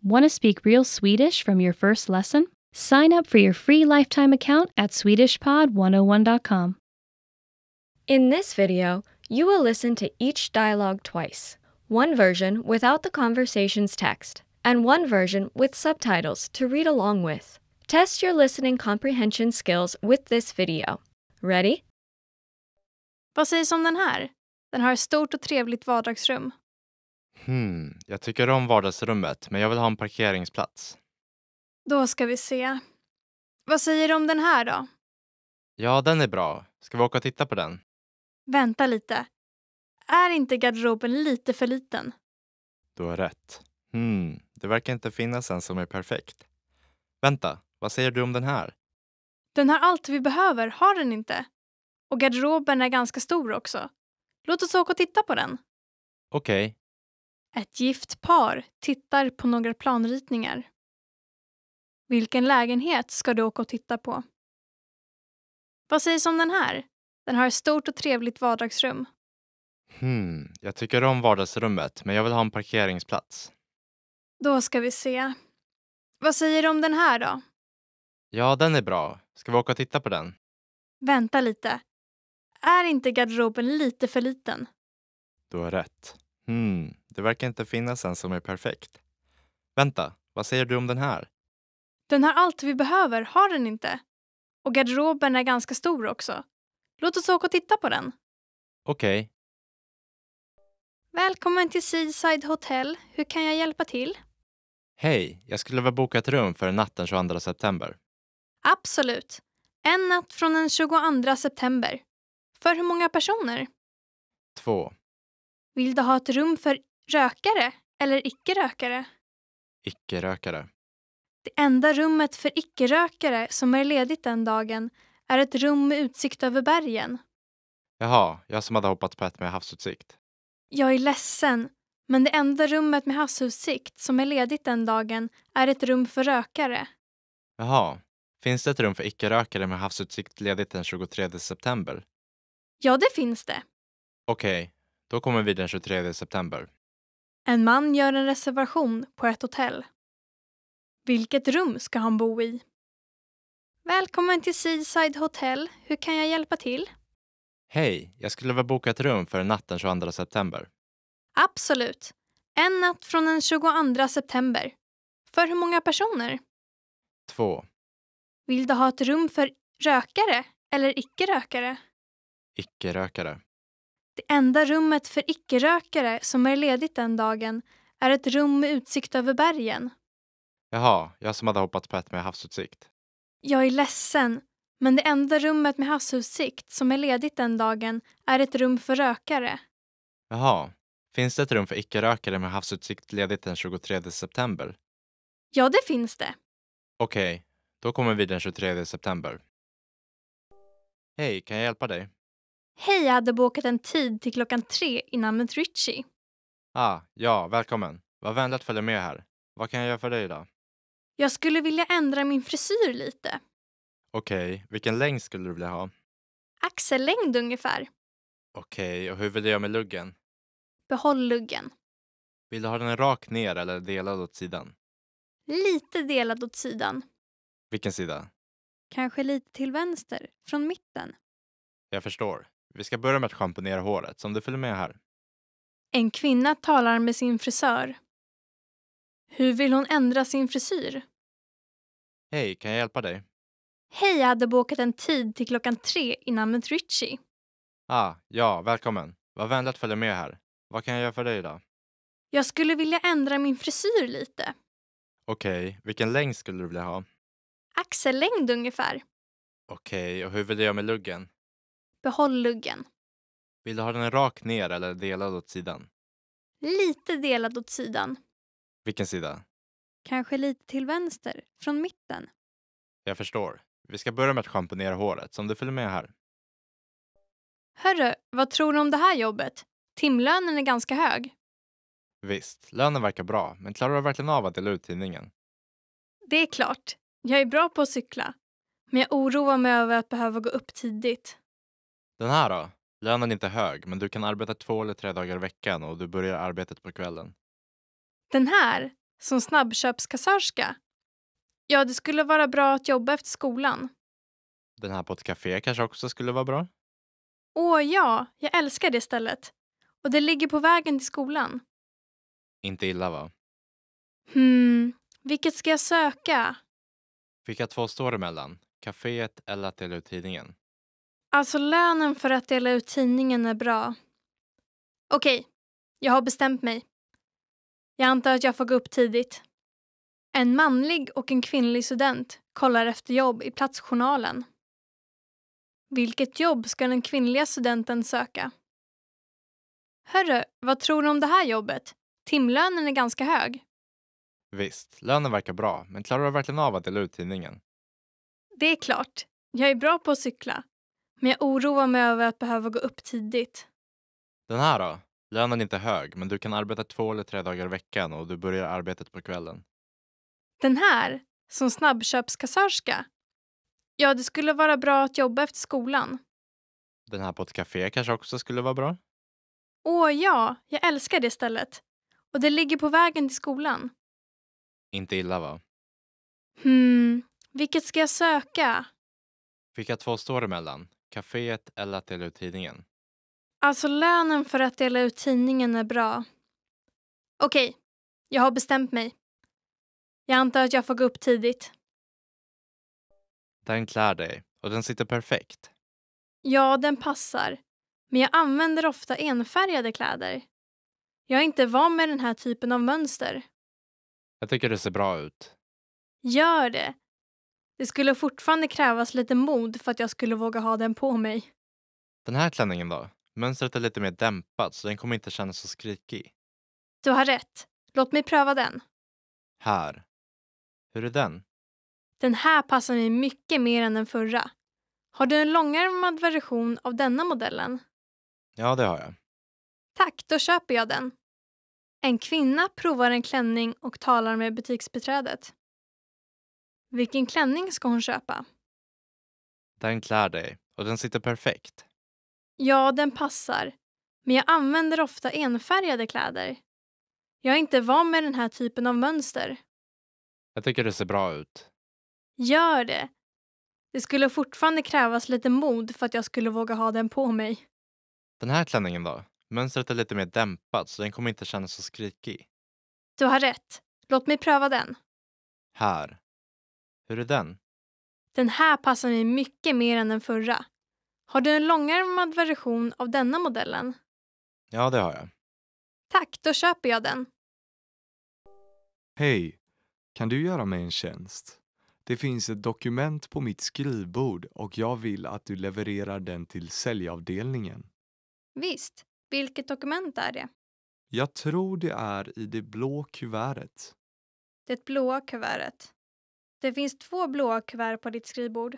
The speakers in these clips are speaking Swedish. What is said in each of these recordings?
Want to speak real Swedish from your first lesson? Sign up for your free lifetime account at SwedishPod101.com. In this video, you will listen to each dialogue twice. One version without the conversation's text, and one version with subtitles to read along with. Test your listening comprehension skills with this video. Ready? Vad sägs om den här? Den har ett stort och trevligt vardagsrum. Jag tycker om vardagsrummet, men jag vill ha en parkeringsplats. Då ska vi se. Vad säger du om den här då? Ja, den är bra. Ska vi åka och titta på den? Vänta lite. Är inte garderoben lite för liten? Du har rätt. Det verkar inte finnas en som är perfekt. Vänta, vad säger du om den här? Den har allt vi behöver, har den inte? Och garderoben är ganska stor också. Låt oss åka och titta på den. Okej. Ett gift par tittar på några planritningar. Vilken lägenhet ska du åka och titta på? Vad sägs om den här? Den har ett stort och trevligt vardagsrum. Jag tycker om vardagsrummet, men jag vill ha en parkeringsplats. Då ska vi se. Vad säger du om den här då? Ja, den är bra. Ska vi åka och titta på den? Vänta lite. Är inte garderoben lite för liten? Du har rätt. Det verkar inte finnas en som är perfekt. Vänta, vad säger du om den här? Den har allt vi behöver, har den inte? Och garderoben är ganska stor också. Låt oss åka och titta på den. Okej. Välkommen till Seaside Hotel. Hur kan jag hjälpa till? Hej, jag skulle vilja boka ett rum för natten 22 september. Absolut. En natt från den 22 september. För hur många personer? 2. Vill du ha ett rum för rökare eller icke-rökare? Icke-rökare. Det enda rummet för icke-rökare som är ledigt den dagen är ett rum med utsikt över bergen. Jaha, jag som hade hoppats på ett med havsutsikt. Jag är ledsen, men det enda rummet med havsutsikt som är ledigt den dagen är ett rum för rökare. Jaha, finns det ett rum för icke-rökare med havsutsikt ledigt den 23 september? Ja, det finns det. Okej, då kommer vi den 23 september. En man gör en reservation på ett hotell. Vilket rum ska han bo i? Välkommen till Seaside Hotel. Hur kan jag hjälpa till? Hej, jag skulle vilja boka ett rum för natten 22 september. Absolut. En natt från den 22 september. För hur många personer? 2. Vill du ha ett rum för rökare eller icke-rökare? Icke-rökare. Det enda rummet för icke-rökare som är ledigt den dagen är ett rum med utsikt över bergen. Jaha, jag som hade hoppats på ett med havsutsikt. Jag är ledsen, men det enda rummet med havsutsikt som är ledigt den dagen är ett rum för rökare. Jaha, finns det ett rum för icke-rökare med havsutsikt ledigt den 23 september? Ja, det finns det. Okej, då kommer vi den 23 september. Hej, kan jag hjälpa dig? Hej, jag hade bokat en tid till 3:00 i namnet Richie. Ja, välkommen. Var vänlig att följa med här. Vad kan jag göra för dig idag? Jag skulle vilja ändra min frisyr lite. Okej, vilken längd skulle du vilja ha? Axellängd ungefär. Okej, och hur vill du göra med luggen? Behåll luggen. Vill du ha den rak ner eller delad åt sidan? Lite delad åt sidan. Vilken sida? Kanske lite till vänster, från mitten. Jag förstår. Vi ska börja med att schamponera håret, så om du följer med här. En kvinna talar med sin frisör. Hur vill hon ändra sin frisyr? Hej, kan jag hjälpa dig? Hej, jag hade bokat en tid till 3:00 i namnet Richie. Ja, välkommen. Var vänlig att följa med här. Vad kan jag göra för dig idag? Jag skulle vilja ändra min frisyr lite. Okej, vilken längd skulle du vilja ha? Axellängd ungefär. Okej, och hur vill du göra med luggen? Behåll luggen. Vill du ha den rak ner eller delad åt sidan? Lite delad åt sidan. Vilken sida? Kanske lite till vänster, från mitten. Jag förstår. Vi ska börja med att schamponera håret, så om du följer med här. Hörru, vad tror du om det här jobbet? Timlönen är ganska hög. Visst, lönen verkar bra, men klarar du verkligen av att dela ut tidningen? Det är klart. Jag är bra på att cykla. Men jag oroar mig över att behöva gå upp tidigt. Den här då? Lönen är inte hög, men du kan arbeta 2 eller 3 dagar i veckan och du börjar arbetet på kvällen. Den här som snabbköpskassörska. Ja, det skulle vara bra att jobba efter skolan. Den här på ett café kanske också skulle vara bra. Åh ja, jag älskar det stället. Och det ligger på vägen till skolan. Inte illa va? Vilket ska jag söka? Vilka två står det mellan? Caféet eller att dela ut tidningen? Alltså lönen för att dela ut tidningen är bra. Okej, jag har bestämt mig. Jag antar att jag får gå upp tidigt. En manlig och en kvinnlig student kollar efter jobb i platsjournalen. Vilket jobb ska den kvinnliga studenten söka? Hörru, vad tror du om det här jobbet? Timlönen är ganska hög. Visst, lönen verkar bra, men klarar du verkligen av att dela ut tidningen? Det är klart, jag är bra på att cykla. Men jag oroar mig över att behöva gå upp tidigt. Den här då? Lönen är inte hög, men du kan arbeta 2 eller 3 dagar i veckan och du börjar arbetet på kvällen. Den här, som snabbköpskassörska. Ja, det skulle vara bra att jobba efter skolan. Den här på ett café kanske också skulle vara bra. Åh ja, jag älskar det stället. Och det ligger på vägen till skolan. Inte illa va? Vilket ska jag söka? Vilka två står det mellan? Caféet eller att dela ut tidningen? Alltså lönen för att dela ut tidningen är bra. Okej, jag har bestämt mig. Jag antar att jag får gå upp tidigt. Den klär dig och den sitter perfekt. Ja, den passar. Men jag använder ofta enfärgade kläder. Jag är inte van med den här typen av mönster. Jag tycker det ser bra ut. Gör det. Det skulle fortfarande krävas lite mod för att jag skulle våga ha den på mig. Den här klänningen då? Mönstret är lite mer dämpat så den kommer inte kännas så skrikig. Du har rätt. Låt mig pröva den. Här. Hur är den? Den här passar mig mycket mer än den förra. Har du en långärmad version av denna modellen? Ja, det har jag. Tack, då köper jag den. En kvinna provar en klänning och talar med butiksbiträdet. Vilken klänning ska hon köpa? Den klär dig och den sitter perfekt. Ja, den passar. Men jag använder ofta enfärgade kläder. Jag är inte van med den här typen av mönster. Jag tycker det ser bra ut. Gör det. Det skulle fortfarande krävas lite mod för att jag skulle våga ha den på mig. Den här klänningen då? Mönstret är lite mer dämpat så den kommer inte kännas så skrikig. Du har rätt. Låt mig pröva den. Här. Hur är den? Den här passar mig mycket mer än den förra. Har du en långärmad version av denna modellen? Ja, det har jag. Tack, då köper jag den. Hej, kan du göra mig en tjänst? Det finns ett dokument på mitt skrivbord och jag vill att du levererar den till säljavdelningen. Visst, vilket dokument är det? Jag tror det är i det blå kuvertet. Det blåa kuvertet. Det finns 2 blåa kuvert på ditt skrivbord.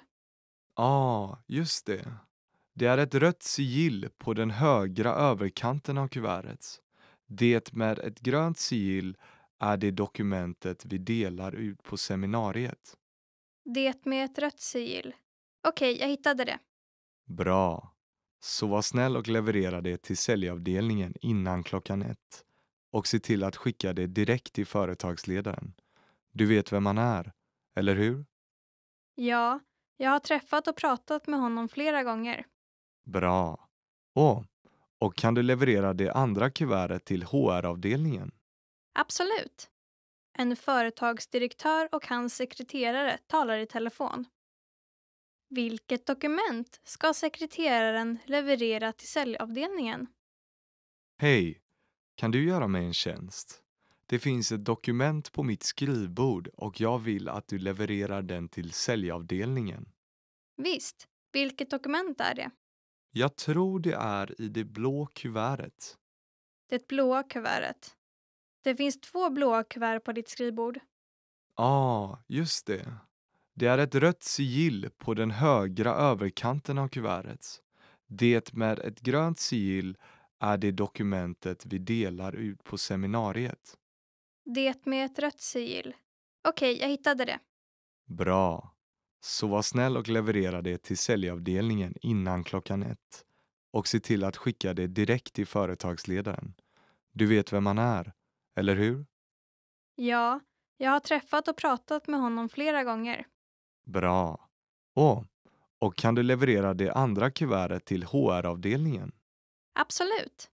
Just det. Det är ett rött sigill på den högra överkanten av kuvertet. Det med ett grönt sigill är det dokumentet vi delar ut på seminariet. Det med ett rött sigill. Okej, jag hittade det. Bra. Så var snäll och leverera det till säljavdelningen innan klockan 1. Och se till att skicka det direkt till företagsledaren. Du vet vem han är, eller hur? Ja, jag har träffat och pratat med honom flera gånger. Bra. Och kan du leverera det andra kuvertet till HR-avdelningen? Absolut. En företagsdirektör och hans sekreterare talar i telefon. Vilket dokument ska sekreteraren leverera till säljavdelningen? Hej, kan du göra mig en tjänst? Det finns ett dokument på mitt skrivbord och jag vill att du levererar den till säljavdelningen. Visst, vilket dokument är det? Jag tror det är i det blå kuvertet. Det blåa kuvertet. Det finns 2 blåa kuvert på ditt skrivbord. Just det. Det är ett rött sigill på den högra överkanten av kuvertet. Det med ett grönt sigill är det dokumentet vi delar ut på seminariet. Det med ett rött sigill. Okej, jag hittade det. Bra. Så var snäll och leverera det till säljavdelningen innan klockan 1. Och se till att skicka det direkt till företagsledaren. Du vet vem han är, eller hur? Ja, jag har träffat och pratat med honom flera gånger. Bra. Och kan du leverera det andra kuvertet till HR-avdelningen? Absolut.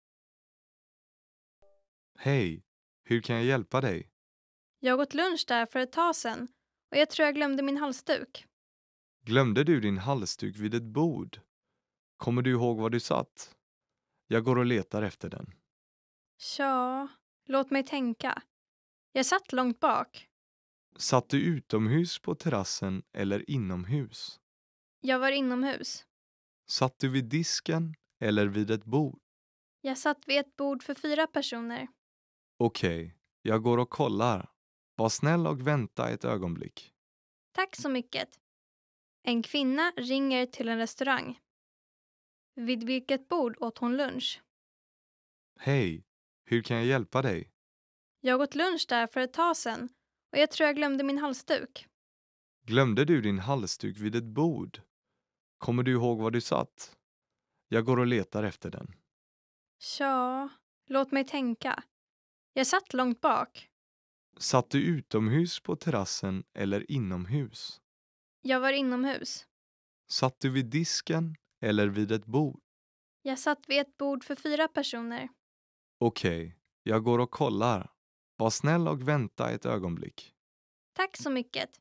Hej, hur kan jag hjälpa dig? Jag åt lunch där för ett tag sedan och jag tror jag glömde min halsduk. Glömde du din halsduk vid ett bord? Kommer du ihåg var du satt? Jag går och letar efter den. Tja, låt mig tänka. Jag satt långt bak. Satt du utomhus på terrassen eller inomhus? Jag var inomhus. Satt du vid disken eller vid ett bord? Jag satt vid ett bord för 4 personer. Okej, jag går och kollar. Var snäll och vänta ett ögonblick. Tack så mycket. En kvinna ringer till en restaurang. Vid vilket bord åt hon lunch? Hej, hur kan jag hjälpa dig? Jag åt lunch där för ett tag sedan och jag tror jag glömde min halsduk. Glömde du din halsduk vid ett bord? Kommer du ihåg var du satt? Jag går och letar efter den. Tja, låt mig tänka. Jag satt långt bak. Satt du utomhus på terrassen eller inomhus? Jag var inomhus. Satt du vid disken eller vid ett bord? Jag satt vid ett bord för 4 personer. Okej, jag går och kollar. Var snäll och vänta ett ögonblick. Tack så mycket.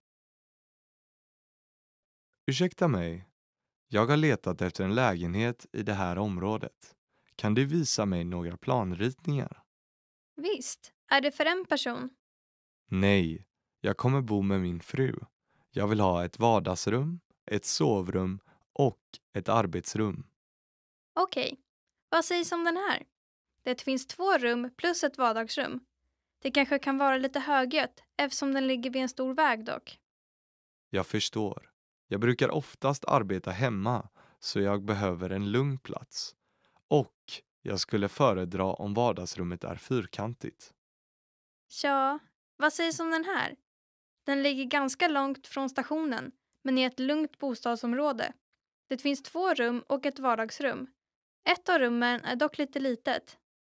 Ursäkta mig. Jag har letat efter en lägenhet i det här området. Kan du visa mig några planritningar? Visst, är det för en person? Nej, jag kommer bo med min fru. Jag vill ha ett vardagsrum, ett sovrum och ett arbetsrum. Okej, vad sägs om den här? Det finns 2 rum plus ett vardagsrum. Det kanske kan vara lite högljutt eftersom den ligger vid en stor väg dock. Jag förstår. Jag brukar oftast arbeta hemma så jag behöver en lugn plats. Och jag skulle föredra om vardagsrummet är fyrkantigt. Tja, vad sägs om den här? Den ligger ganska långt från stationen men i ett lugnt bostadsområde. Det finns 2 rum och ett vardagsrum. Ett av rummen är dock lite litet.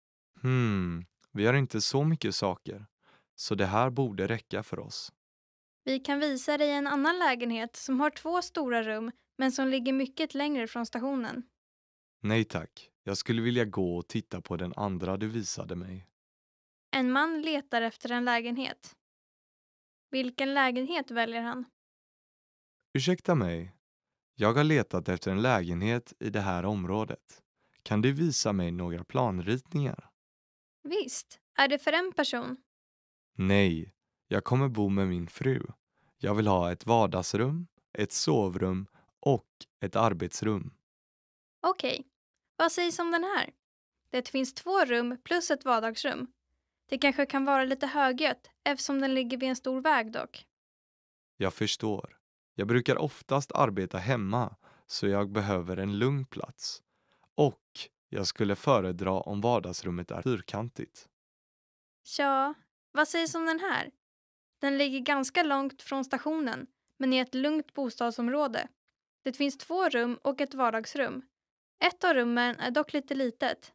Vi har inte så mycket saker, så det här borde räcka för oss. Vi kan visa dig en annan lägenhet som har 2 stora rum men som ligger mycket längre från stationen. Nej tack, jag skulle vilja gå och titta på den andra du visade mig. En man letar efter en lägenhet. Vilken lägenhet väljer han? Ursäkta mig, jag har letat efter en lägenhet i det här området. Kan du visa mig några planritningar? Visst, är det för en person? Nej, jag kommer bo med min fru. Jag vill ha ett vardagsrum, ett sovrum och ett arbetsrum. Okej, vad sägs om den här? Det finns 2 rum plus ett vardagsrum. Det kanske kan vara lite högljutt eftersom den ligger vid en stor väg dock. Jag förstår. Jag brukar oftast arbeta hemma så jag behöver en lugn plats. Och jag skulle föredra om vardagsrummet är fyrkantigt. Tja, vad sägs om den här? Den ligger ganska långt från stationen men i ett lugnt bostadsområde. Det finns 2 rum och ett vardagsrum. Ett av rummen är dock lite litet.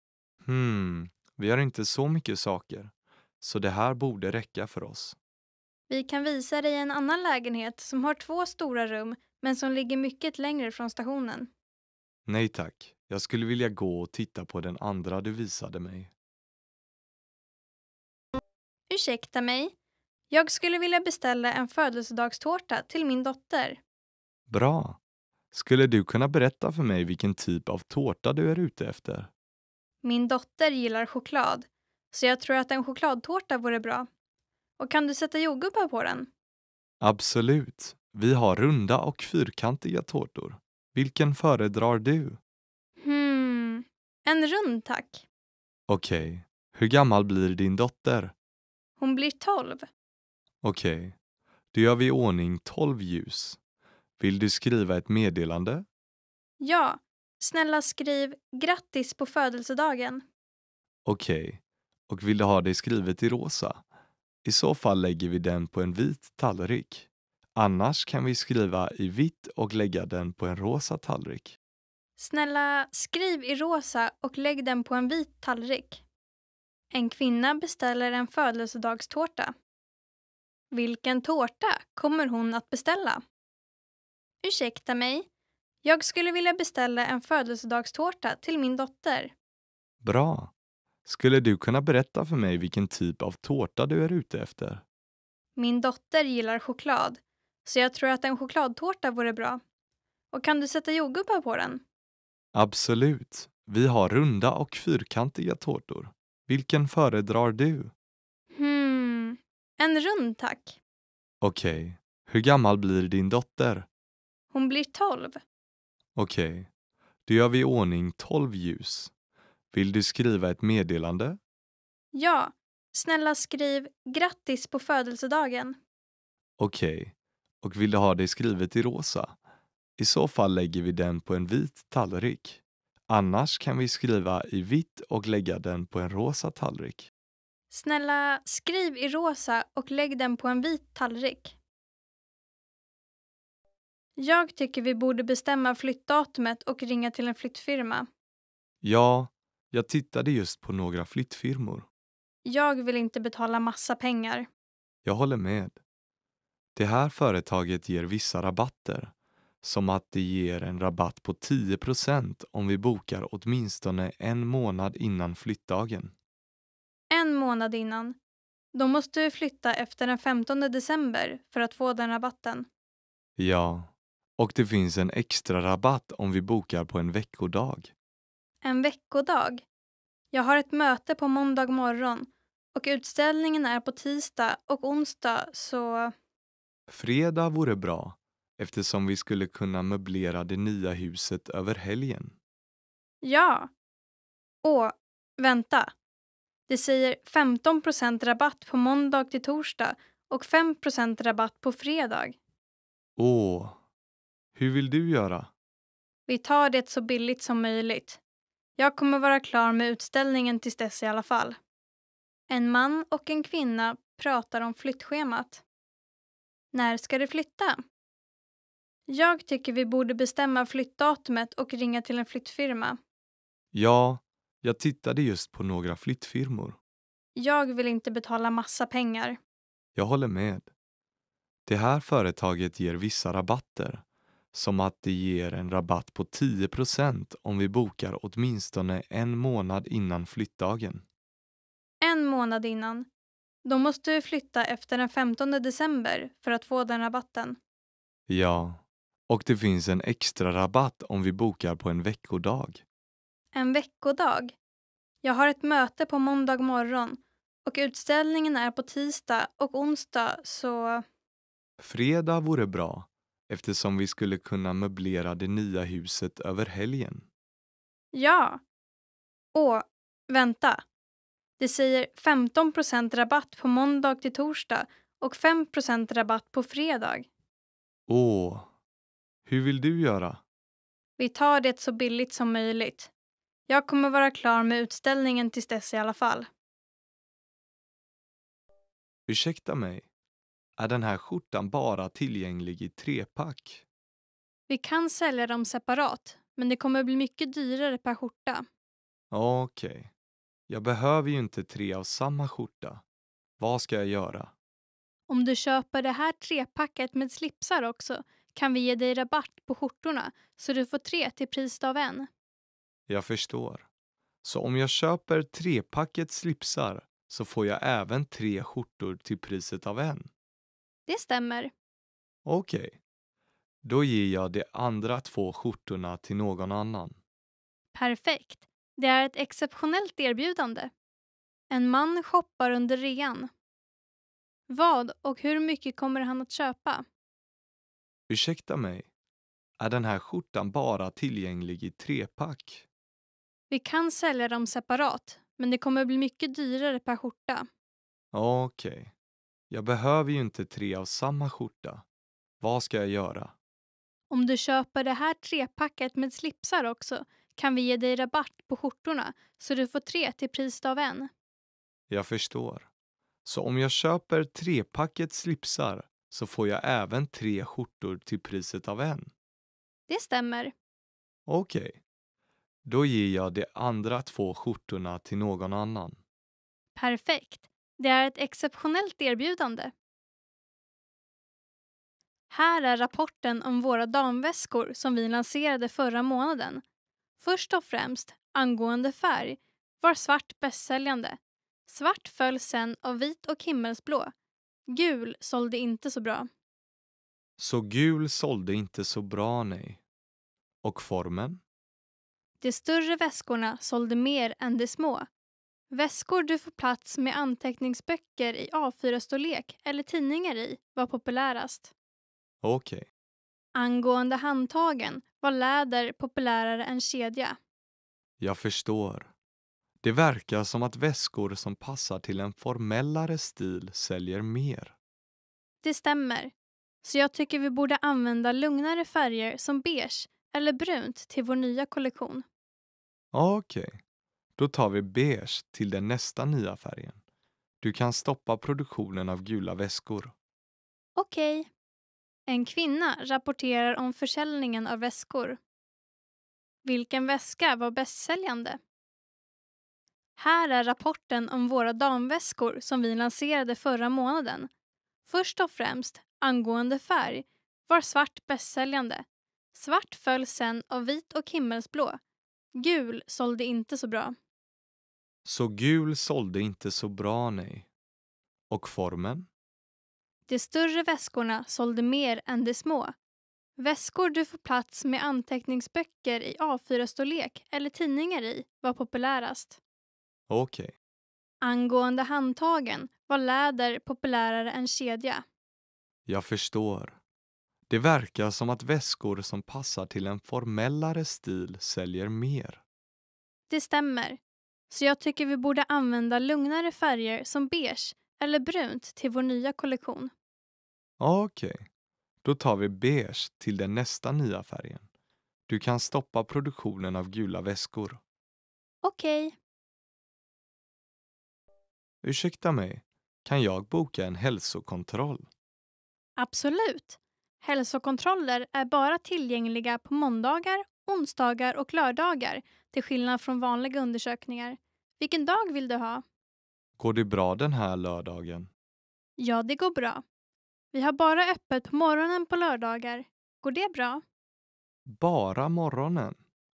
Vi har inte så mycket saker, så det här borde räcka för oss. Vi kan visa dig en annan lägenhet som har 2 stora rum men som ligger mycket längre från stationen. Nej tack, jag skulle vilja gå och titta på den andra du visade mig. Ursäkta mig, jag skulle vilja beställa en födelsedagstårta till min dotter. Bra. Skulle du kunna berätta för mig vilken typ av tårta du är ute efter? Min dotter gillar choklad, så jag tror att en chokladtårta vore bra. Och kan du sätta jordgubbar på den? Absolut. Vi har runda och fyrkantiga tårtor. Vilken föredrar du? En rund tack. Okej. Hur gammal blir din dotter? Hon blir 12. Okej. Då gör vi i ordning 12 ljus. Vill du skriva ett meddelande? Ja, snälla skriv grattis på födelsedagen. Okej. Och vill du ha det skrivet i rosa? I så fall lägger vi den på en vit tallrik. Annars kan vi skriva i vitt och lägga den på en rosa tallrik. Snälla skriv i rosa och lägg den på en vit tallrik. En kvinna beställer en födelsedagstårta. Vilken tårta kommer hon att beställa? Ursäkta mig, jag skulle vilja beställa en födelsedagstårta till min dotter. Bra. Skulle du kunna berätta för mig vilken typ av tårta du är ute efter? Min dotter gillar choklad, så jag tror att en chokladtårta vore bra. Och kan du sätta jordgubbar på den? Absolut. Vi har runda och fyrkantiga tårtor. Vilken föredrar du? En rund tack. Okej. Hur gammal blir din dotter? Hon blir 12. Okej. Då gör vi i ordning 12 ljus. Vill du skriva ett meddelande? Ja, snälla skriv grattis på födelsedagen. Okej. Och vill du ha det skrivet i rosa? I så fall lägger vi den på en vit tallrik. Annars kan vi skriva i vitt och lägga den på en rosa tallrik. Snälla skriv i rosa och lägg den på en vit tallrik. Jag tycker vi borde bestämma flyttdatumet och ringa till en flyttfirma. Ja, jag tittade just på några flyttfirmor. Jag vill inte betala massa pengar. Jag håller med. Det här företaget ger vissa rabatter. Som att det ger en rabatt på 10% om vi bokar åtminstone en månad innan flyttdagen. En månad innan. Då måste vi flytta efter den 15 december för att få den rabatten. Ja, och det finns en extra rabatt om vi bokar på en veckodag. En veckodag. Jag har ett möte på måndag morgon och utställningen är på tisdag och onsdag, så... Fredag vore bra, eftersom vi skulle kunna möblera det nya huset över helgen. Ja. Åh, vänta. Det säger 15% rabatt på måndag till torsdag och 5% rabatt på fredag. Åh, hur vill du göra? Vi tar det så billigt som möjligt. Jag kommer vara klar med utställningen tills dess i alla fall. En man och en kvinna pratar om flyttschemat. När ska du flytta? Jag tycker vi borde bestämma flyttdatumet och ringa till en flyttfirma. Ja, jag tittade just på några flyttfirmor. Jag vill inte betala massa pengar. Jag håller med. Det här företaget ger vissa rabatter. Som att det ger en rabatt på 10% om vi bokar åtminstone en månad innan flyttdagen. En månad innan. Då måste vi flytta efter den 15 december för att få den rabatten. Ja, och det finns en extra rabatt om vi bokar på en veckodag. En veckodag. Jag har ett möte på måndag morgon och utställningen är på tisdag och onsdag, så... Fredag vore bra, eftersom vi skulle kunna möblera det nya huset över helgen. Ja. Åh, vänta. Det säger 15% rabatt på måndag till torsdag och 5% rabatt på fredag. Åh, hur vill du göra? Vi tar det så billigt som möjligt. Jag kommer vara klar med utställningen tills dess i alla fall. Ursäkta mig, är den här skjortan bara tillgänglig i 3-pack? Vi kan sälja dem separat, men det kommer bli mycket dyrare per skjorta. Okej, jag behöver ju inte 3 av samma skjorta. Vad ska jag göra? Om du köper det här 3-packet med slipsar också kan vi ge dig rabatt på skjortorna så du får 3 till priset av en. Jag förstår. Så om jag köper 3-packet slipsar så får jag även 3 skjortor till priset av en. Det stämmer. Okej. Då ger jag de andra 2 skjortorna till någon annan. Perfekt. Det är ett exceptionellt erbjudande. En man shoppar under rean. Vad och hur mycket kommer han att köpa? Ursäkta mig, är den här skjortan bara tillgänglig i 3-pack? Vi kan sälja dem separat, men det kommer bli mycket dyrare per skjorta. Okej. Jag behöver ju inte 3 av samma skjorta. Vad ska jag göra? Om du köper det här 3-packet med slipsar också kan vi ge dig rabatt på skjortorna så du får 3 till priset av en. Jag förstår. Så om jag köper 3-packet slipsar så får jag även 3 skjortor till priset av en. Det stämmer. Okej. Då ger jag de andra 2 skjortorna till någon annan. Perfekt. Det är ett exceptionellt erbjudande. Här är rapporten om våra damväskor som vi lanserade förra månaden. Först och främst, angående färg, var svart bästsäljande. Svart föll sen av vit och himmelsblå. Gul sålde inte så bra. Så gul sålde inte så bra, nej. Och formen? De större väskorna sålde mer än de små. Väskor du får plats med anteckningsböcker i A4-storlek eller tidningar i var populärast. Okej. Angående handtagen var läder populärare än kedja. Jag förstår. Det verkar som att väskor som passar till en formellare stil säljer mer. Det stämmer. Så jag tycker vi borde använda lugnare färger som beige eller brunt till vår nya kollektion. Okej. Då tar vi beige till den nästa nya färgen. Du kan stoppa produktionen av gula väskor. Okej. En kvinna rapporterar om försäljningen av väskor. Vilken väska var bästsäljande? Här är rapporten om våra damväskor som vi lanserade förra månaden. Först och främst, angående färg, var svart bästsäljande. Svart föll sen av vit och himmelsblå. Gul sålde inte så bra. Så gul sålde inte så bra, nej. Och formen? De större väskorna sålde mer än de små. Väskor du får plats med anteckningsböcker i A4-storlek eller tidningar i var populärast. Okej. Angående handtagen var läder populärare än kedja. Jag förstår. Det verkar som att väskor som passar till en formellare stil säljer mer. Det stämmer. Så jag tycker vi borde använda lugnare färger som beige eller brunt till vår nya kollektion. Okej. Då tar vi beige till den nästa nya färgen. Du kan stoppa produktionen av gula väskor. Okej. Ursäkta mig, kan jag boka en hälsokontroll? Absolut. Hälsokontroller är bara tillgängliga på måndagar, onsdagar och lördagar till skillnad från vanliga undersökningar. Vilken dag vill du ha? Går det bra den här lördagen? Ja, det går bra. Vi har bara öppet på morgonen på lördagar. Går det bra? Bara morgonen?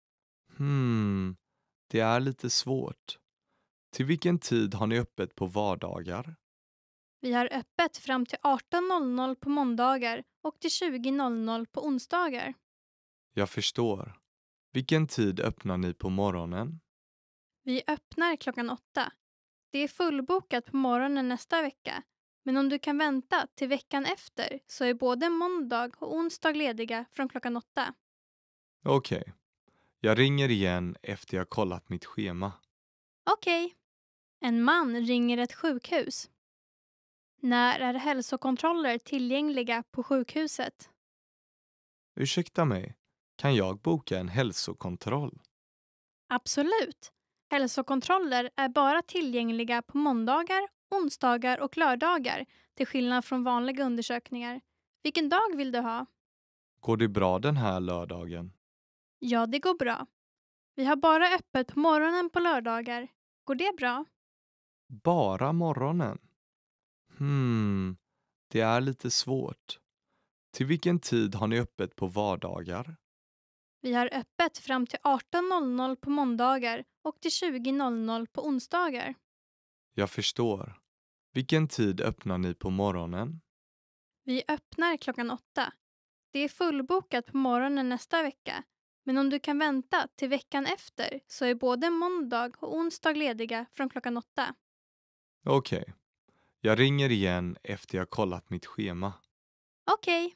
Det är lite svårt. Till vilken tid har ni öppet på vardagar? Vi har öppet fram till 18:00 på måndagar och till 20:00 på onsdagar. Jag förstår. Vilken tid öppnar ni på morgonen? Vi öppnar klockan 8. Det är fullbokat på morgonen nästa vecka. Men om du kan vänta till veckan efter så är både måndag och onsdag lediga från klockan 8. Okej. Jag ringer igen efter jag kollat mitt schema. Okej. En man ringer ett sjukhus. När är hälsokontroller tillgängliga på sjukhuset? Ursäkta mig, kan jag boka en hälsokontroll? Absolut. Hälsokontroller är bara tillgängliga på måndagar, onsdagar och lördagar till skillnad från vanliga undersökningar. Vilken dag vill du ha? Går det bra den här lördagen? Ja, det går bra. Vi har bara öppet på morgonen på lördagar. Går det bra? Bara morgonen? Det är lite svårt. Till vilken tid har ni öppet på vardagar? Vi har öppet fram till 18:00 på måndagar och till 20:00 på onsdagar. Jag förstår. Vilken tid öppnar ni på morgonen? Vi öppnar klockan 8. Det är fullbokat på morgonen nästa vecka. Men om du kan vänta till veckan efter så är både måndag och onsdag lediga från klockan 8. Okej. Jag ringer igen efter jag kollat mitt schema. Okej.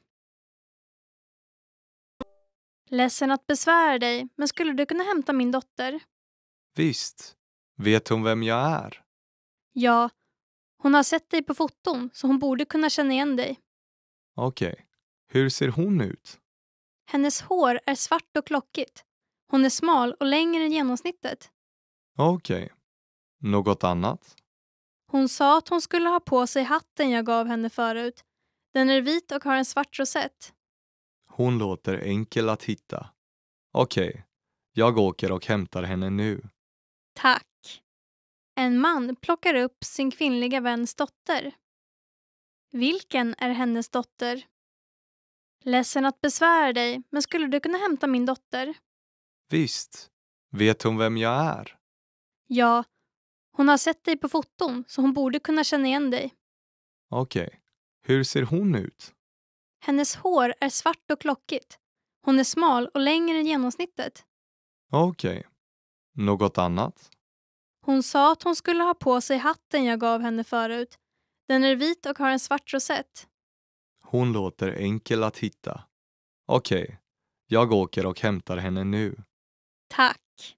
Ledsen att besvära dig, men skulle du kunna hämta min dotter? Visst. Vet hon vem jag är? Ja, hon har sett dig på foton så hon borde kunna känna igen dig. Okej. Hur ser hon ut? Hennes hår är svart och lockigt. Hon är smal och längre än genomsnittet. Okej. Något annat? Hon sa att hon skulle ha på sig hatten jag gav henne förut. Den är vit och har en svart rosett. Hon låter enkel att hitta. Okej. Jag åker och hämtar henne nu. Tack. En man plockar upp sin kvinnliga väns dotter. Vilken är hennes dotter? Ledsen att besvära dig, men skulle du kunna hämta min dotter? Visst. Vet hon vem jag är? Ja, hon har sett dig på foton så hon borde kunna känna igen dig. Okej. Hur ser hon ut? Hennes hår är svart och lockigt. Hon är smal och längre än genomsnittet. Okej. Något annat? Hon sa att hon skulle ha på sig hatten jag gav henne förut. Den är vit och har en svart rosett. Hon låter enkel att hitta. Okej. Jag åker och hämtar henne nu. Tack.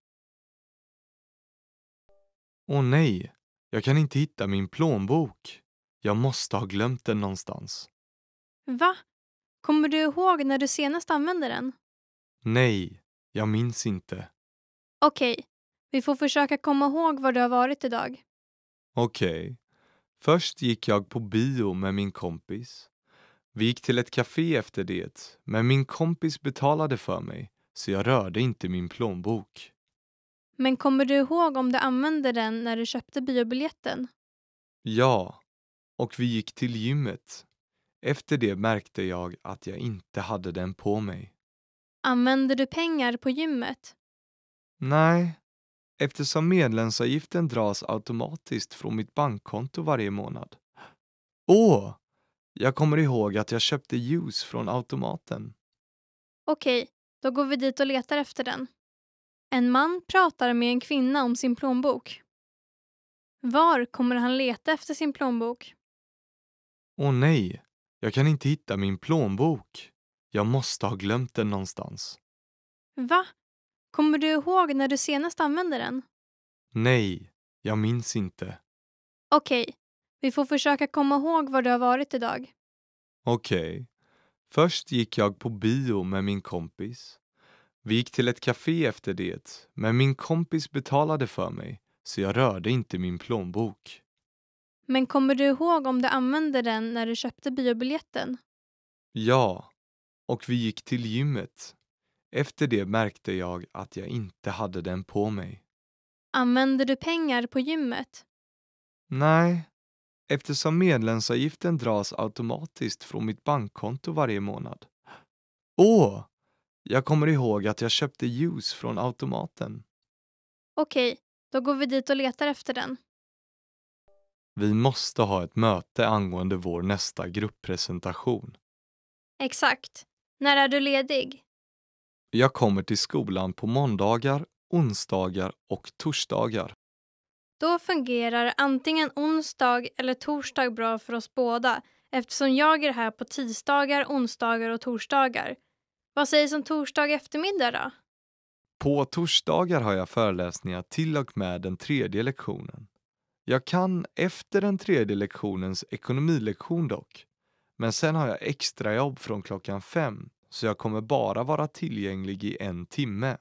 Åh nej, jag kan inte hitta min plånbok. Jag måste ha glömt den någonstans. Va? Kommer du ihåg när du senast använde den? Nej, jag minns inte. Okej, vi får försöka komma ihåg var du har varit idag. Okej. Först gick jag på bio med min kompis. Vi gick till ett café efter det, men min kompis betalade för mig, så jag rörde inte min plånbok. Men kommer du ihåg om du använde den när du köpte biobiljetten? Ja, och vi gick till gymmet. Efter det märkte jag att jag inte hade den på mig. Använde du pengar på gymmet? Nej, eftersom medlemsavgiften dras automatiskt från mitt bankkonto varje månad. Åh! Jag kommer ihåg att jag köpte juice från automaten. Okej, då går vi dit och letar efter den. En man pratar med en kvinna om sin plånbok. Var kommer han leta efter sin plånbok? Åh nej, jag kan inte hitta min plånbok. Jag måste ha glömt den någonstans. Va? Kommer du ihåg när du senast använde den? Nej, jag minns inte. Okej, vi får försöka komma ihåg var du har varit idag. Okej. Först gick jag på bio med min kompis. Vi gick till ett café efter det, men min kompis betalade för mig, så jag rörde inte min plånbok. Men kommer du ihåg om du använde den när du köpte biobiljetten? Ja, och vi gick till gymmet. Efter det märkte jag att jag inte hade den på mig. Använde du pengar på gymmet? Nej, eftersom medlemsavgiften dras automatiskt från mitt bankkonto varje månad. Åh! Jag kommer ihåg att jag köpte juice från automaten. Okej, då går vi dit och letar efter den. Vi måste ha ett möte angående vår nästa grupppresentation. Exakt. När är du ledig? Jag kommer till skolan på måndagar, onsdagar och torsdagar. Då fungerar antingen onsdag eller torsdag bra för oss båda eftersom jag är här på tisdagar, onsdagar och torsdagar. Vad sägs om torsdag eftermiddag då? På torsdagar har jag föreläsningar till och med den 3:e lektionen. Jag kan efter den 3:e lektionens ekonomilektion dock. Men sen har jag extra jobb från klockan 5, så jag kommer bara vara tillgänglig i 1 timme.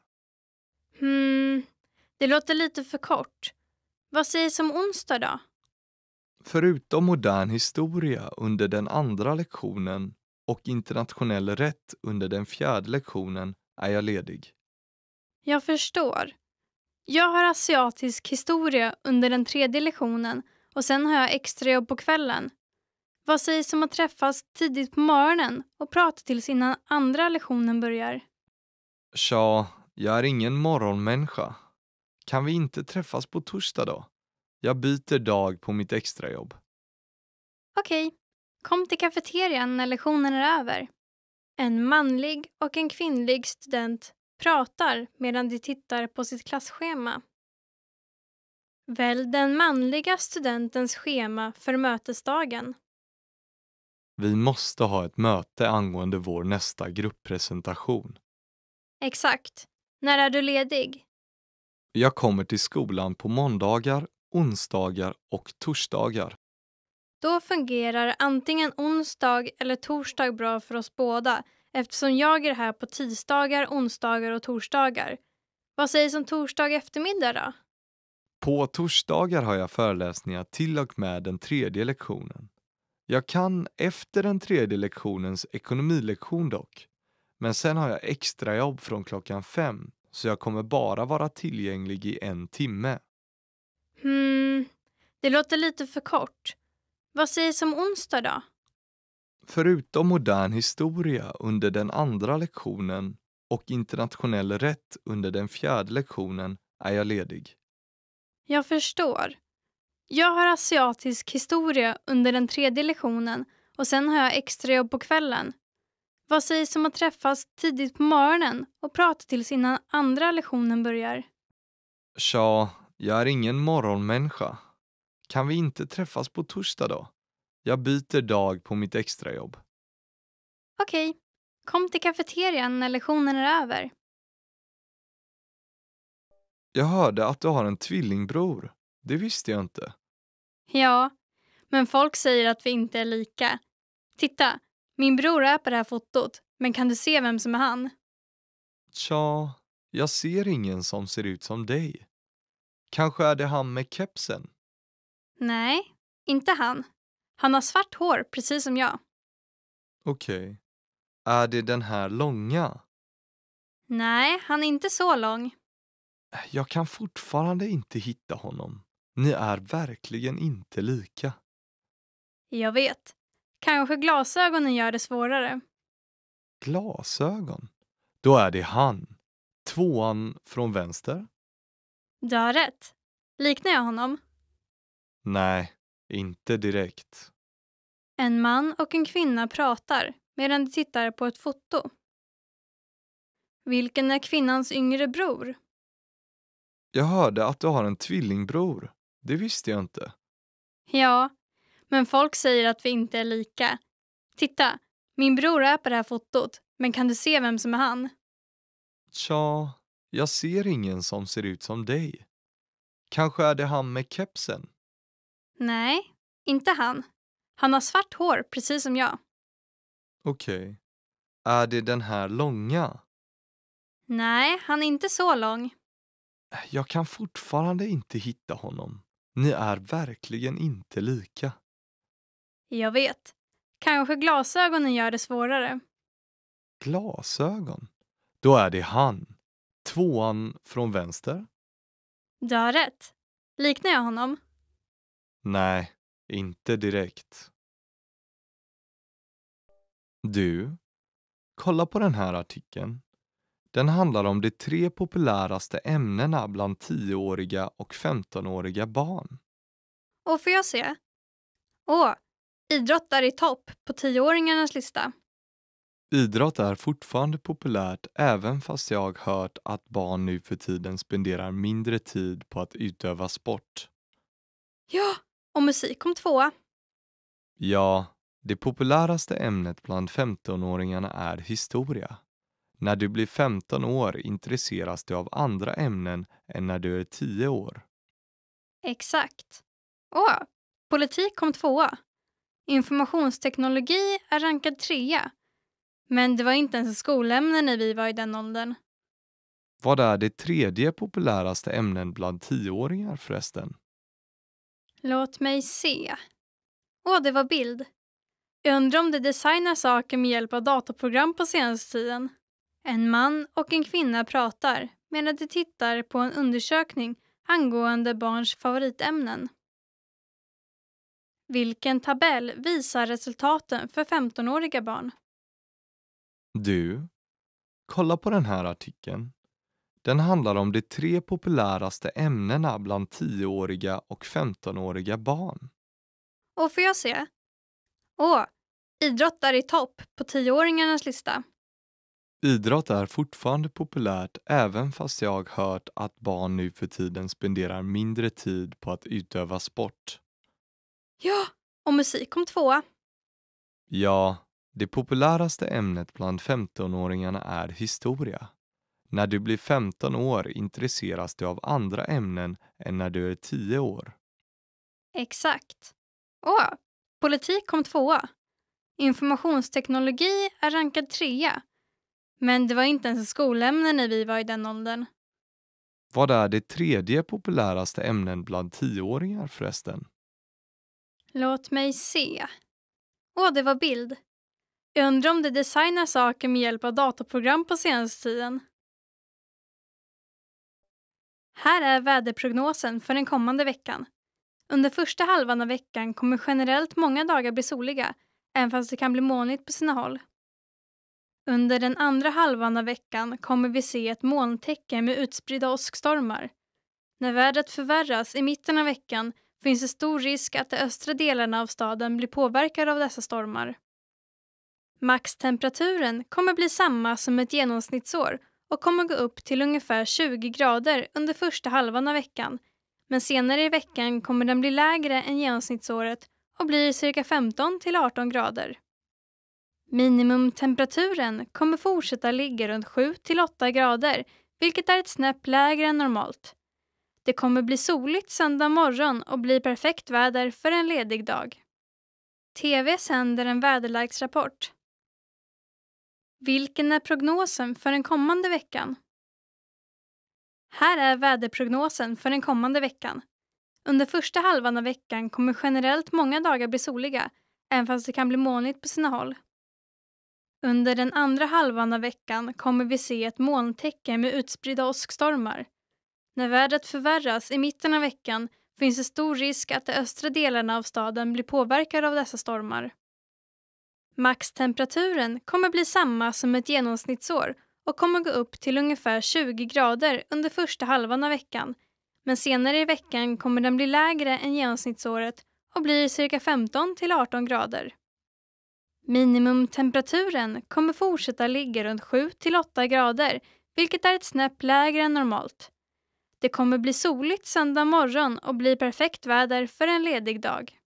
Det låter lite för kort. Vad sägs om onsdag då? Förutom modern historia under den 2:a lektionen och internationell rätt under den 4:e lektionen är jag ledig. Jag förstår. Jag har asiatisk historia under den 3:e lektionen och sen har jag extra jobb på kvällen. Vad sägs om att träffas tidigt på morgonen och prata tills innan andra lektionen börjar? Tja, jag är ingen morgonmänniska. Kan vi inte träffas på torsdag då? Jag byter dag på mitt extrajobb. Okej, kom till kafeterian när lektionen är över. En manlig och en kvinnlig student pratar medan de tittar på sitt klassschema. Välj den manliga studentens schema för mötesdagen. Vi måste ha ett möte angående vår nästa grupppresentation. Exakt. När är du ledig? Jag kommer till skolan på måndagar, onsdagar och torsdagar. Då fungerar antingen onsdag eller torsdag bra för oss båda eftersom jag är här på tisdagar, onsdagar och torsdagar. Vad sägs om torsdag eftermiddag då? På torsdagar har jag föreläsningar till och med den 3:e lektionen. Jag kan efter den 3:e lektionens ekonomilektion dock. Men sen har jag extra jobb från klockan 5, så jag kommer bara vara tillgänglig i 1 timme. Det låter lite för kort. Vad sägs om onsdag då? Förutom modern historia under den andra lektionen och internationell rätt under den fjärde lektionen är jag ledig. Jag förstår. Jag har asiatisk historia under den tredje lektionen och sen har jag extrajobb på kvällen. Vad sägs om att träffas tidigt på morgonen och prata tills innan andra lektionen börjar? Tja, jag är ingen morgonmänniska. Kan vi inte träffas på torsdag då? Jag byter dag på mitt extrajobb. Okej, kom till kafeterian när lektionen är över. Jag hörde att du har en tvillingbror. Det visste jag inte. Ja, men folk säger att vi inte är lika. Titta, min bror är på det här fotot, men kan du se vem som är han? Tja, jag ser ingen som ser ut som dig. Kanske är det han med kepsen? Nej, inte han. Han har svart hår, precis som jag. Okej. Är det den här långa? Nej, han är inte så lång. Jag kan fortfarande inte hitta honom. Ni är verkligen inte lika. Jag vet. Kanske glasögonen gör det svårare. Glasögon? Då är det han. Tvåan från vänster? Du har rätt. Liknar jag honom? Nej, inte direkt. En man och en kvinna pratar medan de tittar på ett foto. Vilken är kvinnans yngre bror? Jag hörde att du har en tvillingbror. Det visste jag inte. Ja, men folk säger att vi inte är lika. Titta, min bror är på det här fotot, men kan du se vem som är han? Tja, jag ser ingen som ser ut som dig. Kanske är det han med kepsen? Nej, inte han. Han har svart hår, precis som jag. Okej. Är det den här långa? Nej, han är inte så lång. Jag kan fortfarande inte hitta honom. Ni är verkligen inte lika. Jag vet. Kanske glasögonen gör det svårare. Glasögon? Då är det han. Tvåan från vänster? Du har rätt. Liknar jag honom? Nej, inte direkt. Du, kolla på den här artikeln. Den handlar om de 3 populäraste ämnena bland 10-åriga och 15-åriga barn. Och får jag se? Idrott är i topp på 10-åringarnas lista. Idrott är fortfarande populärt även fast jag hört att barn nu för tiden spenderar mindre tid på att utöva sport. Ja, och musik kom 2. Ja, det populäraste ämnet bland 15-åringarna är historia. När du blir 15 år intresseras du av andra ämnen än när du är 10 år. Exakt. Politik kom 2. Informationsteknologi är rankad 3. Men det var inte ens skolämne när vi var i den åldern. Vad är det tredje populäraste ämnen bland 10-åringar förresten? Låt mig se. Det var bild. Jag undrar om det designar saker med hjälp av datorprogram på senaste tiden. En man och en kvinna pratar medan de tittar på en undersökning angående barns favoritämnen. Vilken tabell visar resultaten för 15-åriga barn? Du, kolla på den här artikeln. Den handlar om de 3 populäraste ämnena bland 10-åriga och 15-åriga barn. Och får jag se? Idrott är i topp på 10-åringarnas lista. Idrott är fortfarande populärt även fast jag hört att barn nu för tiden spenderar mindre tid på att utöva sport. Ja, och musik kom 2. Ja, det populäraste ämnet bland 15-åringarna är historia. När du blir 15 år intresseras du av andra ämnen än när du är 10 år. Exakt. Politik kom 2. Informationsteknologi är rankad 3. Men det var inte ens skolämne när vi var i den åldern. Vad är det tredje populäraste ämnen bland 10-åringar förresten? Låt mig se. Det var bild. Jag undrar om det designar saker med hjälp av datorprogram på senaste tiden. Här är väderprognosen för den kommande veckan. Under första halvan av veckan kommer generellt många dagar bli soliga, även fast det kan bli molnigt på sina håll. Under den andra halvan av veckan kommer vi se ett molntäcke med utspridda åskstormar. När vädret förvärras i mitten av veckan finns det stor risk att de östra delarna av staden blir påverkade av dessa stormar. Maxtemperaturen kommer bli samma som ett genomsnittsår och kommer gå upp till ungefär 20 grader under första halvan av veckan, men senare i veckan kommer den bli lägre än genomsnittsåret och blir cirka 15 till 18 grader. Minimumtemperaturen kommer fortsätta ligga runt 7 till 8 grader, vilket är ett snäpp lägre än normalt. Det kommer bli soligt söndag morgon och bli perfekt väder för en ledig dag. TV sänder en väderleksrapport. Vilken är prognosen för den kommande veckan? Här är väderprognosen för den kommande veckan. Under första halvan av veckan kommer generellt många dagar bli soliga, även fast det kan bli molnigt på sina håll. Under den andra halvan av veckan kommer vi se ett molntäcke med utspridda åskstormar. När vädret förvärras i mitten av veckan finns det stor risk att de östra delarna av staden blir påverkade av dessa stormar. Maxtemperaturen kommer bli samma som ett genomsnittsår och kommer gå upp till ungefär 20 grader under första halvan av veckan, men senare i veckan kommer den bli lägre än genomsnittsåret och blir cirka 15 till 18 grader. Minimumtemperaturen kommer fortsätta ligga runt 7 till 8 grader, vilket är ett snäpp lägre än normalt. Det kommer bli soligt söndag morgon och bli perfekt väder för en ledig dag.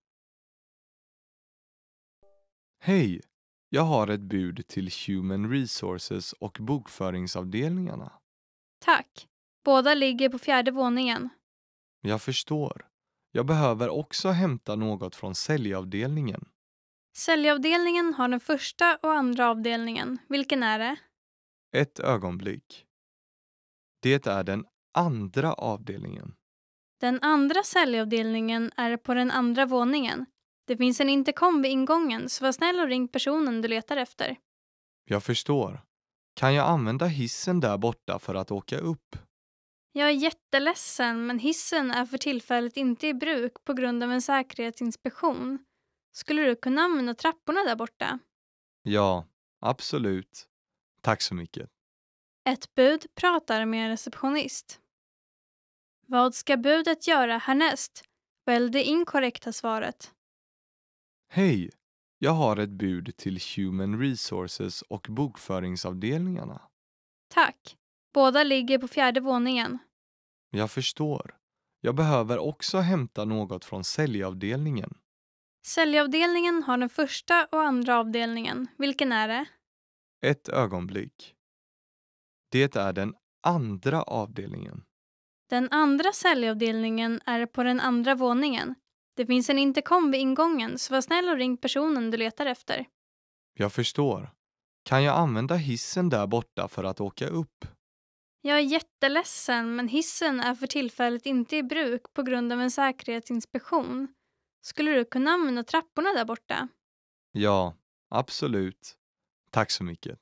Hej! Jag har ett bud till Human Resources och bokföringsavdelningarna. Tack. Båda ligger på 4:e våningen. Jag förstår. Jag behöver också hämta något från säljavdelningen. Säljavdelningen har den första och andra avdelningen. Vilken är det? Ett ögonblick. Det är den andra avdelningen. Den andra säljavdelningen är på den andra våningen. Det finns en intercom vid ingången, så var snäll och ring personen du letar efter. Jag förstår. Kan jag använda hissen där borta för att åka upp? Jag är jätteledsen, men hissen är för tillfället inte i bruk på grund av en säkerhetsinspektion. Skulle du kunna använda trapporna där borta? Ja, absolut. Tack så mycket. Ett bud pratar med en receptionist. Vad ska budet göra härnäst? Välj det inkorrekta svaret. Hej! Jag har ett bud till Human Resources och bokföringsavdelningarna. Tack. Båda ligger på 4:e våningen. Jag förstår. Jag behöver också hämta något från säljavdelningen. Säljavdelningen har den första och andra avdelningen. Vilken är det? Ett ögonblick. Det är den andra avdelningen. Den andra säljavdelningen är på den andra våningen. Det finns en intercom vid ingången, så var snäll och ring personen du letar efter. Jag förstår. Kan jag använda hissen där borta för att åka upp? Jag är jätteledsen, men hissen är för tillfället inte i bruk på grund av en säkerhetsinspektion. Skulle du kunna använda trapporna där borta? Ja, absolut. Tack så mycket.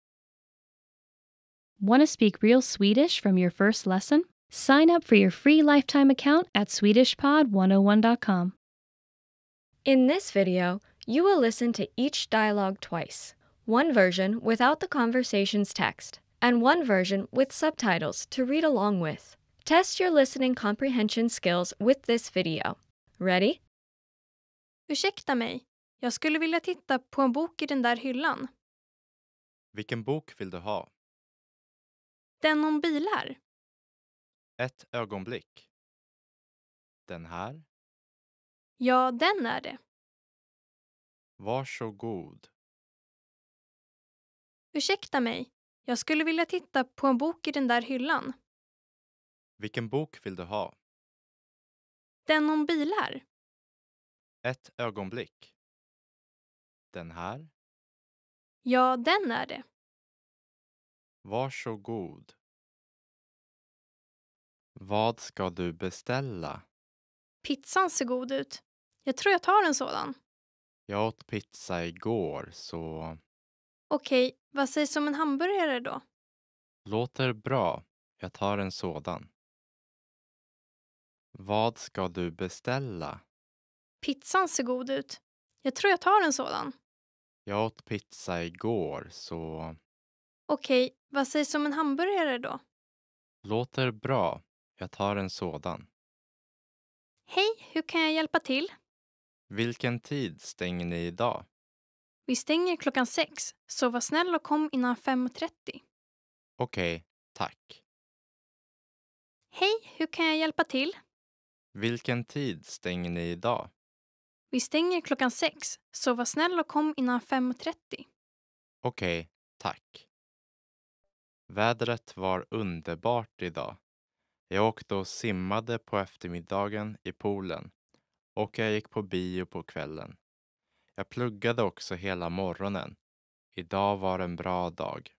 Want to speak real Swedish from your first lesson? Sign up for your free lifetime account at SwedishPod101.com. In this video, you will listen to each dialogue twice. One version without the conversation's text, and one version with subtitles to read along with. Test your listening comprehension skills with this video. Ready? Ursäkta mig, jag skulle vilja titta på en bok i den där hyllan. Vilken bok vill du ha? Den om bilar. Ett ögonblick. Den här? Ja, den är det. Varsågod. Ursäkta mig, jag skulle vilja titta på en bok i den där hyllan. Vilken bok vill du ha? Den om bilar. Ett ögonblick. Den här? Ja, den är det. Varsågod. Vad ska du beställa? Pizzan ser god ut. Jag tror jag tar en sådan. Jag åt pizza igår, så Okej, vad sägs om en hamburgare då? låter bra. Jag tar en sådan. Vad ska du beställa? Pizzan ser god ut. Jag tror jag tar en sådan. Jag åt pizza igår, så Okej, vad sägs om en hamburgare då? låter bra. Jag tar en sådan. Hej, hur kan jag hjälpa till? Vilken tid stänger ni idag? Vi stänger 6:00, så var snäll och kom innan 5:30. Okej, tack. Hej, hur kan jag hjälpa till? Vilken tid stänger ni idag? Vi stänger 6:00, så var snäll och kom innan 5:30. Okej, tack. Vädret var underbart idag. Jag åkte och simmade på eftermiddagen i poolen och jag gick på bio på kvällen. Jag pluggade också hela morgonen. Idag var en bra dag.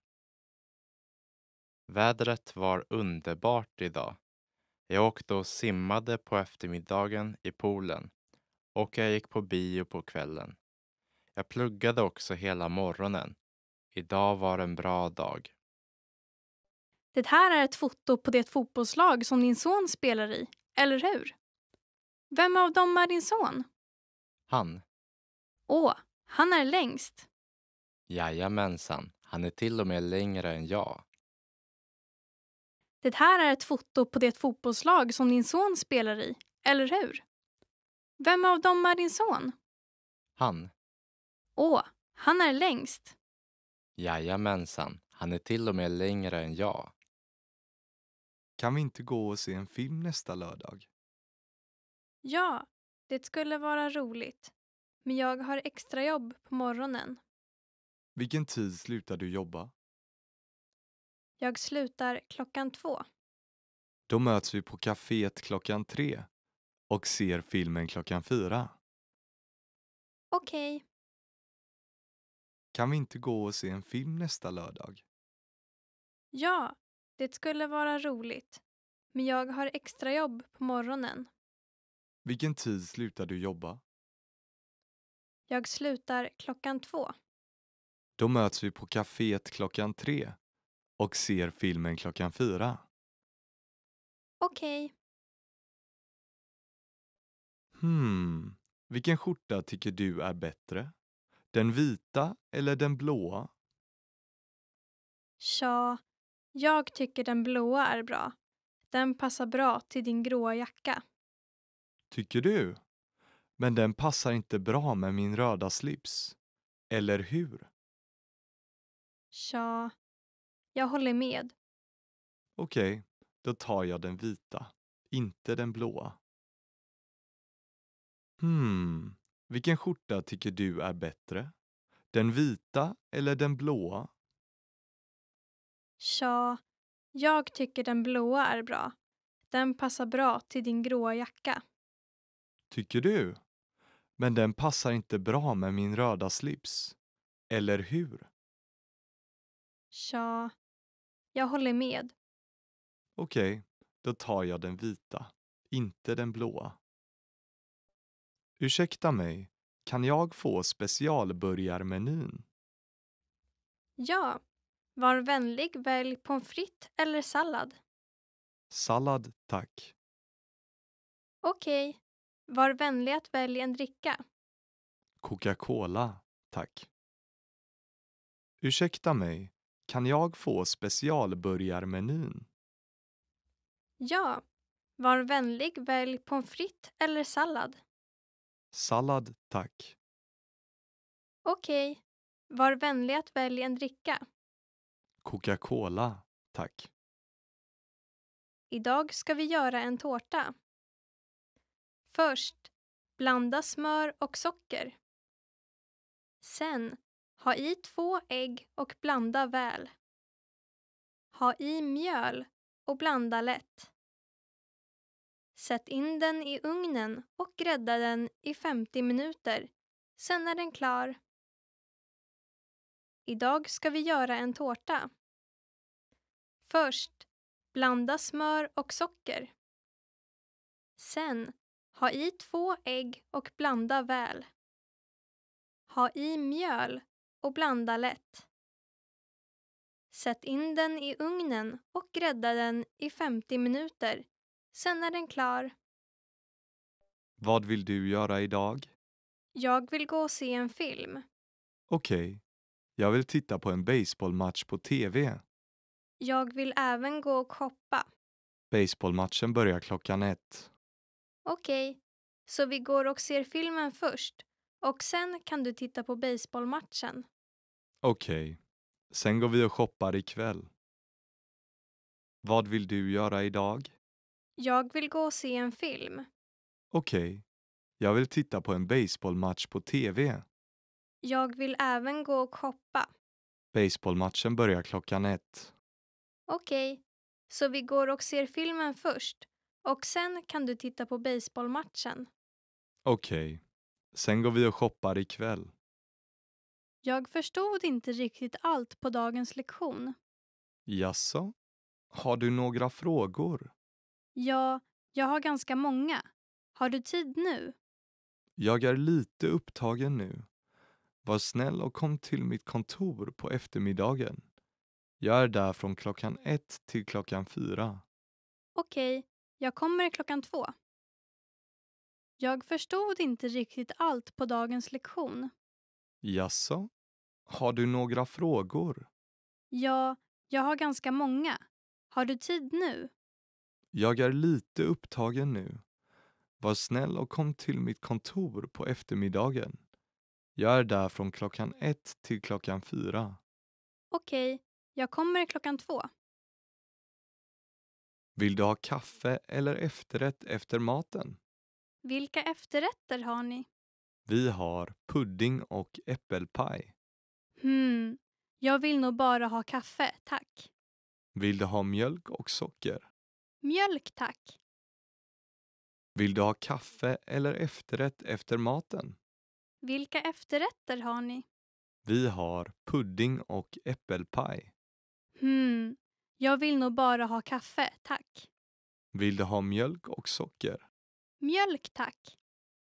Vädret var underbart idag. Jag åkte och simmade på eftermiddagen i poolen och jag gick på bio på kvällen. Jag pluggade också hela morgonen. Idag var en bra dag. Det här är ett foto på det fotbollslag som din son spelar i, eller hur? Vem av dem är din son? Han. Åh, han är längst. Jajamensan, han är till och med längre än jag. Det här är ett foto på det fotbollslag som din son spelar i, eller hur? Vem av dem är din son? Han. Åh, han är längst. Jajamensan, han är till och med längre än jag. Kan vi inte gå och se en film nästa lördag? Ja, det skulle vara roligt. Men jag har extra jobb på morgonen. Vilken tid slutar du jobba? Jag slutar 2:00. Då möts vi på kaféet 3:00 och ser filmen 4:00. Okej. Kan vi inte gå och se en film nästa lördag? Ja, det skulle vara roligt. Men jag har extra jobb på morgonen. Vilken tid slutar du jobba? Jag slutar 2:00. Då möts vi på kaféet 3:00 och ser filmen 4:00. Okej. Vilken skjorta tycker du är bättre? Den vita eller den blåa? Tja, jag tycker den blåa är bra. Den passar bra till din gråa jacka. Tycker du? Men den passar inte bra med min röda slips. Eller hur? Tja, jag håller med. Okej, då tar jag den vita, inte den blåa. Vilken skjorta tycker du är bättre? Den vita eller den blåa? Tja, jag tycker den blåa är bra. Den passar bra till din gråa jacka. Tycker du? Men den passar inte bra med min röda slips. Eller hur? Tja, jag håller med. Okej, då tar jag den vita, inte den blåa. Ursäkta mig, kan jag få specialburgarmenyn? Ja, var vänlig välj pommes frites eller sallad. Sallad, tack. Okej, var vänlig att välja en dricka. Coca-Cola, tack. Ursäkta mig, kan jag få specialburgarmenyn? Ja, var vänlig välj pommes frites eller sallad. Sallad, tack. Okej, var vänlig att välja en dricka. Coca-Cola, tack. Idag ska vi göra en tårta. Först, blanda smör och socker. Sen, ha i 2 ägg och blanda väl. Ha i mjöl och blanda lätt. Sätt in den i ugnen och grädda den i 50 minuter. Sen är den klar. Idag ska vi göra en tårta. Först, blanda smör och socker. Sen, ha i 2 ägg och blanda väl. Ha i mjöl och blanda lätt. Sätt in den i ugnen och grädda den i 50 minuter. Sen är den klar. Vad vill du göra idag? Jag vill gå och se en film. Okej. Jag vill titta på en baseballmatch på TV. Jag vill även gå och shoppa. Baseballmatchen börjar 1:00. Okej, så vi går och ser filmen först och sen kan du titta på baseballmatchen. Okej. Sen går vi och shoppar ikväll. Vad vill du göra idag? Jag vill gå och se en film. Okej. Jag vill titta på en baseballmatch på TV. Jag vill även gå och shoppa. Baseballmatchen börjar 1:00. Okej, så vi går och ser filmen först och sen kan du titta på baseballmatchen. Okej. Sen går vi och shoppar ikväll. Jag förstod inte riktigt allt på dagens lektion. Jaså? Har du några frågor? Ja, jag har ganska många. Har du tid nu? Jag är lite upptagen nu. Var snäll och kom till mitt kontor på eftermiddagen. Jag är där från 1:00 till 4:00. Okej, jag kommer 2:00. Jag förstod inte riktigt allt på dagens lektion. Jaså? Har du några frågor? Ja, jag har ganska många. Har du tid nu? Jag är lite upptagen nu. Var snäll och kom till mitt kontor på eftermiddagen. Jag är där från 1:00 till 4:00. Okej, jag kommer 2:00. Vill du ha kaffe eller efterrätt efter maten? Vilka efterrätter har ni? Vi har pudding och äppelpaj. Jag vill nog bara ha kaffe, tack. Vill du ha mjölk och socker? Mjölk, tack. Vill du ha kaffe eller efterrätt efter maten? Vilka efterrätter har ni? Vi har pudding och äppelpaj. Jag vill nog bara ha kaffe, tack. Vill du ha mjölk och socker? Mjölk, tack.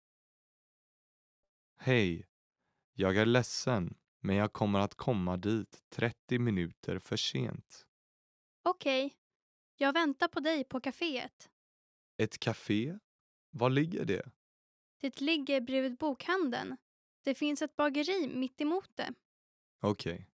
Hej, jag är ledsen, men jag kommer att komma dit 30 minuter för sent. Okej, jag väntar på dig på kaféet. Ett café? Var ligger det? Det ligger bredvid bokhandeln. Det finns ett bageri mitt emot det. Okej.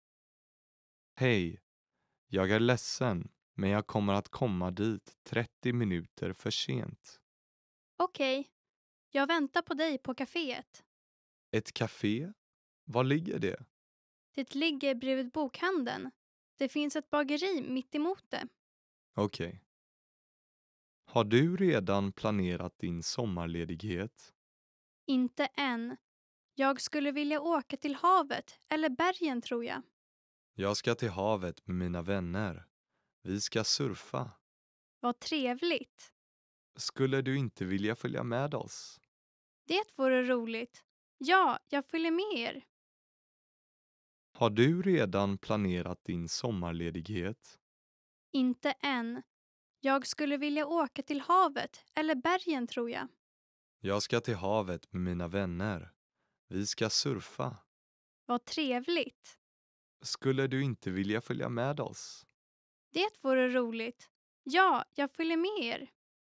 Hej, jag är ledsen, men jag kommer att komma dit 30 minuter för sent. Okej, jag väntar på dig på kaféet. Ett café? Var ligger det? Det ligger bredvid bokhandeln. Det finns ett bageri mitt emot det. Okej. Har du redan planerat din sommarledighet? Inte än. Jag skulle vilja åka till havet eller bergen tror jag. Jag ska till havet med mina vänner. Vi ska surfa. Vad trevligt. Skulle du inte vilja följa med oss? Det vore roligt. Ja, jag följer med er. Har du redan planerat din sommarledighet? Inte än. Jag skulle vilja åka till havet eller bergen tror jag. Jag ska till havet med mina vänner. Vi ska surfa. Vad trevligt. Skulle du inte vilja följa med oss? Det vore roligt. Ja, jag följer med er.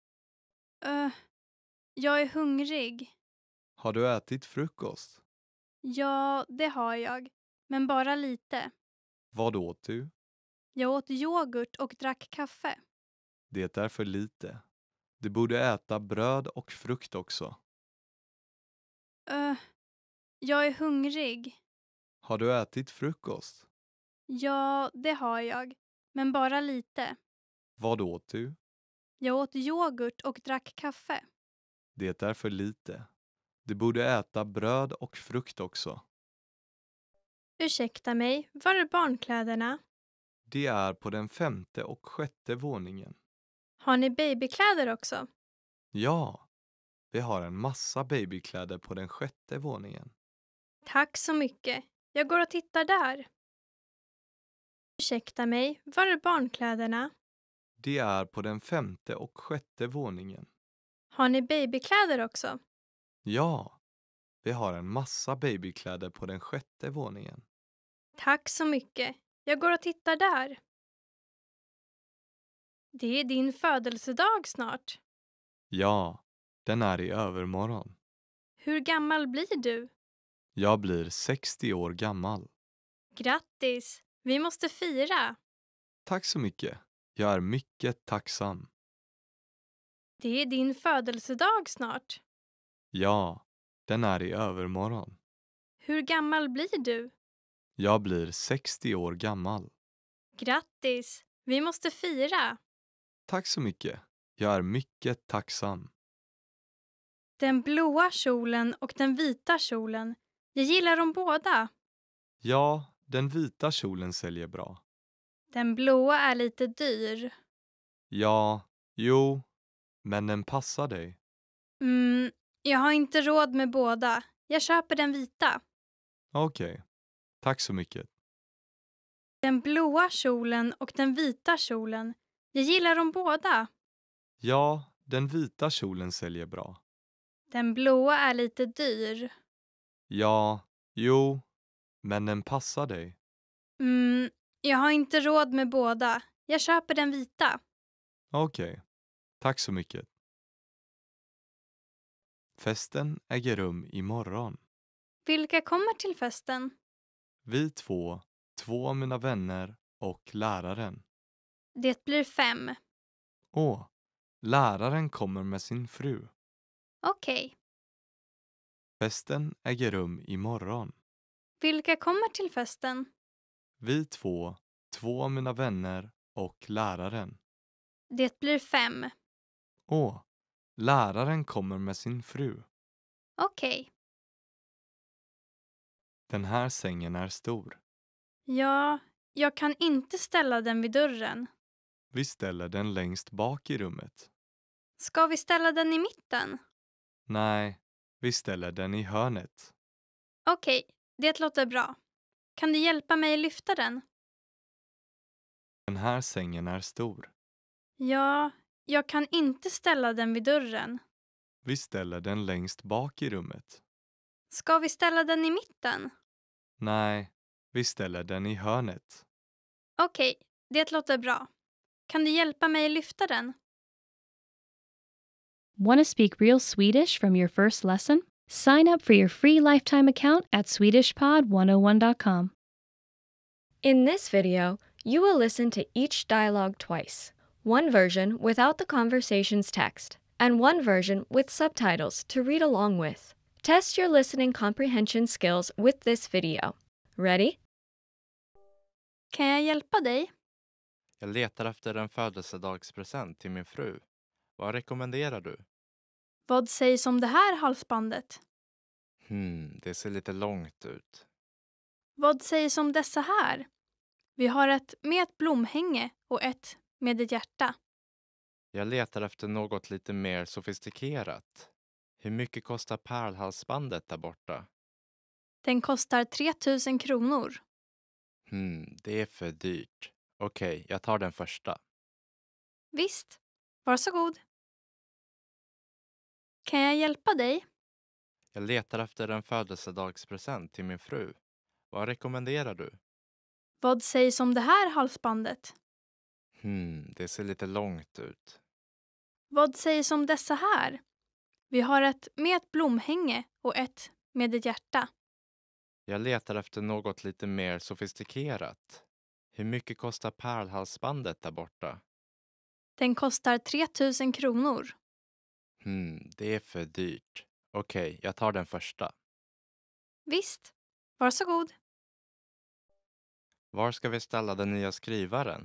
Jag är hungrig. Har du ätit frukost? Ja, det har jag. Men bara lite. Vad åt du? Jag åt yoghurt och drack kaffe. Det är för lite. Du borde äta bröd och frukt också. Jag är hungrig. Har du ätit frukost? Ja, det har jag. Men bara lite. Vad åt du? Jag åt yoghurt och drack kaffe. Det är för lite. Du borde äta bröd och frukt också. Ursäkta mig, var är barnkläderna? Det är på den 5:e och 6:e våningen. Har ni babykläder också? Ja, vi har en massa babykläder på den 6:e våningen. Tack så mycket. Jag går och tittar där. Ursäkta mig, var är barnkläderna? Det är på den 5:e och 6:e våningen. Har ni babykläder också? Ja, vi har en massa babykläder på den 6:e våningen. Tack så mycket. Jag går och tittar där. Det är din födelsedag snart. Ja, Den är i övermorgon. Hur gammal blir du? Jag blir 60 år gammal. Grattis! Vi måste fira. Tack så mycket. Jag är mycket tacksam. Det är din födelsedag snart. Ja, den är i övermorgon. Hur gammal blir du? Jag blir 60 år gammal. Grattis! Vi måste fira. Tack så mycket. Jag är mycket tacksam. Den blåa kjolen och den vita kjolen. Jag gillar dem båda. Ja, den vita kjolen säljer bra. Den blåa är lite dyr. Ja, jo, men den passar dig. Jag har inte råd med båda. Jag köper den vita. Okej, tack så mycket. Den blåa kjolen och den vita kjolen. Jag gillar dem båda. Ja, den vita kjolen säljer bra. Den blåa är lite dyr. Ja, jo, men den passar dig. Jag har inte råd med båda. Jag köper den vita. Okej, tack så mycket. Festen äger rum imorgon. Vilka kommer till festen? Vi två av mina vänner och läraren. Det blir 5. Åh, läraren kommer med sin fru. Okej. Festen äger rum imorgon. Vilka kommer till festen? Vi två av mina vänner och läraren. Det blir 5. Åh, läraren kommer med sin fru. Okej. Den här sängen är stor. Ja, jag kan inte ställa den vid dörren. Vi ställer den längst bak i rummet. Ska vi ställa den i mitten? Nej, vi ställer den i hörnet. Okej, det låter bra. Kan du hjälpa mig lyfta den? Den här sängen är stor. Ja, jag kan inte ställa den vid dörren. Vi ställer den längst bak i rummet. Ska vi ställa den i mitten? Nej, vi ställer den i hörnet. Okej, det låter bra. Kan du hjälpa mig lyfta den? Want to speak real Swedish from your first lesson? Sign up for your free lifetime account at SwedishPod101.com. In this video, you will listen to each dialogue twice. One version without the conversation's text, and one version with subtitles to read along with. Test your listening comprehension skills with this video. Ready? Kan jag hjälpa dig? Jag letar efter en födelsedagspresent till min fru. Vad rekommenderar du? Vad sägs om det här halsbandet? Det ser lite långt ut. Vad sägs om dessa här? Vi har ett med ett blomhänge och ett med ett hjärta. Jag letar efter något lite mer sofistikerat. Hur mycket kostar pärlhalsbandet där borta? Den kostar 3000 kronor. Det är för dyrt. Okej, jag tar den första. Visst, varsågod. Kan jag hjälpa dig? Jag letar efter en födelsedagspresent till min fru. Vad rekommenderar du? Vad sägs om det här halsbandet? Det ser lite långt ut. Vad sägs om dessa här? Vi har ett med ett blomhänge och ett med ett hjärta. Jag letar efter något lite mer sofistikerat. Hur mycket kostar pärlhalsbandet där borta? Den kostar 3000 kronor. Det är för dyrt. Okej, jag tar den första. Visst, varsågod. Var ska vi ställa den nya skrivaren?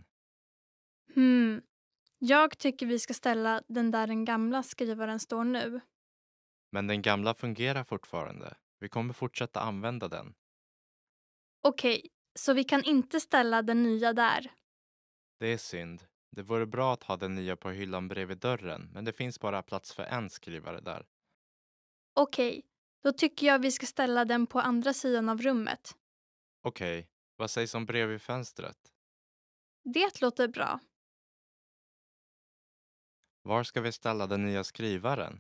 Jag tycker vi ska ställa den där den gamla skrivaren står nu. Men den gamla fungerar fortfarande. Vi kommer fortsätta använda den. Okej, så vi kan inte ställa den nya där. Det är synd. Det vore bra att ha den nya på hyllan bredvid dörren, men det finns bara plats för en skrivare där. Okej, då tycker jag vi ska ställa den på andra sidan av rummet. Okej, vad sägs om bredvid fönstret? Det låter bra. Var ska vi ställa den nya skrivaren?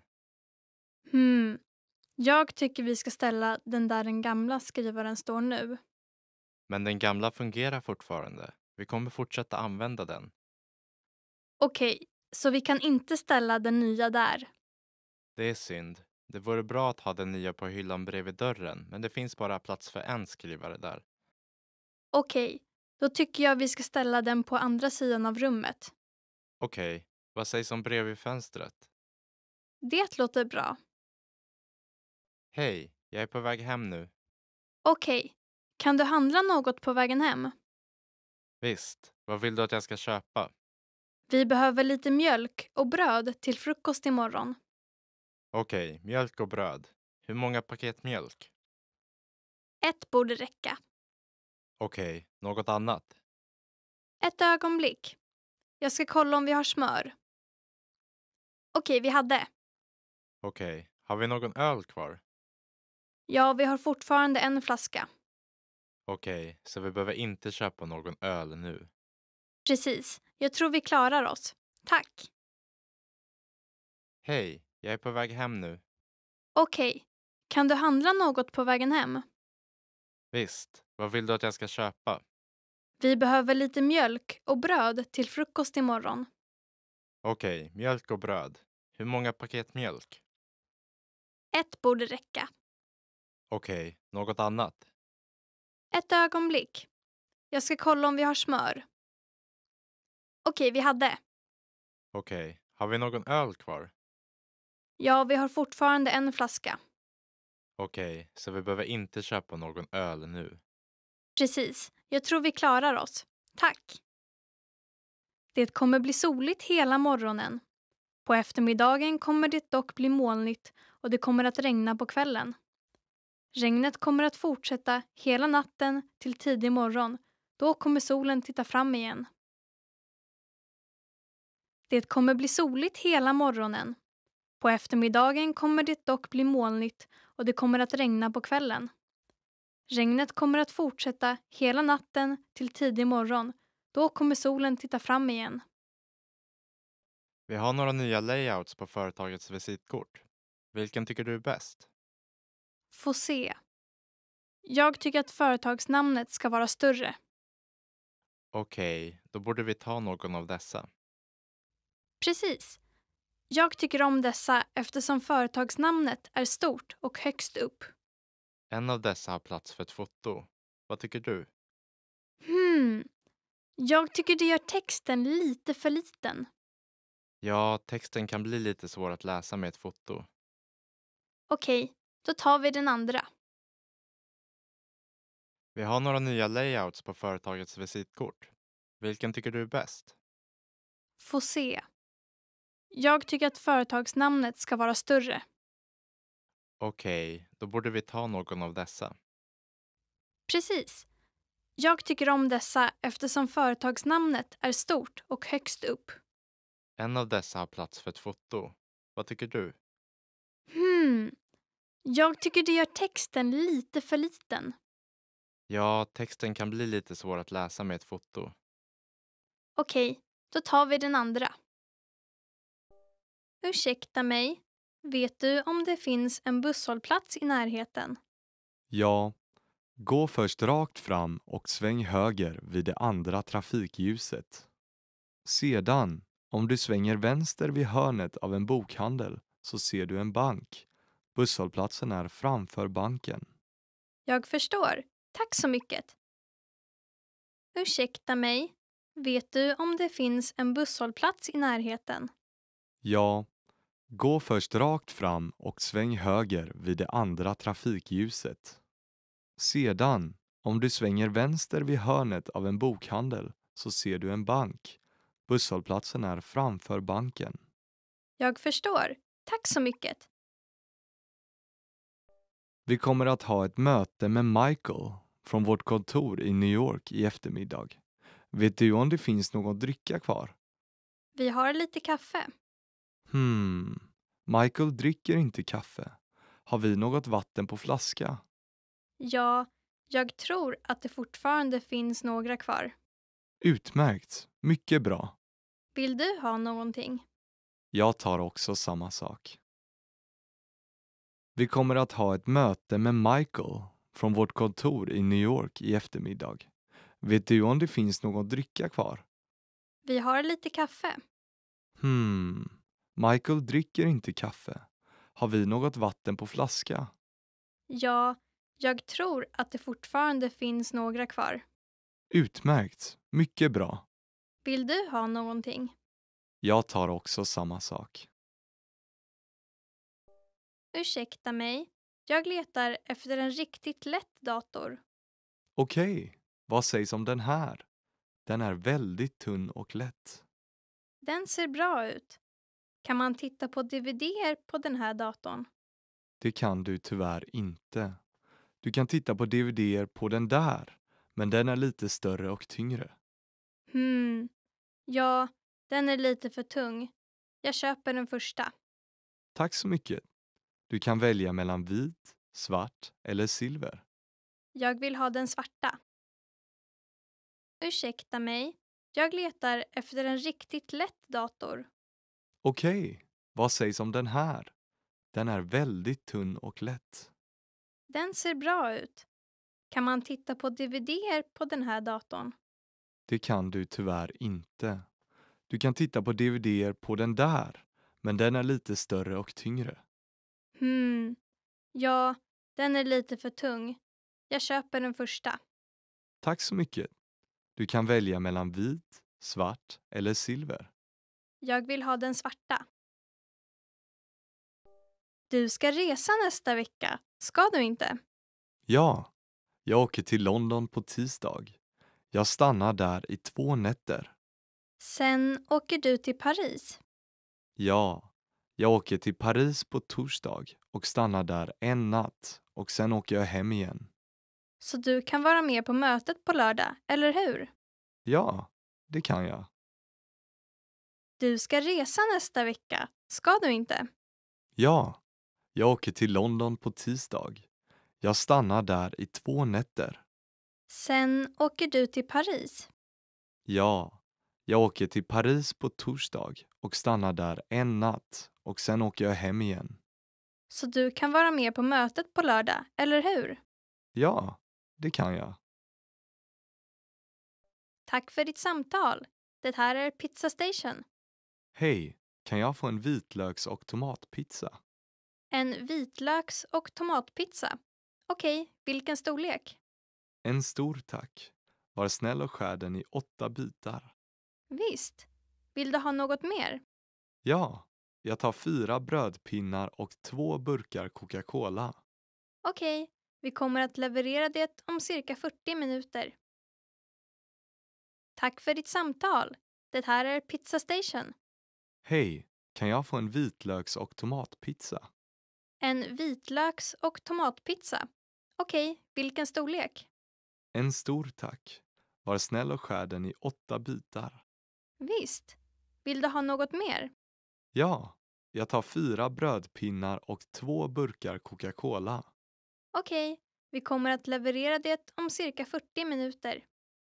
Jag tycker vi ska ställa den där den gamla skrivaren står nu. Men den gamla fungerar fortfarande. Vi kommer fortsätta använda den. Okej, så vi kan inte ställa den nya där. Det är synd. Det vore bra att ha den nya på hyllan bredvid dörren, men det finns bara plats för en skrivare där. Okej, då tycker jag vi ska ställa den på andra sidan av rummet. Okej, vad sägs om bredvid fönstret? Det låter bra. Hej, jag är på väg hem nu. Okej, kan du handla något på vägen hem? Visst, vad vill du att jag ska köpa? Vi behöver lite mjölk och bröd till frukost imorgon. Okej, mjölk och bröd. Hur många paket mjölk? Ett borde räcka. Okej, något annat? Ett ögonblick. Jag ska kolla om vi har smör. Okej, vi hade. Okej, har vi någon öl kvar? Ja, vi har fortfarande en flaska. Okej, så vi behöver inte köpa någon öl nu. Precis, jag tror vi klarar oss. Tack. Hej, jag är på väg hem nu. Okej, kan du handla något på vägen hem? Visst, vad vill du att jag ska köpa? Vi behöver lite mjölk och bröd till frukost imorgon. Okej, mjölk och bröd. Hur många paket mjölk? Ett borde räcka. Okej, något annat? Ett ögonblick. Jag ska kolla om vi har smör. Okej, vi hade. Okej, har vi någon öl kvar? Ja, vi har fortfarande en flaska. Okej, så vi behöver inte köpa någon öl nu. Precis, jag tror vi klarar oss. Tack. Det kommer bli soligt hela morgonen. På eftermiddagen kommer det dock bli molnigt och det kommer att regna på kvällen. Regnet kommer att fortsätta hela natten till tidig morgon. Då kommer solen titta fram igen. Det kommer bli soligt hela morgonen. På eftermiddagen kommer det dock bli molnigt och det kommer att regna på kvällen. Regnet kommer att fortsätta hela natten till tidig morgon. Då kommer solen titta fram igen. Vi har några nya layouts på företagets visitkort. Vilken tycker du är bäst? Få se. Jag tycker att företagsnamnet ska vara större. Okej, då borde vi ta någon av dessa. Precis. Jag tycker om dessa eftersom företagsnamnet är stort och högst upp. En av dessa har plats för ett foto. Vad tycker du? Jag tycker det gör texten lite för liten. Ja, texten kan bli lite svår att läsa med ett foto. Okej, då tar vi den andra. Vi har några nya layouts på företagets visitkort. Vilken tycker du är bäst? Få se. Jag tycker att företagsnamnet ska vara större. Okej, då borde vi ta någon av dessa. Precis. Jag tycker om dessa eftersom företagsnamnet är stort och högst upp. En av dessa har plats för ett foto. Vad tycker du? Jag tycker det gör texten lite för liten. Ja, texten kan bli lite svår att läsa med ett foto. Okej, då tar vi den andra. Ursäkta mig. Vet du om det finns en busshållplats i närheten? Ja, gå först rakt fram och sväng höger vid det andra trafikljuset. Sedan, om du svänger vänster vid hörnet av en bokhandel så ser du en bank. Busshållplatsen är framför banken. Jag förstår. Tack så mycket. Ursäkta mig. Vet du om det finns en busshållplats i närheten? Ja, gå först rakt fram och sväng höger vid det andra trafikljuset. Sedan, om du svänger vänster vid hörnet av en bokhandel så ser du en bank. Busshållplatsen är framför banken. Jag förstår. Tack så mycket. Vi kommer att ha ett möte med Michael från vårt kontor i New York i eftermiddag. Vet du om det finns någon dricka kvar? Vi har lite kaffe. Michael dricker inte kaffe. Har vi något vatten på flaska? Ja, jag tror att det fortfarande finns några kvar. Utmärkt, mycket bra. Vill du ha någonting? Jag tar också samma sak. Vi kommer att ha ett möte med Michael från vårt kontor i New York i eftermiddag. Vet du om det finns någon dricka kvar? Vi har lite kaffe. Michael dricker inte kaffe. Har vi något vatten på flaska? Ja, jag tror att det fortfarande finns några kvar. Utmärkt, mycket bra. Vill du ha någonting? Jag tar också samma sak. Ursäkta mig, jag letar efter en riktigt lätt dator. Okej, vad sägs om den här? Den är väldigt tunn och lätt. Den ser bra ut. Kan man titta på DVD-er på den här datorn? Det kan du tyvärr inte. Du kan titta på DVD-er på den där, men den är lite större och tyngre. Ja, den är lite för tung. Jag köper den första. Tack så mycket. Du kan välja mellan vit, svart eller silver. Jag vill ha den svarta. Ursäkta mig, jag letar efter en riktigt lätt dator. Okej, vad sägs om den här? Den är väldigt tunn och lätt. Den ser bra ut. Kan man titta på DVD-er på den här datorn? Det kan du tyvärr inte. Du kan titta på DVD-er på den där, men den är lite större och tyngre. Ja, den är lite för tung. Jag köper den första. Tack så mycket. Du kan välja mellan vit, svart eller silver. Jag vill ha den svarta. Du ska resa nästa vecka, ska du inte? Ja, jag åker till London på tisdag. Jag stannar där i 2 nätter. Sen åker du till Paris. Ja, jag åker till Paris på torsdag och stannar där 1 natt och sen åker jag hem igen. Så du kan vara med på mötet på lördag, eller hur? Ja, det kan jag. Du ska resa nästa vecka, ska du inte? Ja, jag åker till London på tisdag. Jag stannar där i 2 nätter. Sen åker du till Paris. Ja, jag åker till Paris på torsdag och stannar där 1 natt och sen åker jag hem igen. Så du kan vara med på mötet på lördag, eller hur? Ja, det kan jag. Tack för ditt samtal. Det här är Pizza Station. Hej, kan jag få en vitlöks- och tomatpizza? En vitlöks- och tomatpizza. Okej, vilken storlek? En stor tack. Var snäll och skär den i 8 bitar. Visst. Vill du ha något mer? Ja, jag tar 4 brödpinnar och 2 burkar Coca-Cola. Okej, vi kommer att leverera det om cirka 40 minuter. Tack för ditt samtal. Det här är Pizza Station. Hej, kan jag få en vitlöks- och tomatpizza? En vitlöks- och tomatpizza. Okej, vilken storlek? En stor tack. Var snäll och skär den i 8 bitar. Visst. Vill du ha något mer? Ja, jag tar 4 brödpinnar och 2 burkar Coca-Cola. Okej, vi kommer att leverera det om cirka 40 minuter.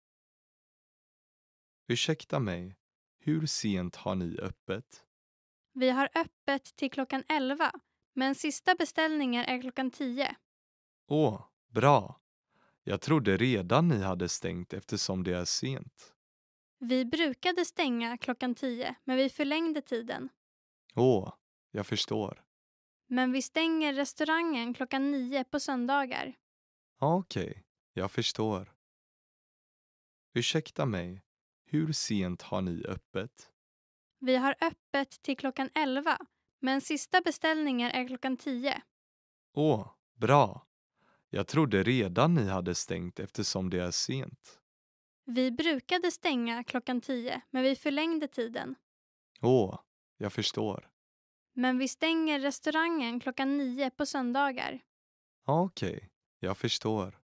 Ursäkta mig, hur sent har ni öppet? Vi har öppet till klockan 11, men sista beställningar är klockan 10. Åh, bra. Jag trodde redan ni hade stängt eftersom det är sent. Vi brukade stänga klockan 10, men vi förlängde tiden. Åh, jag förstår. Men vi stänger restaurangen klockan 9 på söndagar. Okej, jag förstår. Ursäkta mig, hur sent har ni öppet? Vi har öppet till klockan 11, men sista beställningar är klockan 10. Åh, bra. Jag trodde redan ni hade stängt eftersom det är sent. Vi brukade stänga klockan 10, men vi förlängde tiden. Åh, jag förstår. Men vi stänger restaurangen klockan 9 på söndagar. Okej, jag förstår.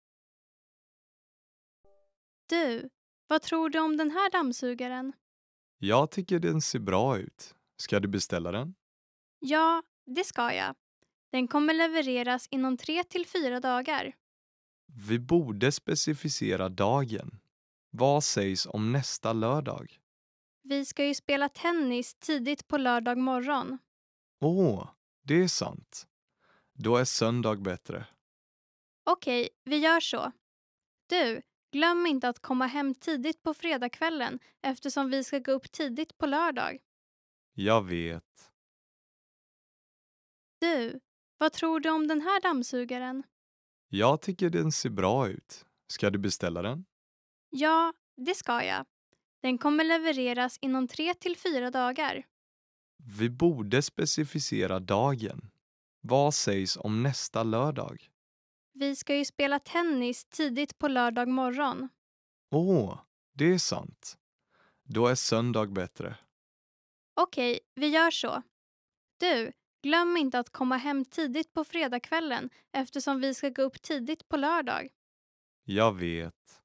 Du, vad tror du om den här dammsugaren? Jag tycker den ser bra ut. Ska du beställa den? Ja, det ska jag. Den kommer levereras inom 3 till 4 dagar. Vi borde specificera dagen. Vad sägs om nästa lördag? Vi ska ju spela tennis tidigt på lördag morgon. Åh, det är sant. Då är söndag bättre. Okej, vi gör så. Du, glöm inte att komma hem tidigt på fredagskvällen eftersom vi ska gå upp tidigt på lördag. Jag vet. Du, vad tror du om den här dammsugaren? Jag tycker den ser bra ut. Ska du beställa den? Ja, det ska jag. Den kommer levereras inom 3 till 4 dagar. Vi borde specificera dagen. Vad sägs om nästa lördag? Vi ska ju spela tennis tidigt på lördag morgon. Åh, det är sant. Då är söndag bättre. Okej, vi gör så. Du, glöm inte att komma hem tidigt på fredagskvällen eftersom vi ska gå upp tidigt på lördag. Jag vet.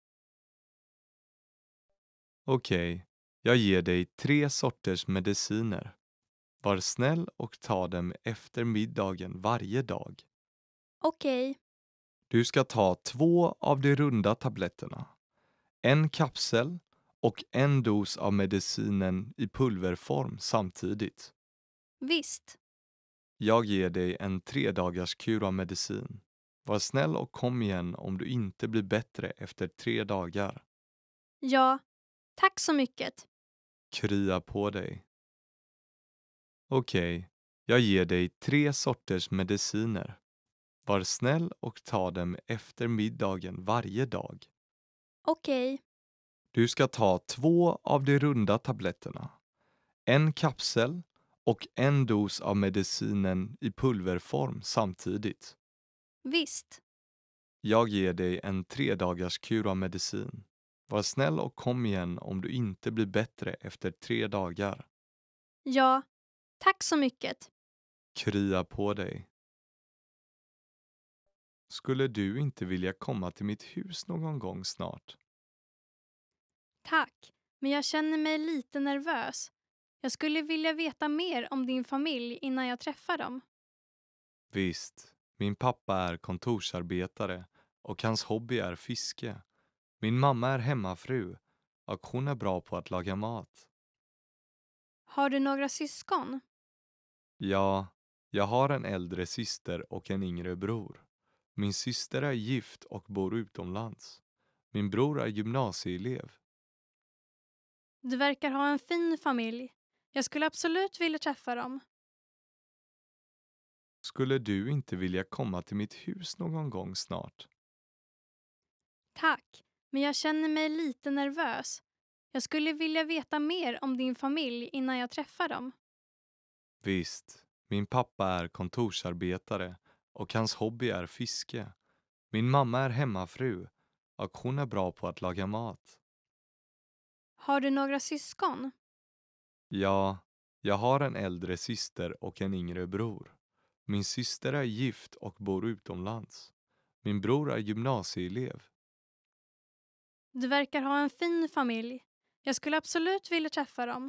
Okej, jag ger dig 3 sorters mediciner. Var snäll och ta dem efter middagen varje dag. Okej, Du ska ta 2 av de runda tabletterna, en kapsel och en dos av medicinen i pulverform samtidigt. visst. Jag ger dig en 3-dagars kur av medicin. Var snäll och kom igen om du inte blir bättre efter 3 dagar. Ja, tack så mycket. Krya på dig. Okej, jag ger dig 3 sorters mediciner. Var snäll och ta dem efter middagen varje dag. Okej, Du ska ta 2 av de runda tabletterna, en kapsel och en dos av medicinen i pulverform samtidigt. visst. Jag ger dig en 3-dagars kur av medicin. Var snäll och kom igen om du inte blir bättre efter 3 dagar. Ja, tack så mycket. Krya på dig. Skulle du inte vilja komma till mitt hus någon gång snart? Tack, men jag känner mig lite nervös. Jag skulle vilja veta mer om din familj innan jag träffar dem. Visst, min pappa är kontorsarbetare och hans hobby är fiske. Min mamma är hemmafru och hon är bra på att laga mat. Har du några syskon? Ja, jag har en äldre syster och en yngre bror. Min syster är gift och bor utomlands. Min bror är gymnasieelev. Du verkar ha en fin familj. Jag skulle absolut vilja träffa dem. Skulle du inte vilja komma till mitt hus någon gång snart? Tack, men jag känner mig lite nervös. Jag skulle vilja veta mer om din familj innan jag träffar dem. Visst, min pappa är kontorsarbetare och hans hobby är fiske. Min mamma är hemmafru och hon är bra på att laga mat. Har du några syskon? Ja, jag har en äldre syster och en yngre bror. Min syster är gift och bor utomlands. Min bror är gymnasieelev. Du verkar ha en fin familj. Jag skulle absolut vilja träffa dem.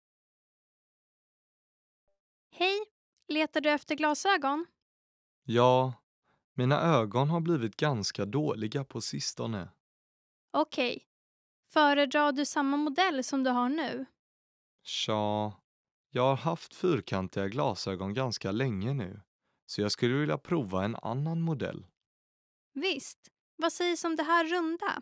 Hej, letar du efter glasögon? Ja, mina ögon har blivit ganska dåliga på sistone. Okej. Föredrar du samma modell som du har nu? Tja, jag har haft fyrkantiga glasögon ganska länge nu, så jag skulle vilja prova en annan modell. Visst. Vad sägs om det här runda?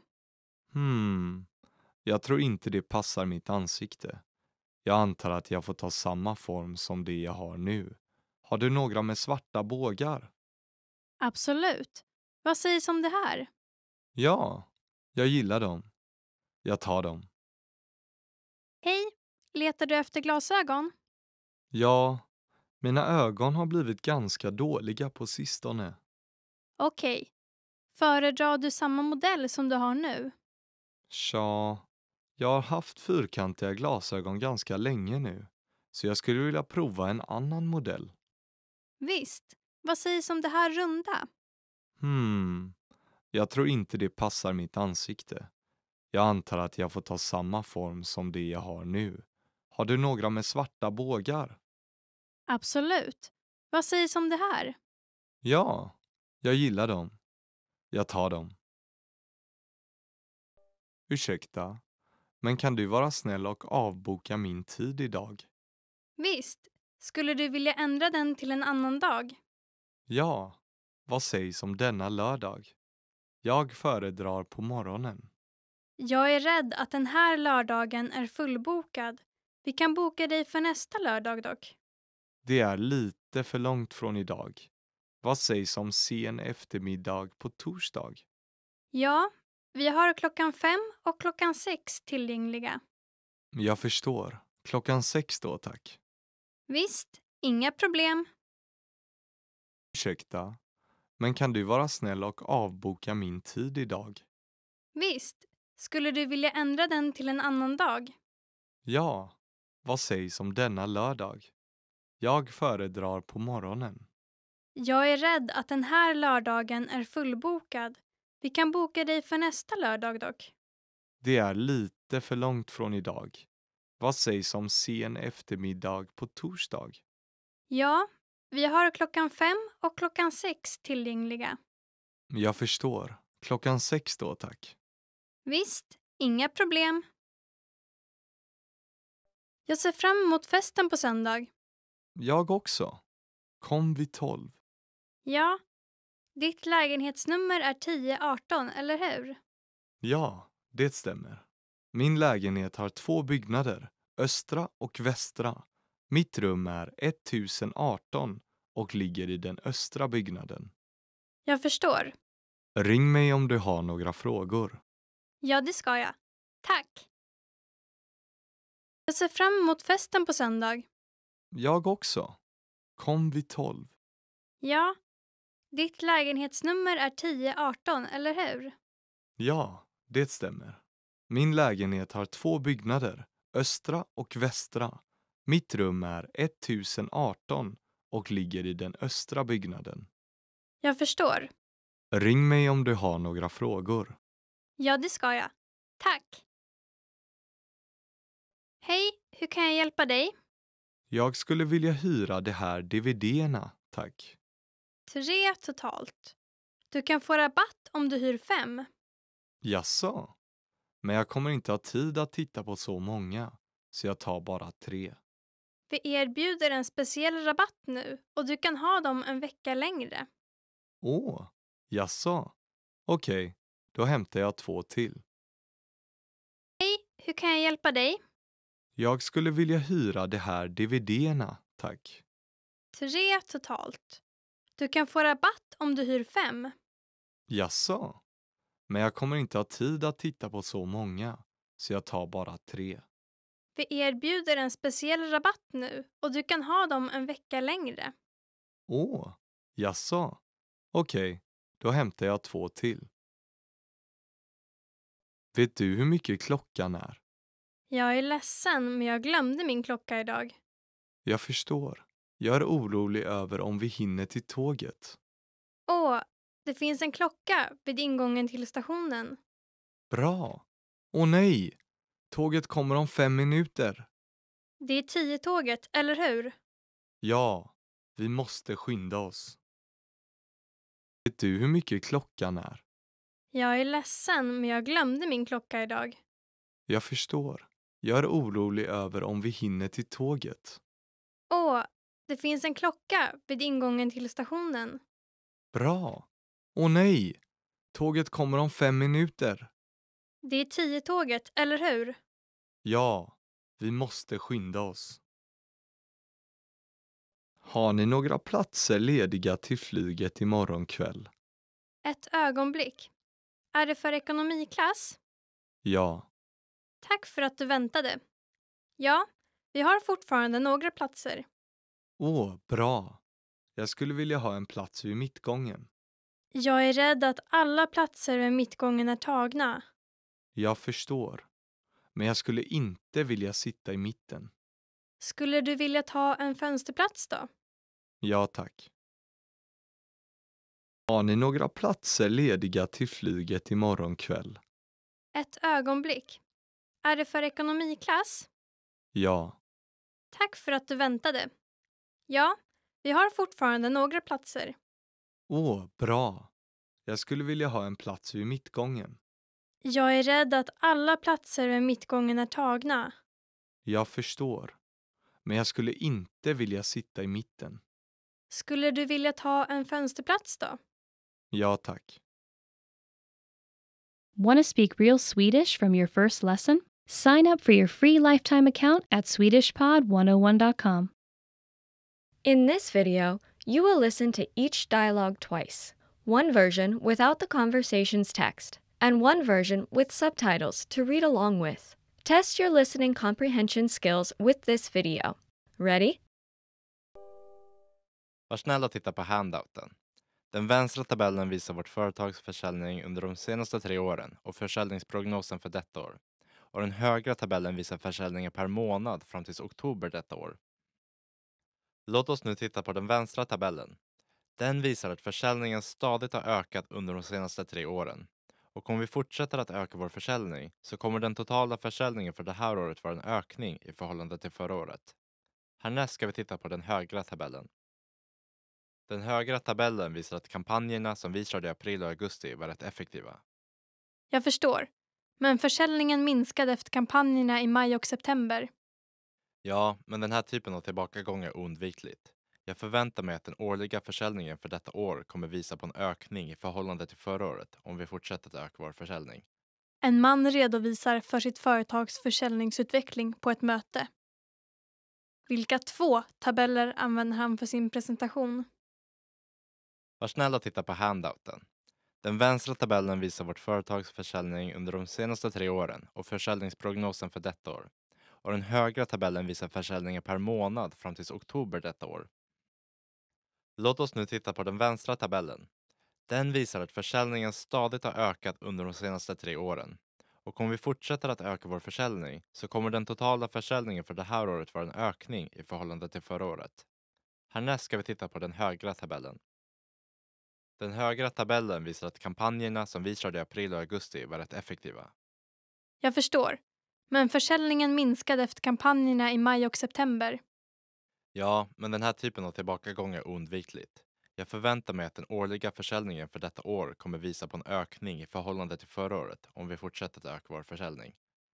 Jag tror inte det passar mitt ansikte. Jag antar att jag får ta samma form som det jag har nu. Har du några med svarta bågar? Absolut. Vad sägs om det här? Ja, jag gillar dem. Jag tar dem. Hej, letar du efter glasögon? Ja, mina ögon har blivit ganska dåliga på sistone. Okej. Föredrar du samma modell som du har nu? Tja, jag har haft fyrkantiga glasögon ganska länge nu, så jag skulle vilja prova en annan modell. Visst. Vad sägs om det här runda? Jag tror inte det passar mitt ansikte. Jag antar att jag får ta samma form som det jag har nu. Har du några med svarta bågar? Absolut. Vad sägs om det här? Ja, jag gillar dem. Jag tar dem. Ursäkta, men kan du vara snäll och avboka min tid idag? Visst. Skulle du vilja ändra den till en annan dag? Ja, vad sägs om denna lördag? Jag föredrar på morgonen. Jag är rädd att den här lördagen är fullbokad. Vi kan boka dig för nästa lördag dock. Det är lite lite för långt från idag. Vad sägs om sen eftermiddag på torsdag? Ja, vi har klockan 5 och klockan 6 tillgängliga. Jag förstår. Klockan 6 då, tack. Visst, inga problem. Ursäkta, men kan du vara snäll och avboka min tid idag? Visst, skulle du vilja ändra den till en annan dag? Ja, vad sägs om denna lördag? Jag föredrar på morgonen. Jag är rädd att den här lördagen är fullbokad. Vi kan boka dig för nästa lördag dock. Det är lite för långt från idag. Vad sägs om sen eftermiddag på torsdag? Ja, vi har klockan 5 och klockan 6 tillgängliga. Jag förstår. Klockan 6 då, tack. Visst, inga problem. Jag ser fram emot festen på söndag. Jag också. Kom vid 12. Ja, ditt lägenhetsnummer är 1018, eller hur? Ja, det stämmer. Min lägenhet har 2 byggnader, östra och västra. Mitt rum är 1018 och ligger i den östra byggnaden. Jag förstår. Ring mig om du har några frågor. Ja, det ska jag. Tack. Jag ser fram emot festen på söndag. Jag också. Kom vid 12. Ja, ditt lägenhetsnummer är 1018, eller hur? Ja, det stämmer. Min lägenhet har 2 byggnader, östra och västra. Mitt rum är 1018 och ligger i den östra byggnaden. Jag förstår. Ring mig om du har några frågor. Ja, det ska jag. Tack. Hej, hur kan jag hjälpa dig? Jag skulle vilja hyra de här DVD-erna, tack. 3 totalt. Du kan få rabatt om du hyr 5. Jaså? Men jag kommer inte ha tid att titta på så många, så jag tar bara 3. Vi erbjuder en speciell rabatt nu och du kan ha dem en vecka längre. Åh, jaså? Okej, då hämtar jag 2 till. Hej, hur kan jag hjälpa dig? Jag skulle vilja hyra de här DVD-erna, tack. 3 totalt. Du kan få rabatt om du hyr 5. Jaså? Men jag kommer inte ha tid att titta på så många, så jag tar bara 3. Vi erbjuder en speciell rabatt nu och du kan ha dem en vecka längre. Åh, jaså? Okej, då hämtar jag 2 till. Vet du hur mycket klockan är? Jag är ledsen, men jag glömde min klocka idag. Jag förstår. Jag är orolig över om vi hinner till tåget. Åh, det finns en klocka vid ingången till stationen. Bra. Åh nej! Tåget kommer om 5 minuter. Det är 10-tåget, eller hur? Ja, vi måste skynda oss. Vet du hur mycket klockan är? Jag är ledsen, men jag glömde min klocka idag. Jag förstår. Jag är orolig över om vi hinner till tåget. Åh, det finns en klocka vid ingången till stationen. Bra. Åh nej! Tåget kommer om 5 minuter. Det är 10-tåget, eller hur? Ja, vi måste skynda oss. Har ni några platser lediga till flyget imorgon kväll? Ett ögonblick. Är det för ekonomiklass? Ja, Tack för att du väntade. Ja, vi har fortfarande några platser. åh, bra. Jag skulle vilja ha en plats vid mittgången. Jag är rädd att alla platser vid mittgången är tagna. Jag förstår. Men jag skulle inte vilja sitta i mitten. Skulle du vilja ta en fönsterplats då? Ja, tack. Har ni några platser lediga till flyget imorgon kväll? Ett ögonblick. Är det för ekonomiklass? Ja, Tack för att du väntade. Ja, vi har fortfarande några platser. åh, bra. Jag skulle vilja ha en plats vid mittgången. Jag är rädd att alla platser vid mittgången är tagna. Jag förstår. Men jag skulle inte vilja sitta i mitten. Skulle du vilja ta en fönsterplats då? Ja, tack. Want to speak real Swedish from your first lesson? Sign up for your free lifetime account at SwedishPod101.com. In this video, you will listen to each dialogue twice. One version without the conversation's text, and one version with subtitles to read along with. Test your listening comprehension skills with this video. Ready? Var snäll och titta på handouten. Den vänstra tabellen visar vårt företags försäljning under de senaste 3 åren och försäljningsprognosen för detta år. Och den högra tabellen visar försäljningen per månad fram till oktober detta år. Låt oss nu titta på den vänstra tabellen. Den visar att försäljningen stadigt har ökat under de senaste 3 åren. Och om vi fortsätter att öka vår försäljning så kommer den totala försäljningen för det här året vara en ökning i förhållande till förra året. Härnäst ska vi titta på den högra tabellen. Den högra tabellen visar att kampanjerna som vi körde i april och augusti var rätt effektiva. Jag förstår. Men försäljningen minskade efter kampanjerna i maj och september. Ja, men den här typen av tillbakagång är oundvikligt. Jag förväntar mig att den årliga försäljningen för detta år kommer visa på en ökning i förhållande till förra året om vi fortsätter att öka vår försäljning. En man redovisar för sitt företags försäljningsutveckling på ett möte. Vilka 2 tabeller använder han för sin presentation? Var snäll och titta på handouten. Den vänstra tabellen visar vårt företags försäljning under de senaste 3 åren och försäljningsprognosen för detta år. Och den högra tabellen visar försäljningen per månad fram till oktober detta år. Låt oss nu titta på den vänstra tabellen. Den visar att försäljningen stadigt har ökat under de senaste 3 åren. Och om vi fortsätter att öka vår försäljning så kommer den totala försäljningen för det här året vara en ökning i förhållande till förra året. Härnäst ska vi titta på den högra tabellen. Den högra tabellen visar att kampanjerna som vi körde i april och augusti var rätt effektiva. Jag förstår. Men försäljningen minskade efter kampanjerna i maj och september. Ja, men den här typen av tillbakagång är oundvikligt. Jag förväntar mig att den årliga försäljningen för detta år kommer visa på en ökning i förhållande till förra året om vi fortsätter att öka vår försäljning.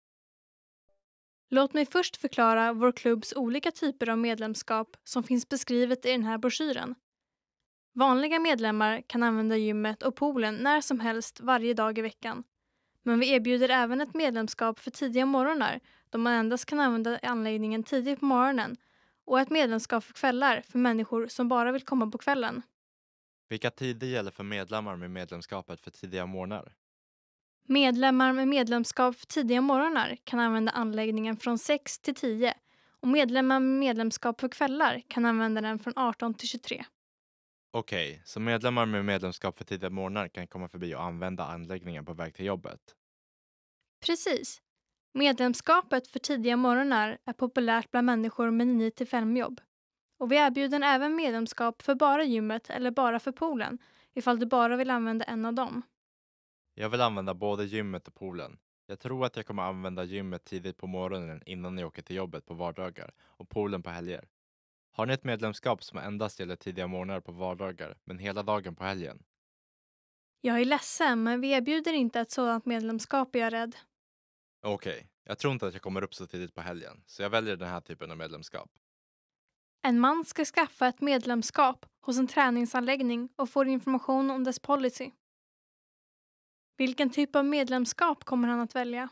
Låt mig först förklara vår klubbs olika typer av medlemskap som finns beskrivet i den här broschyren. Vanliga medlemmar kan använda gymmet och poolen när som helst varje dag i veckan. Men vi erbjuder även ett medlemskap för tidiga morgnar då man endast kan använda anläggningen tidigt på morgonen och ett medlemskap för kvällar för människor som bara vill komma på kvällen. Vilka tider gäller för medlemmar med medlemskapet för tidiga morgnar? Medlemmar med medlemskap för tidiga morgnar kan använda anläggningen från 6 till 10 och medlemmar med medlemskap för kvällar kan använda den från 18 till 23. Okej, så medlemmar med medlemskap för tidiga morgnar kan komma förbi och använda anläggningen på väg till jobbet. Precis. Medlemskapet för tidiga morgnar är populärt bland människor med 9-5 jobb. Och vi erbjuder även medlemskap för bara gymmet eller bara för poolen ifall du bara vill använda en av dem. Jag vill använda både gymmet och poolen. Jag tror att jag kommer använda gymmet tidigt på morgonen innan jag åker till jobbet på vardagar och poolen på helger. Har ni ett medlemskap som endast gäller tidiga morgnar på vardagar men hela dagen på helgen? Jag är ledsen, men vi erbjuder inte ett sådant medlemskap, är jag rädd. Okej, jag tror inte att jag kommer upp så tidigt på helgen, så jag väljer den här typen av medlemskap. En man ska skaffa ett medlemskap hos en träningsanläggning och får information om dess policy. Vilken typ av medlemskap kommer han att välja?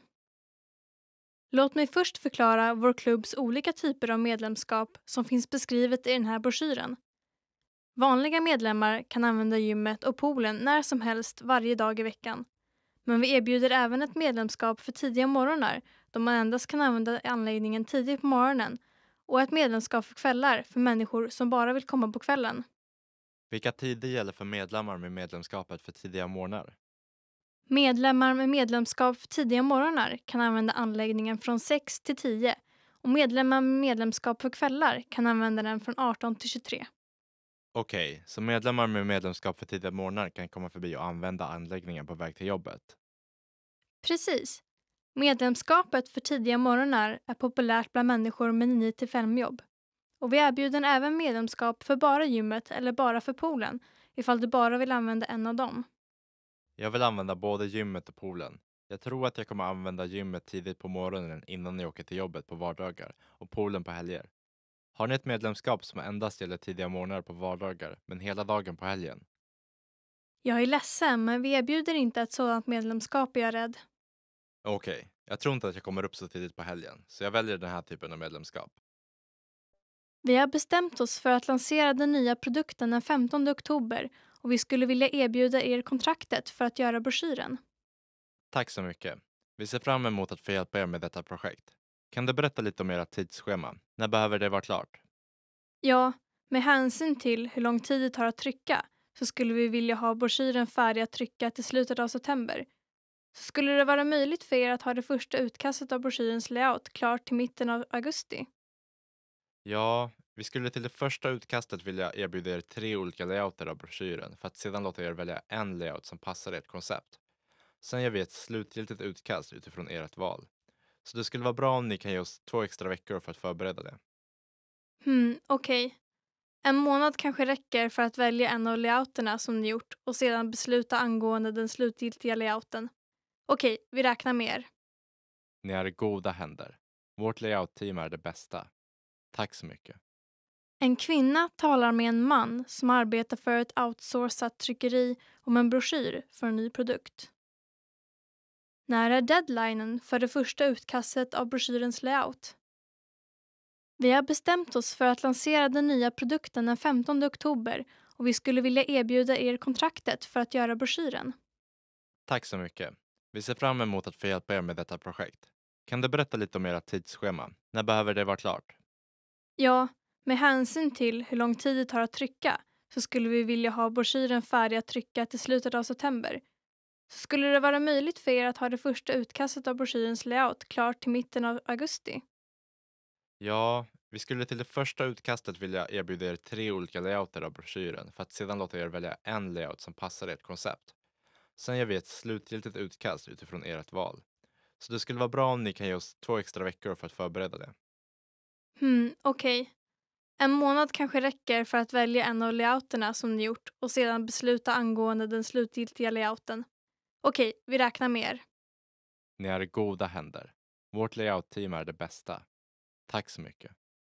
Låt mig först förklara vår klubbs olika typer av medlemskap som finns beskrivet i den här broschyren. Vanliga medlemmar kan använda gymmet och poolen när som helst varje dag i veckan. Men vi erbjuder även ett medlemskap för tidiga morgnar då man endast kan använda anläggningen tidigt på morgonen och ett medlemskap för kvällar för människor som bara vill komma på kvällen. Vilka tider gäller för medlemmar med medlemskapet för tidiga morgnar? Medlemmar med medlemskap för tidiga morgnar kan använda anläggningen från 6 till 10 och medlemmar med medlemskap för kvällar kan använda den från 18 till 23. Okej, så medlemmar med medlemskap för tidiga morgnar kan komma förbi och använda anläggningen på väg till jobbet. Precis. Medlemskapet för tidiga morgnar är populärt bland människor med 9-5 jobb. Och vi erbjuder även medlemskap för bara gymmet eller bara för poolen ifall du bara vill använda en av dem. Jag vill använda både gymmet och poolen. Jag tror att jag kommer använda gymmet tidigt på morgonen innan jag åker till jobbet på vardagar och poolen på helger. Har ni ett medlemskap som endast gäller tidiga morgnar på vardagar men hela dagen på helgen? Jag är ledsen, men vi erbjuder inte ett sådant medlemskap, är jag rädd. Okej, jag tror inte att jag kommer upp så tidigt på helgen, så jag väljer den här typen av medlemskap. Vi har bestämt oss för att lansera den nya produkten den 15 oktober och vi skulle vilja erbjuda er kontraktet för att göra broschyren. Tack så mycket. Vi ser fram emot att få hjälpa er med detta projekt. Kan du berätta lite om era tidsschema? När behöver det vara klart? Ja, med hänsyn till hur lång tid det tar att trycka så skulle vi vilja ha broschyren färdig att trycka till slutet av september. Så skulle det vara möjligt för er att ha det första utkastet av broschyrens layout klart till mitten av augusti? Ja, vi skulle till det första utkastet vilja erbjuda er 3 olika layouter av broschyren för att sedan låta er välja en layout som passar ert koncept. Sen gör vi ett slutgiltigt utkast utifrån ert val. Så det skulle vara bra om ni kan ge oss 2 extra veckor för att förbereda det. Okej. En månad kanske räcker för att välja en av layouterna som ni gjort och sedan besluta angående den slutgiltiga layouten. Okej, vi räknar med er. Ni är i goda händer. Vårt layout-team är det bästa. Tack så mycket. En kvinna talar med en man som arbetar för ett outsourcat tryckeri om en broschyr för en ny produkt. När är deadlinen för det första utkastet av broschyrens layout? Vi har bestämt oss för att lansera den nya produkten den 15 oktober och vi skulle vilja erbjuda er kontraktet för att göra broschyren. Tack så mycket. Vi ser fram emot att få hjälpa er med detta projekt. Kan du berätta lite om era tidsschema? När behöver det vara klart? Ja, med hänsyn till hur lång tid det tar att trycka så skulle vi vilja ha broschyren färdig att trycka till slutet av september. Så skulle det vara möjligt för er att ha det första utkastet av broschyrens layout klart till mitten av augusti? Ja, vi skulle till det första utkastet vilja erbjuda er 3 olika layouter av broschyren för att sedan låta er välja en layout som passar ert koncept. Sen gör vi ett slutgiltigt utkast utifrån ert val. Så det skulle vara bra om ni kan ge oss 2 extra veckor för att förbereda det. Okej. En månad kanske räcker för att välja en av layouterna som ni gjort och sedan besluta angående den slutgiltiga layouten. Okej, vi räknar med er. Ni är i goda händer. Vårt layout-team är det bästa. Tack så mycket.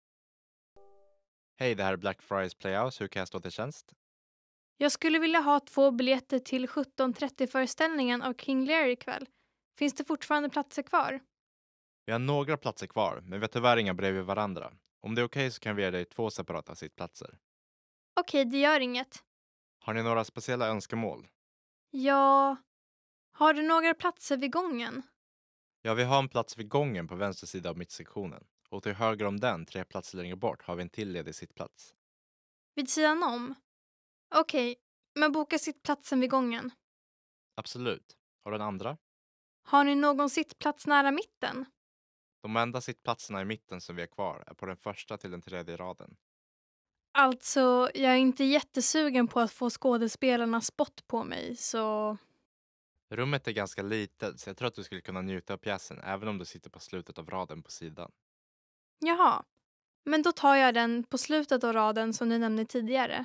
Hej, det här är Black Fridays Playhouse. Hur kan jag stå till tjänst? Jag skulle vilja ha 2 biljetter till 17:30-föreställningen av King Lear ikväll. Finns det fortfarande platser kvar? Vi har några platser kvar, men vi har tyvärr inga bredvid varandra. Om det är okej så kan vi ge dig 2 separata sittplatser. Okej, det gör inget. Har ni några speciella önskemål? Ja, har du några platser vid gången? Ja, vi har en plats vid gången på vänster sida av mittsektionen. Och till höger om den, 3 platser längre bort, har vi en till ledig sittplats. Vid sidan om? Okej, men boka sittplatsen vid gången. Absolut. Och den andra? Har ni någon sittplats nära mitten? De enda sittplatserna i mitten som vi har kvar är på den första till den 3:e raden. Alltså, jag är inte jättesugen på att få skådespelarnas spott på mig, så... Rummet är ganska litet, så jag tror att du skulle kunna njuta av pjäsen även om du sitter på slutet av raden på sidan. Jaha, men då tar jag den på slutet av raden som ni nämnde tidigare.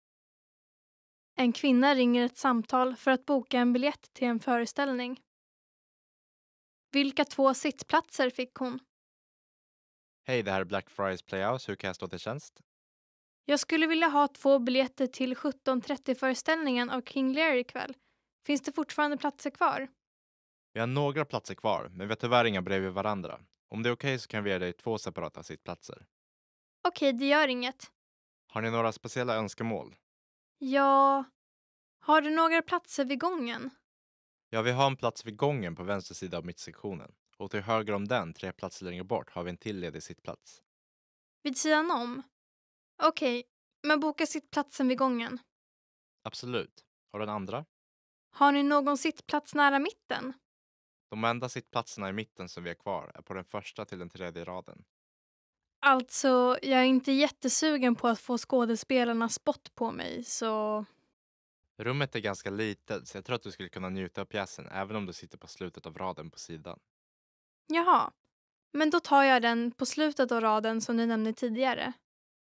En kvinna ringer ett samtal för att boka en biljett till en föreställning. Vilka 2 sittplatser fick hon? Hej, det här är Black Fridays Playhouse. Hur kan jag stå till tjänst? Jag skulle vilja ha 2 biljetter till 17:30-föreställningen av King Lear ikväll. Finns det fortfarande platser kvar? Vi har några platser kvar, men vi har tyvärr inga bredvid varandra. Om det är okej så kan vi ge dig 2 separata sittplatser. Okej, det gör inget. Har ni några speciella önskemål? Ja, har du några platser vid gången? Ja, vi har en plats vid gången på vänster sida av mittsektionen. Och till höger om den, 3 platser längre bort, har vi en till ledig sittplats. Vid sidan om? Okej, men boka sittplatsen vid gången. Absolut. Och den andra? Har ni någon sittplats nära mitten? De enda sittplatserna i mitten som vi har kvar är på den första till den 3:e raden. Alltså, jag är inte jättesugen på att få skådespelarnas spott på mig, så... Rummet är ganska litet, så jag tror att du skulle kunna njuta av pjäsen även om du sitter på slutet av raden på sidan. Jaha, men då tar jag den på slutet av raden som ni nämnde tidigare.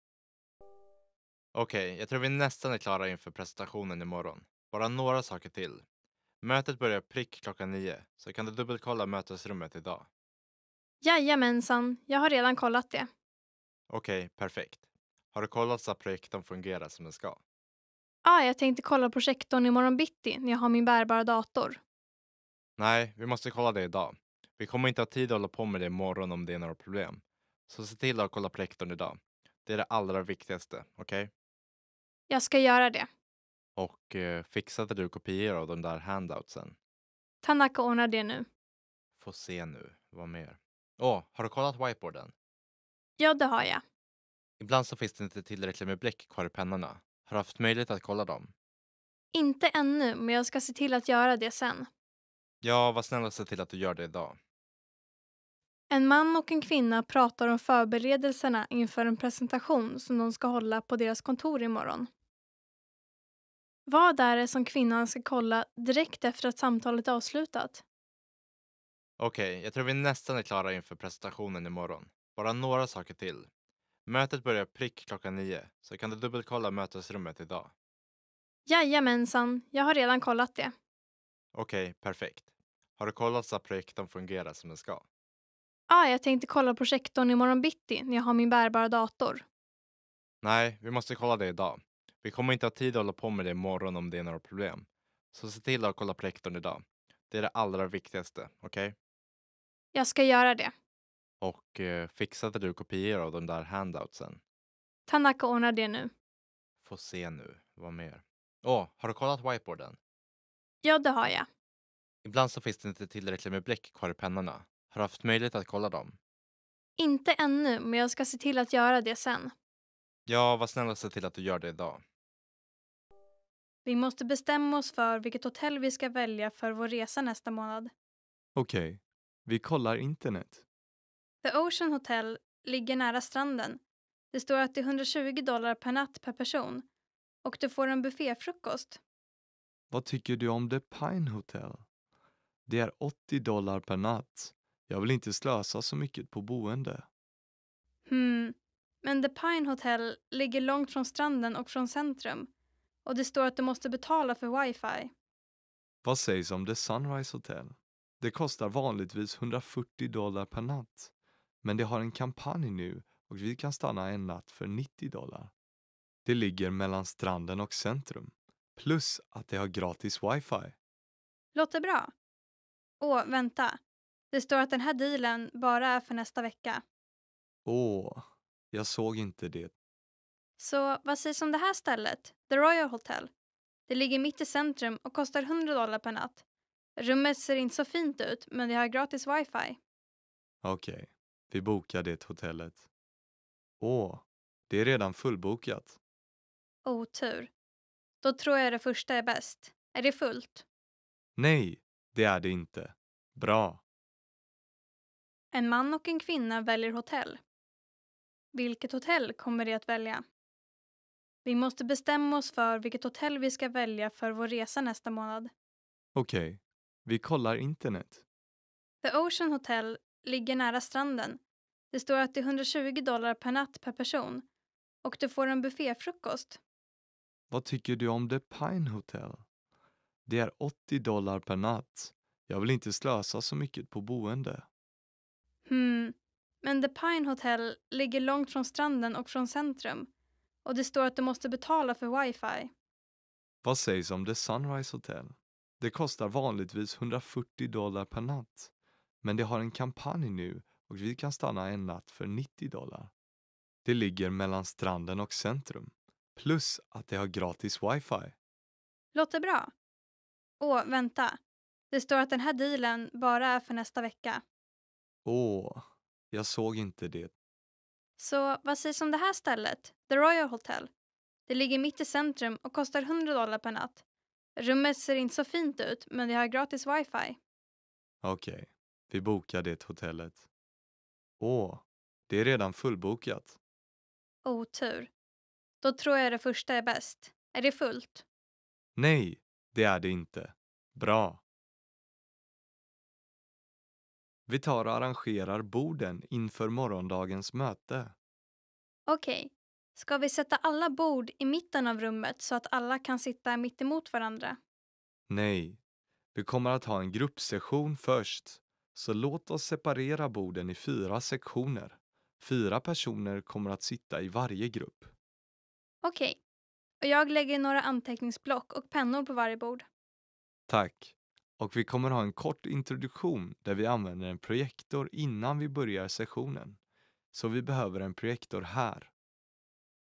Okej, jag tror vi nästan är klara inför presentationen imorgon. Bara några saker till. Mötet börjar prick klockan 9, så kan du dubbelkolla mötesrummet idag. Jajamensan, jag har redan kollat det. Okej, perfekt. Har du kollat så att projektorn fungerar som den ska? Jag tänkte kolla projektorn imorgon bitti när jag har min bärbara dator. Nej, vi måste kolla det idag. Vi kommer inte ha tid att hålla på med det imorgon om det är några problem. Så se till att kolla projektorn idag. Det är det allra viktigaste, okej? Jag ska göra det. Och fixade du kopior av de där handoutsen? Tanaka ordnar det nu. Får se nu, vad mer? Har du kollat whiteboarden? Ja, det har jag. Ibland så finns det inte tillräckligt med bläck kvar i pennorna. Har du haft möjlighet att kolla dem? Inte ännu, men jag ska se till att göra det sen. Ja, var snäll och se till att du gör det idag. En man och en kvinna pratar om förberedelserna inför en presentation som de ska hålla på deras kontor imorgon. Vad är det som kvinnan ska kolla direkt efter att samtalet är avslutat? Okej, jag tror vi nästan är klara inför presentationen imorgon. Bara några saker till. Mötet börjar prick 9, så kan du dubbelkolla mötesrummet idag. Jajamensan, jag har redan kollat det. Okej, perfekt. Har du kollat så att projektorn fungerar som den ska? Jag tänkte kolla projektorn imorgon bitti när jag har min bärbara dator. Nej, vi måste kolla det idag. Vi kommer inte ha tid att hålla på med det imorgon om det är några problem. Så se till att kolla projektorn idag. Det är det allra viktigaste, okej? Jag ska göra det. Och fixade du kopior av de där handoutsen? Tanaka ordnar det nu. Får se nu, vad mer? Har du kollat whiteboarden? Ja, det har jag. Ibland så finns det inte tillräckligt med bläck kvar i pennorna. Har du haft möjlighet att kolla dem? Inte ännu, men jag ska se till att göra det sen. Ja, var snäll och se till att du gör det idag. Vi måste bestämma oss för vilket hotell vi ska välja för vår resa nästa månad. Okej, vi kollar internet. The Ocean Hotel ligger nära stranden. Det står att det är $120 per natt per person. Och du får en bufféfrukost. Vad tycker du om The Pine Hotel? Det är $80 per natt. Jag vill inte slösa så mycket på boende. Men The Pine Hotel ligger långt från stranden och från centrum. Och det står att du måste betala för wifi. Vad sägs om The Sunrise Hotel? Det kostar vanligtvis $140 per natt. Men det har en kampanj nu och vi kan stanna en natt för $90. Det ligger mellan stranden och centrum. Plus att det har gratis wifi. Låter bra. Vänta. Det står att den här dealen bara är för nästa vecka. Jag såg inte det. Så vad sägs om det här stället? The Royal Hotel. Det ligger mitt i centrum och kostar $100 per natt. Rummet ser inte så fint ut, men det har gratis wifi. Okej, vi bokar det hotellet. Det är redan fullbokat. Otur. Då tror jag det första är bäst. Är det fullt? Nej, det är det inte. Bra. En man och en kvinna väljer hotell. Vilket hotell kommer de att välja? Vi måste bestämma oss för vilket hotell vi ska välja för vår resa nästa månad. Okej, vi kollar internet. The Ocean Hotel ligger nära stranden. Det står att det är $120 per natt per person. Och du får en bufféfrukost. Vad tycker du om The Pine Hotel? Det är $80 per natt. Jag vill inte slösa så mycket på boende. Men The Pine Hotel ligger långt från stranden och från centrum. Och det står att du måste betala för wifi. Vad sägs om The Sunrise Hotel? Det kostar vanligtvis $140 per natt. Men det har en kampanj nu och vi kan stanna en natt för $90. Det ligger mellan stranden och centrum. Plus att det har gratis wifi. Låter bra. Vänta. Det står att den här dealen bara är för nästa vecka. Jag såg inte det. Så vad sägs om det här stället? The Royal Hotel. Det ligger mitt i centrum och kostar $100 per natt. Rummet ser inte så fint ut, men det har gratis wifi. Okej, vi bokar det hotellet. Det är redan fullbokat. Otur. Då tror jag det första är bäst. Är det fullt? Nej, det är det inte. Bra. Vi tar och arrangerar borden inför morgondagens möte. Okej. Ska vi sätta alla bord i mitten av rummet så att alla kan sitta mitt emot varandra? Nej, vi kommer att ha en gruppsession först. Så låt oss separera borden i 4 sektioner. 4 personer kommer att sitta i varje grupp. Okej. Och jag lägger några anteckningsblock och pennor på varje bord. Tack. Och vi kommer ha en kort introduktion där vi använder en projektor innan vi börjar sessionen. Så vi behöver en projektor här.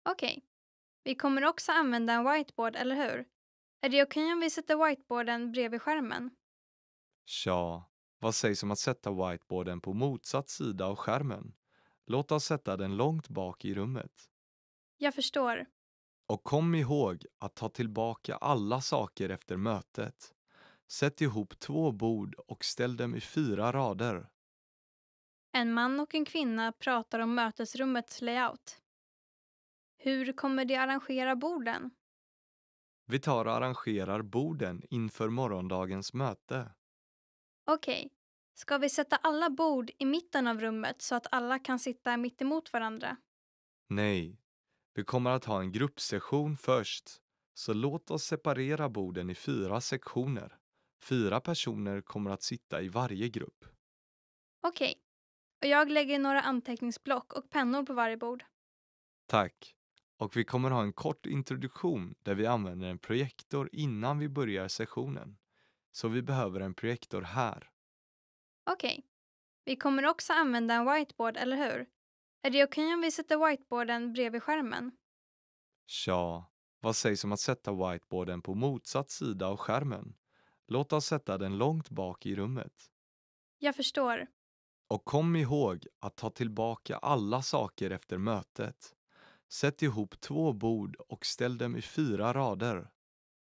Okej. Vi kommer också använda en whiteboard, eller hur? Är det okej om vi sätter whiteboarden bredvid skärmen? Tja, vad sägs om att sätta whiteboarden på motsatt sida av skärmen? Låt oss sätta den långt bak i rummet. Jag förstår. Och kom ihåg att ta tillbaka alla saker efter mötet. Sätt ihop 2 bord och ställ dem i 4 rader. En man och en kvinna pratar om mötesrummets layout. Hur kommer de arrangera borden? Vi tar och arrangerar borden inför morgondagens möte. Okej. Ska vi sätta alla bord i mitten av rummet så att alla kan sitta mitt emot varandra? Nej, vi kommer att ha en gruppsession först. Så låt oss separera borden i 4 sektioner. 4 personer kommer att sitta i varje grupp. Okej. Och jag lägger några anteckningsblock och pennor på varje bord. Tack. Och vi kommer ha en kort introduktion där vi använder en projektor innan vi börjar sessionen. Så vi behöver en projektor här. Okej. Vi kommer också använda en whiteboard, eller hur? Är det okej om vi sätter whiteboarden bredvid skärmen? Tja, vad sägs om att sätta whiteboarden på motsatt sida av skärmen? Låt oss sätta den långt bak i rummet. Jag förstår. Och kom ihåg att ta tillbaka alla saker efter mötet. Sätt ihop 2 bord och ställ dem i 4 rader.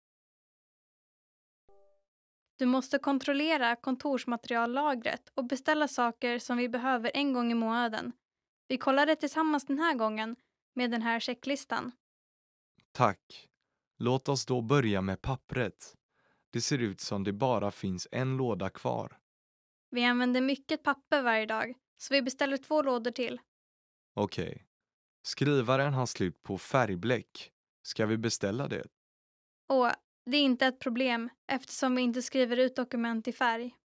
Du måste kontrollera kontorsmateriallagret och beställa saker som vi behöver en gång i månaden. Vi kollar det tillsammans den här gången med den här checklistan. Tack. Låt oss då börja med pappret. Det ser ut som det bara finns en låda kvar. Vi använder mycket papper varje dag, så vi beställer 2 lådor till. Okej. Skrivaren har slut på färgbläck. Ska vi beställa det? Och det är inte ett problem eftersom vi inte skriver ut dokument i färg.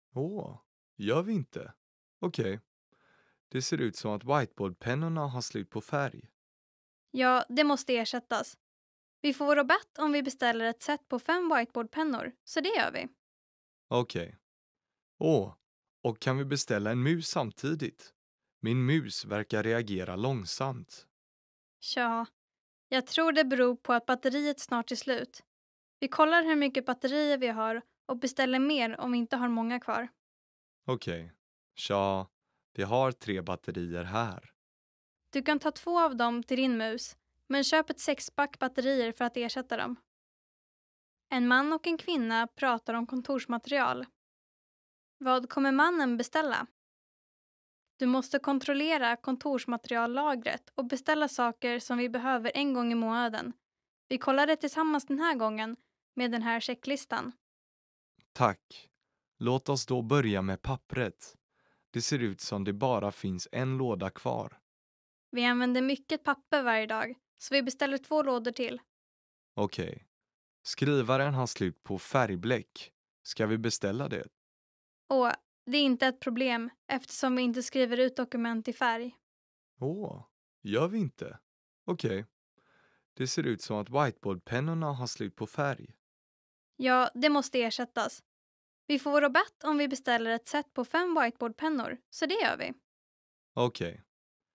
Gör vi inte? Okej. Det ser ut som att whiteboardpennorna har slut på färg. Ja, det måste ersättas. Vi får rabatt om vi beställer ett set på 5 whiteboardpennor, så det gör vi. Okej. Och kan vi beställa en mus samtidigt? Min mus verkar reagera långsamt. Tja, jag tror det beror på att batteriet snart är slut. Vi kollar hur mycket batterier vi har och beställer mer om vi inte har många kvar. Okej. Tja, vi har 3 batterier här. Du kan ta 2 av dem till din mus, men köp ett 6-pack batterier för att ersätta dem. En man och en kvinna pratar om kontorsmaterial. Vad kommer mannen beställa? Du måste kontrollera kontorsmateriallagret och beställa saker som vi behöver en gång i månaden. Vi kollar det tillsammans den här gången med den här checklistan. Tack. Låt oss då börja med pappret. Det ser ut som det bara finns en låda kvar. Vi använder mycket papper varje dag, så vi beställer 2 lådor till. Okej. Skrivaren har slut på färgbläck. Ska vi beställa det? Och det är inte ett problem eftersom vi inte skriver ut dokument i färg. Gör vi inte? Okej. Det ser ut som att whiteboardpennorna har slut på färg. Ja, det måste ersättas. Vi får rabatt om vi beställer ett set på 5 whiteboardpennor, så det gör vi. Okej.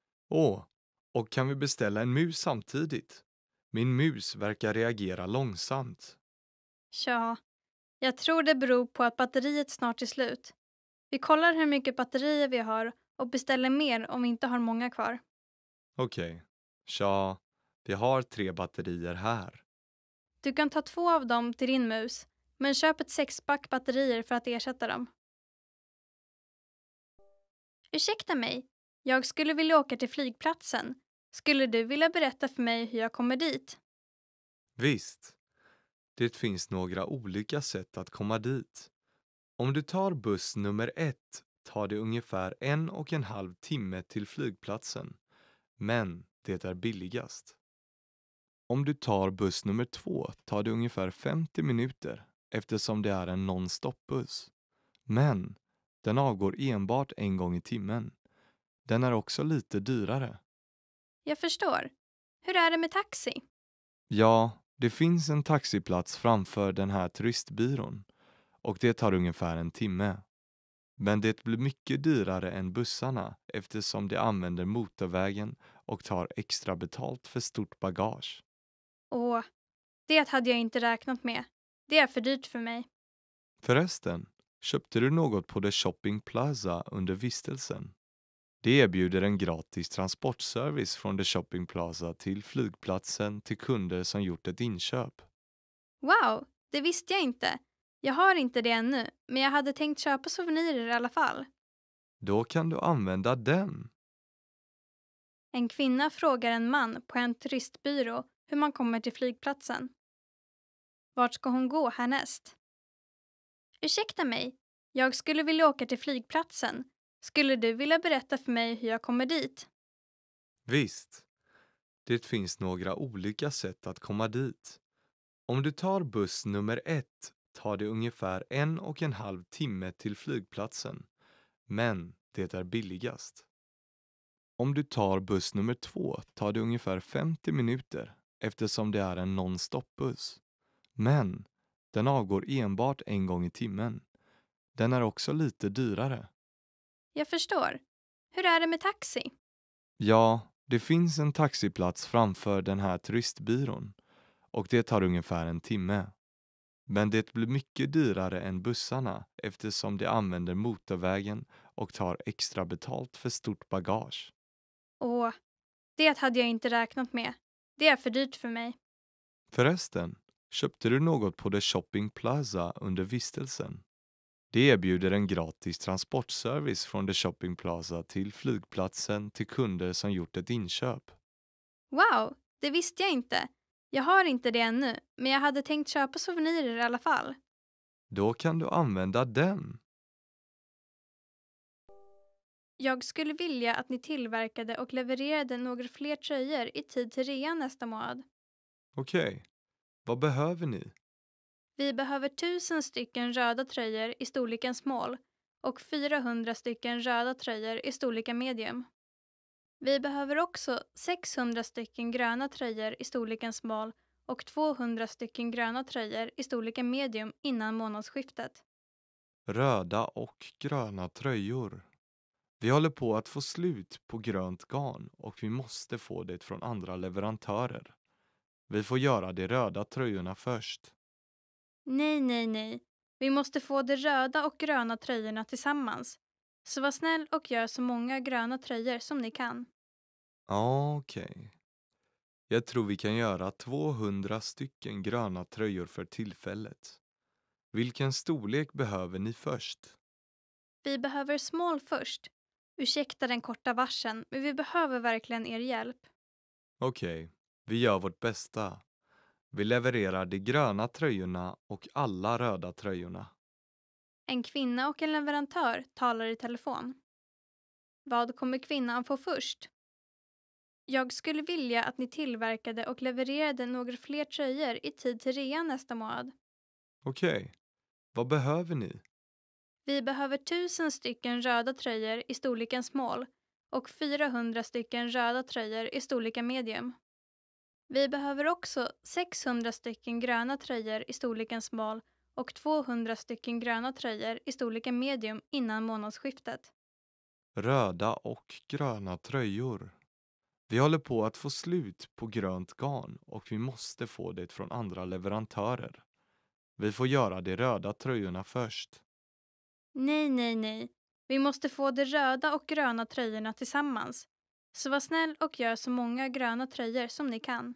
Och kan vi beställa en mus samtidigt? Min mus verkar reagera långsamt. Tja, jag tror det beror på att batteriet snart är slut. Vi kollar hur mycket batterier vi har och beställer mer om vi inte har många kvar. Okej. Tja, vi har 3 batterier här. Du kan ta 2 av dem till din mus, men köp ett 6-pack batterier för att ersätta dem. Ursäkta mig, jag skulle vilja åka till flygplatsen. Skulle du vilja berätta för mig hur jag kommer dit? Visst. Det finns några olika sätt att komma dit. Om du tar buss nummer 1 tar det ungefär 1,5 timme till flygplatsen. Men det är billigast. Om du tar buss nummer 2 tar det ungefär 50 minuter eftersom det är en non-stop-buss. Men den avgår enbart en gång i timmen. Den är också lite dyrare. Jag förstår. Hur är det med taxi? Ja, det finns en taxiplats framför den här turistbyrån och det tar ungefär en timme. Men det blir mycket dyrare än bussarna eftersom de använder motorvägen och tar extra betalt för stort bagage. Och det hade jag inte räknat med. Det är för dyrt för mig. Förresten, köpte du något på The Shopping Plaza under vistelsen? Det erbjuder en gratis transportservice från The Shopping Plaza till flygplatsen till kunder som gjort ett inköp. Wow, det visste jag inte. Jag har inte det ännu, men jag hade tänkt köpa souvenirer i alla fall. Då kan du använda den. En kvinna frågar en man på en turistbyrå hur man kommer till flygplatsen. Vart ska hon gå härnäst? Ursäkta mig, jag skulle vilja åka till flygplatsen. Skulle du vilja berätta för mig hur jag kommer dit? Visst, det finns några olika sätt att komma dit. Om du tar buss nummer 1 tar det ungefär 1,5 timme till flygplatsen, men det är billigast. Om du tar buss nummer 2 tar det ungefär 50 minuter eftersom det är en non-stop-buss. Men den avgår enbart en gång i timmen. Den är också lite dyrare. Jag förstår. Hur är det med taxi? Ja, det finns en taxiplats framför den här turistbyrån och det tar ungefär en timme. Men det blir mycket dyrare än bussarna eftersom de använder motorvägen och tar extra betalt för stort bagage. Och det hade jag inte räknat med. Det är för dyrt för mig. Förresten, köpte du något på The Shopping Plaza under vistelsen? Det erbjuder en gratis transportservice från The Shopping Plaza till flygplatsen till kunder som gjort ett inköp. Wow, det visste jag inte. Jag har inte det ännu, men jag hade tänkt köpa souvenirer i alla fall. Då kan du använda den. Jag skulle vilja att ni tillverkade och levererade några fler tröjor i tid till rean nästa månad. Okej, vad behöver ni? Vi behöver 1000 stycken röda tröjor i storleken small och 400 stycken röda tröjor i storleken medium. Vi behöver också 600 stycken gröna tröjor i storleken small och 200 stycken gröna tröjor i storleken medium innan månadsskiftet. Röda och gröna tröjor. Vi håller på att få slut på grönt garn och vi måste få det från andra leverantörer. Vi får göra de röda tröjorna först. Nej. Vi måste få de röda och gröna tröjorna tillsammans. Så var snäll och gör så många gröna tröjor som ni kan. Okej. Jag tror vi kan göra 200 stycken gröna tröjor för tillfället. Vilken storlek behöver ni först? Vi behöver small först. Ursäkta den korta varseln, men vi behöver verkligen er hjälp. Okej, vi gör vårt bästa. Vi levererar de gröna tröjorna och alla röda tröjorna. En kvinna och en leverantör talar i telefon. Vad kommer kvinnan få först? Jag skulle vilja att ni tillverkade och levererade några fler tröjor i tid till rean nästa månad. Okej, vad behöver ni? Vi behöver 1000 stycken röda tröjor i storleken small och 400 stycken röda tröjor i storleken medium. Vi behöver också 600 stycken gröna tröjor i storleken small och 200 stycken gröna tröjor i storleken medium innan månadsskiftet. Röda och gröna tröjor. Vi håller på att få slut på grönt garn och vi måste få det från andra leverantörer. Vi får göra de röda tröjorna först. Nej. Vi måste få de röda och gröna tröjorna tillsammans. Så var snäll och gör så många gröna tröjor som ni kan.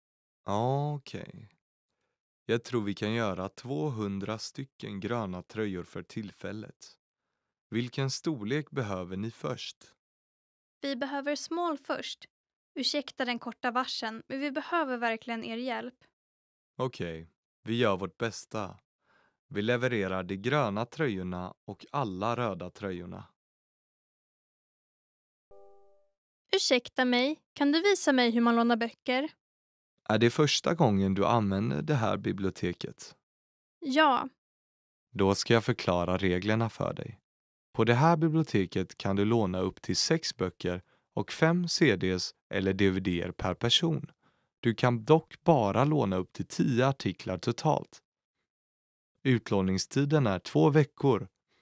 Okej. Jag tror vi kan göra 200 stycken gröna tröjor för tillfället. Vilken storlek behöver ni först? Vi behöver small först. Ursäkta den korta varseln, men vi behöver verkligen er hjälp. Okej, vi gör vårt bästa. Vi levererar de gröna tröjorna och alla röda tröjorna. Ursäkta mig, kan du visa mig hur man lånar böcker? Är det första gången du använder det här biblioteket? Ja, Då ska jag förklara reglerna för dig. På det här biblioteket kan du låna upp till 6 böcker och 5 CDs eller DVDer per person. Du kan dock bara låna upp till 10 artiklar totalt. Utlåningstiden är 2 veckor.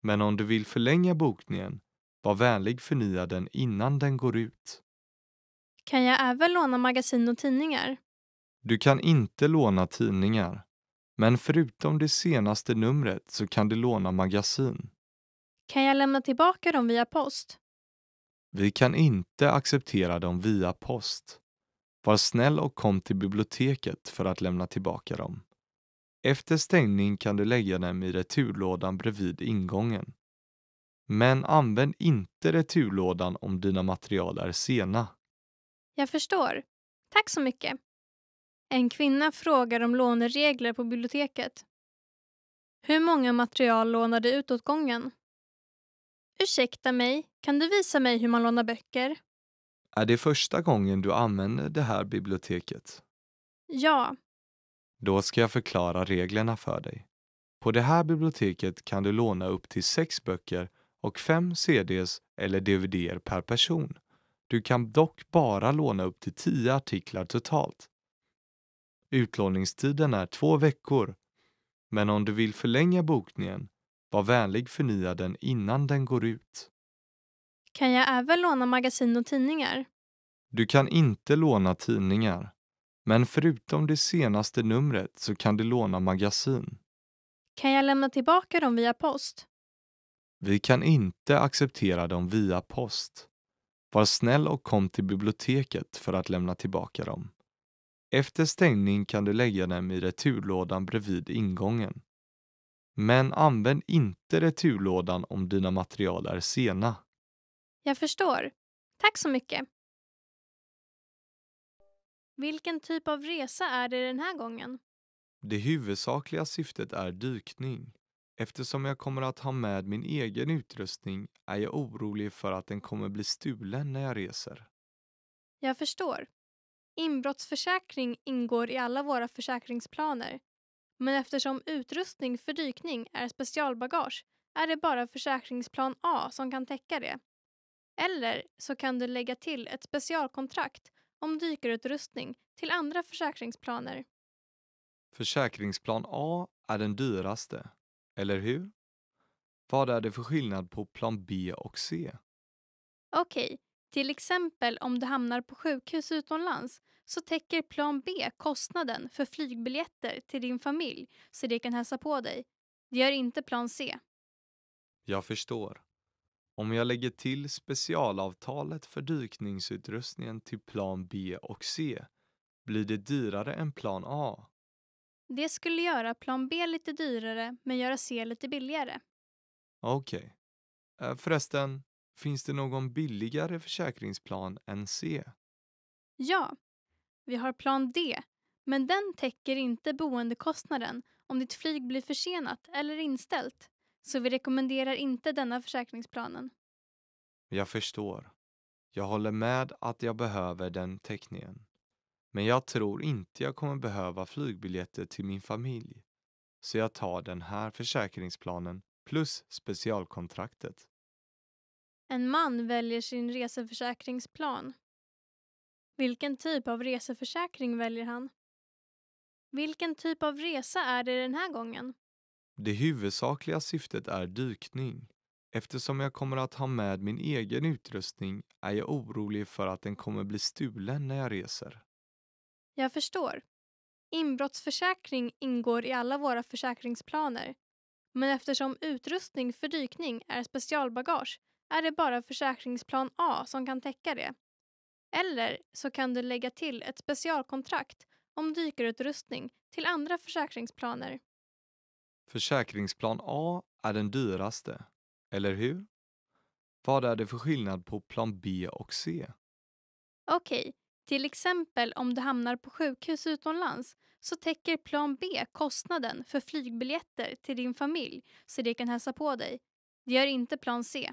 Men om du vill förlänga bokningen, var vänlig förnya den innan den går ut. Kan jag även låna magasin och tidningar? Du kan inte låna tidningar, men förutom det senaste numret så kan du låna magasin. Kan jag lämna tillbaka dem via post? Vi kan inte acceptera dem via post. Var snäll och kom till biblioteket för att lämna tillbaka dem. Efter stängning kan du lägga dem i returlådan bredvid ingången. Men använd inte returlådan om dina material är sena. Jag förstår. Tack så mycket. En kvinna frågar om låneregler på biblioteket. Hur många material lånar du ut åt gången? Ursäkta mig, kan du visa mig hur man lånar böcker? Är det första gången du använder det här biblioteket? Ja, Då ska jag förklara reglerna för dig. På det här biblioteket kan du låna upp till 6 böcker och 5 CDs eller DVDer per person. Du kan dock bara låna upp till 10 artiklar totalt. Utlåningstiden är 2 veckor, men om du vill förlänga bokningen, var vänlig förnya den innan den går ut. kan jag även låna magasin och tidningar? Du kan inte låna tidningar, men förutom det senaste numret så kan du låna magasin. Kan jag lämna tillbaka dem via post? Vi kan inte acceptera dem via post. Var snäll och kom till biblioteket för att lämna tillbaka dem. Efter stängning kan du lägga dem i returlådan bredvid ingången. Men använd inte returlådan om dina material är sena. Jag förstår. Tack så mycket. Vilken typ av resa är det den här gången? Det huvudsakliga syftet är dykning. Eftersom jag kommer att ha med min egen utrustning är jag orolig för att den kommer bli stulen när jag reser. Jag förstår. Inbrottsförsäkring ingår i alla våra försäkringsplaner. Men eftersom utrustning för dykning är specialbagage är det bara försäkringsplan A som kan täcka det. Eller så kan du lägga till ett specialkontrakt om dykarutrustning till andra försäkringsplaner. Försäkringsplan A är den dyraste, eller hur? Vad är det för skillnad på plan B och C? Okej, till exempel om du hamnar på sjukhus utomlands så täcker plan B kostnaden för flygbiljetter till din familj så de kan hälsa på dig. Det gör inte plan C. Jag förstår. Om jag lägger till specialavtalet för dykningsutrustningen till plan B och C blir det dyrare än plan A. Det skulle göra plan B lite dyrare men göra C lite billigare. Okej. Förresten, finns det någon billigare försäkringsplan än C? Ja, vi har plan D, men den täcker inte boendekostnaden om ditt flyg blir försenat eller inställt. Så vi rekommenderar inte denna försäkringsplanen. Jag förstår. Jag håller med att jag behöver den täckningen. Men jag tror inte jag kommer behöva flygbiljetter till min familj. Så jag tar den här försäkringsplanen plus specialkontraktet. En man väljer sin reseförsäkringsplan. Vilken typ av reseförsäkring väljer han? Vilken typ av resa är det den här gången? Det huvudsakliga syftet är dykning. Eftersom jag kommer att ha med min egen utrustning är jag orolig för att den kommer bli stulen när jag reser. Jag förstår. Inbrottsförsäkring ingår i alla våra försäkringsplaner. Men eftersom utrustning för dykning är specialbagage är det bara försäkringsplan A som kan täcka det. Eller så kan du lägga till ett specialkontrakt om dykarutrustning till andra försäkringsplaner. Försäkringsplan A är den dyraste, eller hur? Vad är det för skillnad på plan B och C? Okej, till exempel om du hamnar på sjukhus utomlands så täcker plan B kostnaden för flygbiljetter till din familj så de kan hälsa på dig. Det gör inte plan C.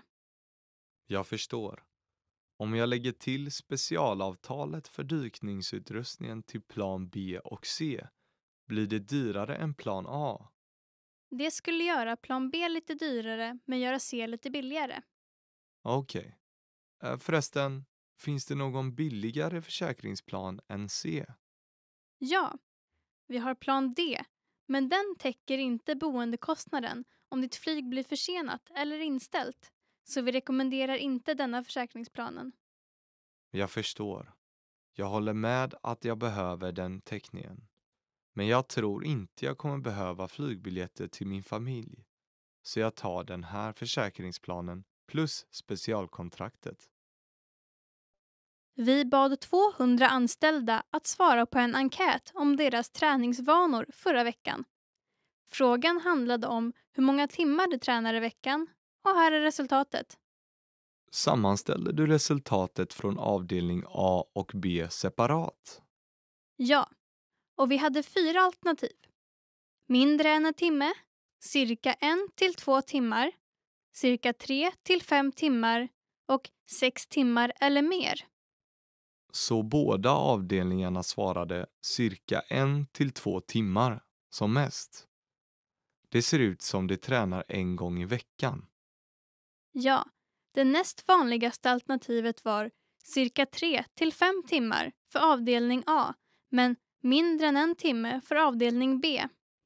Jag förstår. Om jag lägger till specialavtalet för dykningsutrustningen till plan B och C blir det dyrare än plan A. Det skulle göra plan B lite dyrare men göra C lite billigare. Okej. Förresten, finns det någon billigare försäkringsplan än C? Ja, vi har plan D, men den täcker inte boendekostnaden om ditt flyg blir försenat eller inställt, så vi rekommenderar inte denna försäkringsplanen. Jag förstår. Jag håller med att jag behöver den täckningen. Men jag tror inte jag kommer behöva flygbiljetter till min familj. Så jag tar den här försäkringsplanen plus specialkontraktet. Vi bad 200 anställda att svara på en enkät om deras träningsvanor förra veckan. Frågan handlade om hur många timmar de tränar i veckan och här är resultatet. Sammanställer du resultatet från avdelning A och B separat? Ja, och vi hade 4 alternativ. Mindre än en timme, cirka 1 till 2 timmar, cirka 3 till 5 timmar och 6 timmar eller mer. Så båda avdelningarna svarade cirka 1 till 2 timmar som mest. Det ser ut som de tränar en gång i veckan. Ja, det näst vanligaste alternativet var cirka 3 till 5 timmar för avdelning A, men mindre än en timme för avdelning B.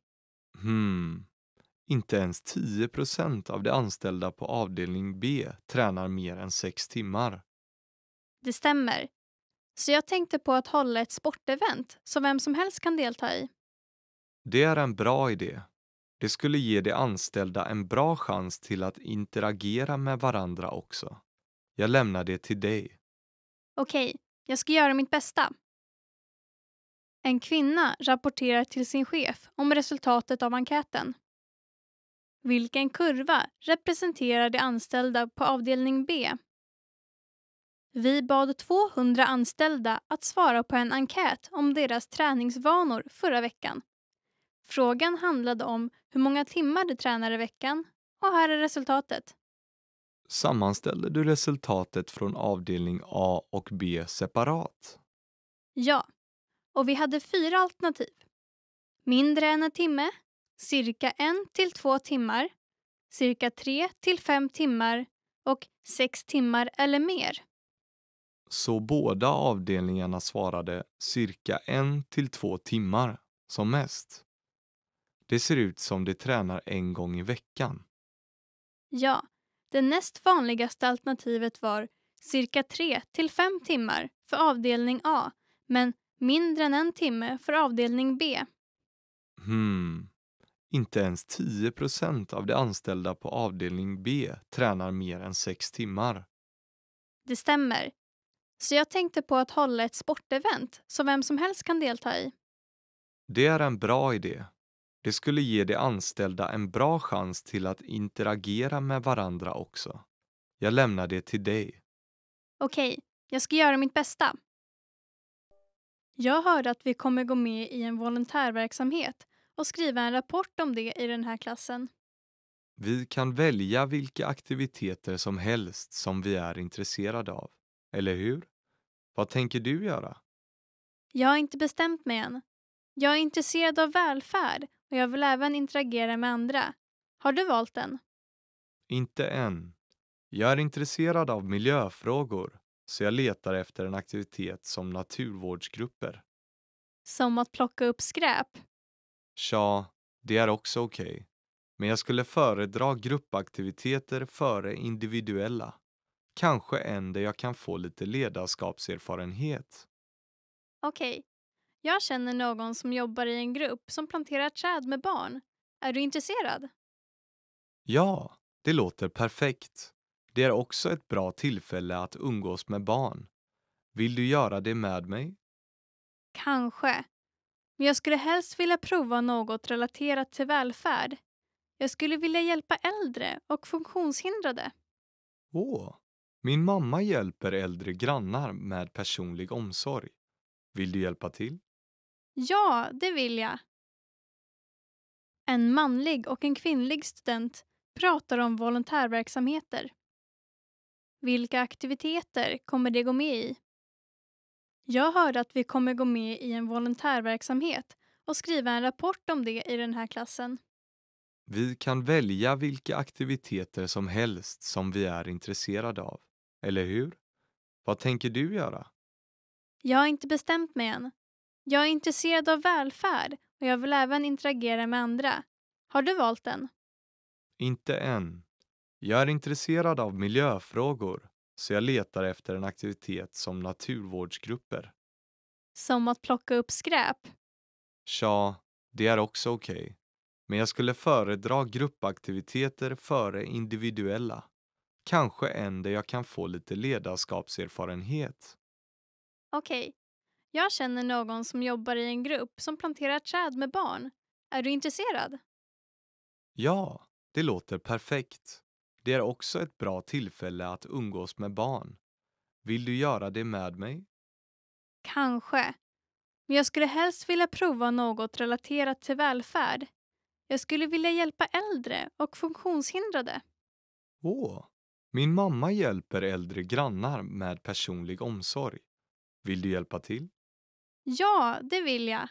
Inte ens 10% av de anställda på avdelning B tränar mer än 6 timmar. Det stämmer. Så jag tänkte på att hålla ett sportevent som vem som helst kan delta i. Det är en bra idé. Det skulle ge de anställda en bra chans till att interagera med varandra också. Jag lämnar det till dig. Okej, jag ska göra mitt bästa. En kvinna rapporterar till sin chef om resultatet av enkäten. Vilken kurva representerar de anställda på avdelning B? Vi bad 200 anställda att svara på en enkät om deras träningsvanor förra veckan. Frågan handlade om hur många timmar de tränar i veckan och här är resultatet. Sammanställer du resultatet från avdelning A och B separat? Ja, och vi hade 4 alternativ. Mindre än en timme, cirka 1 till 2 timmar, cirka 3 till 5 timmar och 6 timmar eller mer. Så båda avdelningarna svarade cirka 1 till 2 timmar som mest. Det ser ut som de tränar en gång i veckan. Ja, det näst vanligaste alternativet var cirka 3 till 5 timmar för avdelning A, men mindre än en timme för avdelning B. Inte ens 10% av de anställda på avdelning B tränar mer än 6 timmar. Det stämmer. Så jag tänkte på att hålla ett sportevent som vem som helst kan delta i. Det är en bra idé. Det skulle ge de anställda en bra chans till att interagera med varandra också. Jag lämnar det till dig. Okej, jag ska göra mitt bästa. Jag hörde att vi kommer gå med i en volontärverksamhet och skriva en rapport om det i den här klassen. Vi kan välja vilka aktiviteter som helst som vi är intresserade av. Eller hur? Vad tänker du göra? Jag har inte bestämt mig än. Jag är intresserad av välfärd och jag vill även interagera med andra. Har du valt den? Inte än. Jag är intresserad av miljöfrågor, så jag letar efter en aktivitet som naturvårdsgrupper. Som att plocka upp skräp. Tja, det är också okej. Men jag skulle föredra gruppaktiviteter före individuella. Kanske en där jag kan få lite ledarskapserfarenhet. Okej. Jag känner någon som jobbar i en grupp som planterar träd med barn. Är du intresserad? Ja, det låter perfekt. Det är också ett bra tillfälle att umgås med barn. Vill du göra det med mig? Kanske. Men jag skulle helst vilja prova något relaterat till välfärd. Jag skulle vilja hjälpa äldre och funktionshindrade. Min mamma hjälper äldre grannar med personlig omsorg. Vill du hjälpa till? Ja, det vill jag. En manlig och en kvinnlig student pratar om volontärverksamheter. Vilka aktiviteter kommer det gå med i? Jag hörde att vi kommer gå med i en volontärverksamhet och skriva en rapport om det i den här klassen. Vi kan välja vilka aktiviteter som helst som vi är intresserade av. Eller hur? Vad tänker du göra? Jag har inte bestämt mig än. Jag är intresserad av välfärd och jag vill även interagera med andra. Har du valt den? Inte än. Jag är intresserad av miljöfrågor, så jag letar efter en aktivitet som naturvårdsgrupper. Som att plocka upp skräp. Tja, det är också okej. Men jag skulle föredra gruppaktiviteter före individuella. Kanske en där jag kan få lite ledarskapserfarenhet. Okej. Jag känner någon som jobbar i en grupp som planterar träd med barn. Är du intresserad? Ja, det låter perfekt. Det är också ett bra tillfälle att umgås med barn. Vill du göra det med mig? Kanske. Men jag skulle helst vilja prova något relaterat till välfärd. Jag skulle vilja hjälpa äldre och funktionshindrade. Åh, min mamma hjälper äldre grannar med personlig omsorg. Vill du hjälpa till? Ja, det vill jag.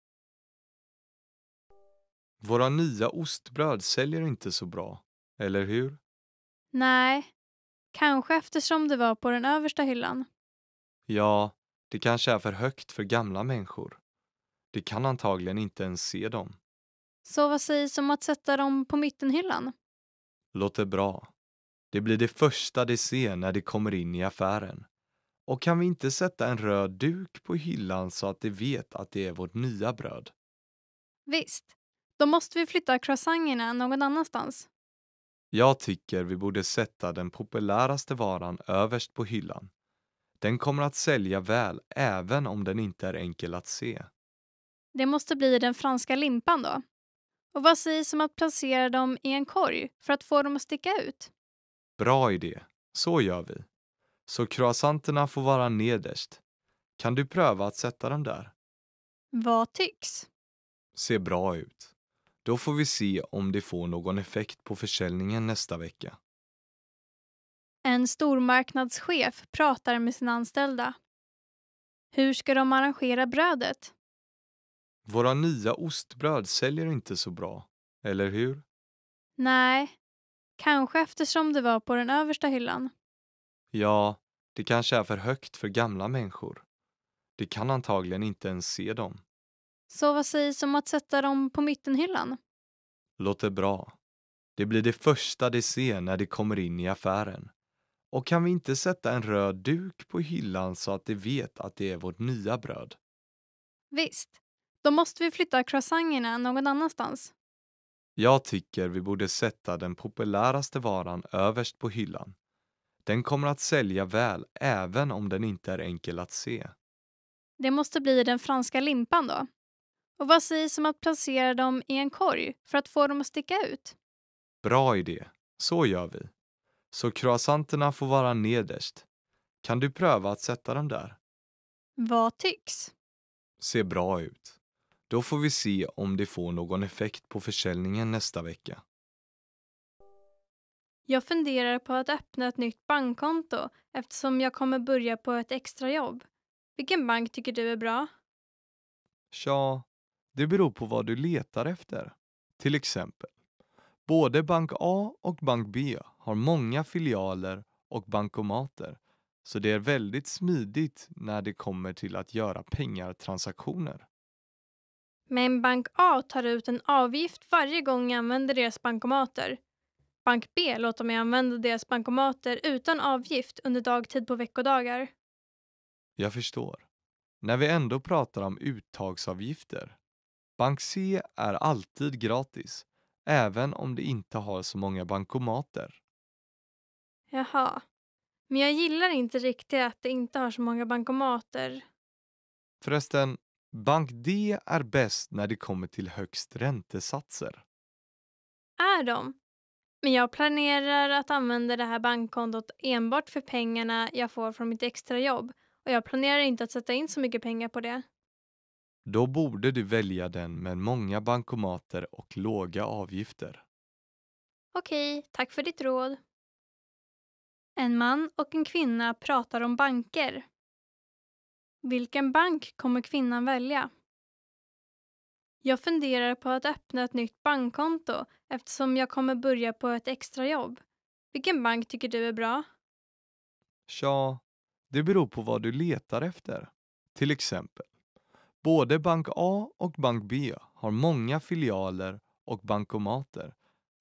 Våra nya ostbröd säljer inte så bra, eller hur? Nej, kanske eftersom det var på den översta hyllan. Ja, det kanske är för högt för gamla människor. De kan antagligen inte ens se dem. Så vad sägs om att sätta dem på mittenhyllan? Låter bra. Det blir det första de ser när de kommer in i affären. Och kan vi inte sätta en röd duk på hyllan så att de vet att det är vårt nya bröd? Visst, då måste vi flytta croissangerna någon annanstans. Jag tycker vi borde sätta den populäraste varan överst på hyllan. Den kommer att sälja väl även om den inte är enkel att se. Det måste bli den franska limpan då. Och vad sägs om att placera dem i en korg för att få dem att sticka ut? Bra idé, så gör vi. Så croissanterna får vara nederst. Kan du pröva att sätta dem där? Vad tycks? Ser bra ut. Då får vi se om det får någon effekt på försäljningen nästa vecka. En stormarknadschef pratar med sina anställda. Hur ska de arrangera brödet? Våra nya ostbröd säljer inte så bra, eller hur? Nej, kanske eftersom det var på den översta hyllan. Ja, det kanske är för högt för gamla människor. De kan antagligen inte ens se dem. Så vad sägs om att sätta dem på mittenhyllan? Låter bra. Det blir det första de ser när de kommer in i affären. Och kan vi inte sätta en röd duk på hyllan så att de vet att det är vårt nya bröd? Visst, då måste vi flytta croissangerna någon annanstans. Jag tycker vi borde sätta den populäraste varan överst på hyllan. Den kommer att sälja väl även om den inte är enkel att se. Det måste bli den franska limpan då. Och vad sägs om att placera dem i en korg för att få dem att sticka ut? Bra idé, så gör vi. Så croissanterna får vara nederst. Kan du pröva att sätta dem där? Vad tycks? Ser bra ut. Då får vi se om det får någon effekt på försäljningen nästa vecka. Jag funderar på att öppna ett nytt bankkonto eftersom jag kommer börja på ett extrajobb. Vilken bank tycker du är bra? Tja, det beror på vad du letar efter. Till exempel, både bank A och bank B har många filialer och bankomater, så det är väldigt smidigt när det kommer till att göra pengartransaktioner. Men bank A tar ut en avgift varje gång jag använder deras bankomater. Bank B låter mig använda deras bankomater utan avgift under dagtid på veckodagar. Jag förstår. När vi ändå pratar om uttagsavgifter. Bank C är alltid gratis, även om det inte har så många bankomater. Jaha. Men jag gillar inte riktigt att det inte har så många bankomater. Förresten, bank D är bäst när det kommer till högst räntesatser. Är de? Men jag planerar att använda det här bankkontot enbart för pengarna jag får från mitt extrajobb. Och jag planerar inte att sätta in så mycket pengar på det. Då borde du välja den med många bankomater och låga avgifter. Okej, tack för ditt råd. En man och en kvinna pratar om banker. Vilken bank kommer kvinnan välja? Jag funderar på att öppna ett nytt bankkonto eftersom jag kommer börja på ett extrajobb. Vilken bank tycker du är bra? Tja, det beror på vad du letar efter. Till exempel, både bank A och bank B har många filialer och bankomater,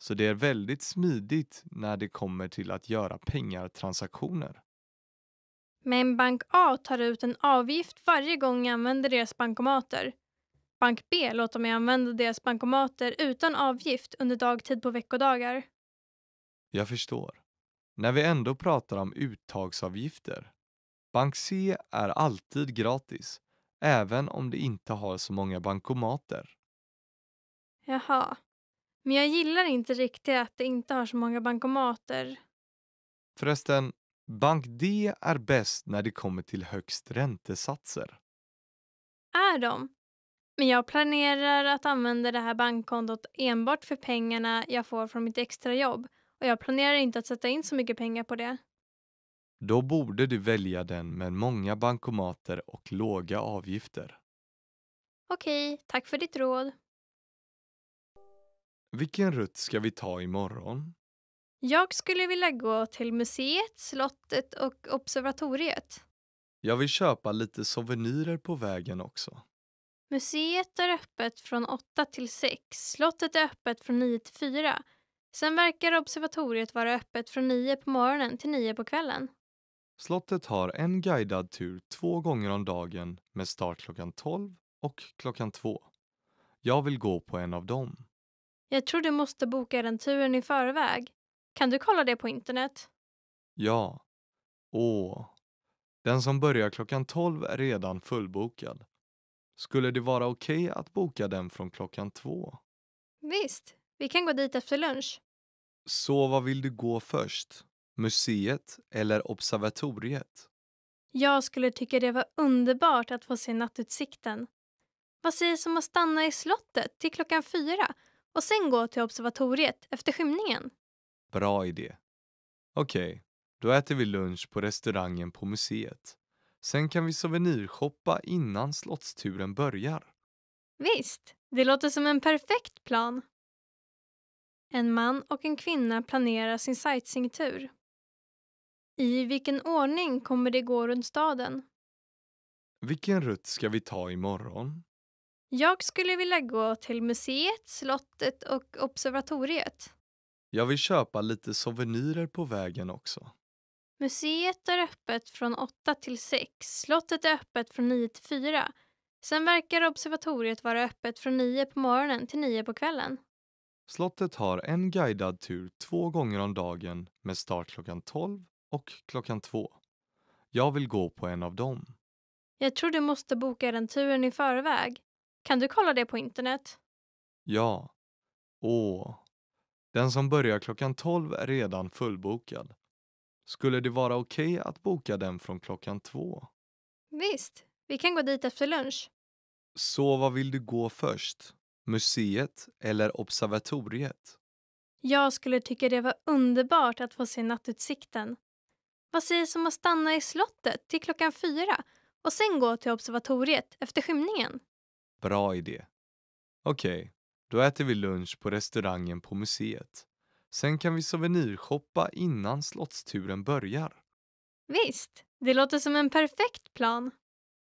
Så det är väldigt smidigt när det kommer till att göra pengartransaktioner. Men bank A tar ut en avgift varje gång jag använder deras bankomater. Bank B låter mig använda deras bankomater utan avgift under dagtid på veckodagar. Jag förstår. När vi ändå pratar om uttagsavgifter. Bank C är alltid gratis, även om det inte har så många bankomater. Jaha. Men jag gillar inte riktigt att det inte har så många bankomater. Förresten, Bank D är bäst när det kommer till högst räntesatser. Är de? Men jag planerar att använda det här bankkontot enbart för pengarna jag får från mitt extra jobb. Och jag planerar inte att sätta in så mycket pengar på det. Då borde du välja den med många bankomater och låga avgifter. Okej, tack för ditt råd. Vilken rutt ska vi ta imorgon? Jag skulle vilja gå till museet, slottet och observatoriet. Jag vill köpa lite souvenirer på vägen också. Museet är öppet från 8 till 6. Slottet är öppet från 9 till 4. Sen verkar observatoriet vara öppet från 9 på morgonen till 9 på kvällen. Slottet har en guidad tur 2 gånger om dagen med start klockan 12 och klockan 2. Jag vill gå på en av dem. Jag tror du måste boka den turen i förväg. Kan du kolla det på internet? Ja. Den som börjar klockan 12 är redan fullbokad. Skulle det vara okej att boka den från klockan 2? Visst, vi kan gå dit efter lunch. Så vad vill du gå först? Museet eller observatoriet? Jag skulle tycka det var underbart att få se nattutsikten. Vad sägs om att stanna i slottet till klockan 4 och sen gå till observatoriet efter skymningen? Bra idé. Okej, då äter vi lunch på restaurangen på museet. Sen kan vi souvenirshoppa innan slottsturen börjar. Visst, det låter som en perfekt plan. En man och en kvinna planerar sin sightseeingtur. I vilken ordning kommer det gå runt staden? Vilken rutt ska vi ta imorgon? Jag skulle vilja gå till museet, slottet och observatoriet. Jag vill köpa lite souvenirer på vägen också. Museet är öppet från 8 till 6. Slottet är öppet från 9 till 4. Sen verkar observatoriet vara öppet från 9 på morgonen till 9 på kvällen. Slottet har en guidad tur 2 gånger om dagen med start klockan 12 och klockan 2. Jag vill gå på en av dem. Jag tror du måste boka den turen i förväg. Kan du kolla det på internet? Ja. Den som börjar klockan 12 är redan fullbokad. Skulle det vara okej att boka den från klockan 2? Visst, vi kan gå dit efter lunch. Så vad vill du gå först? Museet eller observatoriet? Jag skulle tycka det var underbart att få se nattutsikten. Vad sägs om att stanna i slottet till klockan 4 och sen gå till observatoriet efter skymningen? Bra idé. Okej, då äter vi lunch på restaurangen på museet. Sen kan vi souvenirshoppa innan slottsturen börjar. Visst, det låter som en perfekt plan.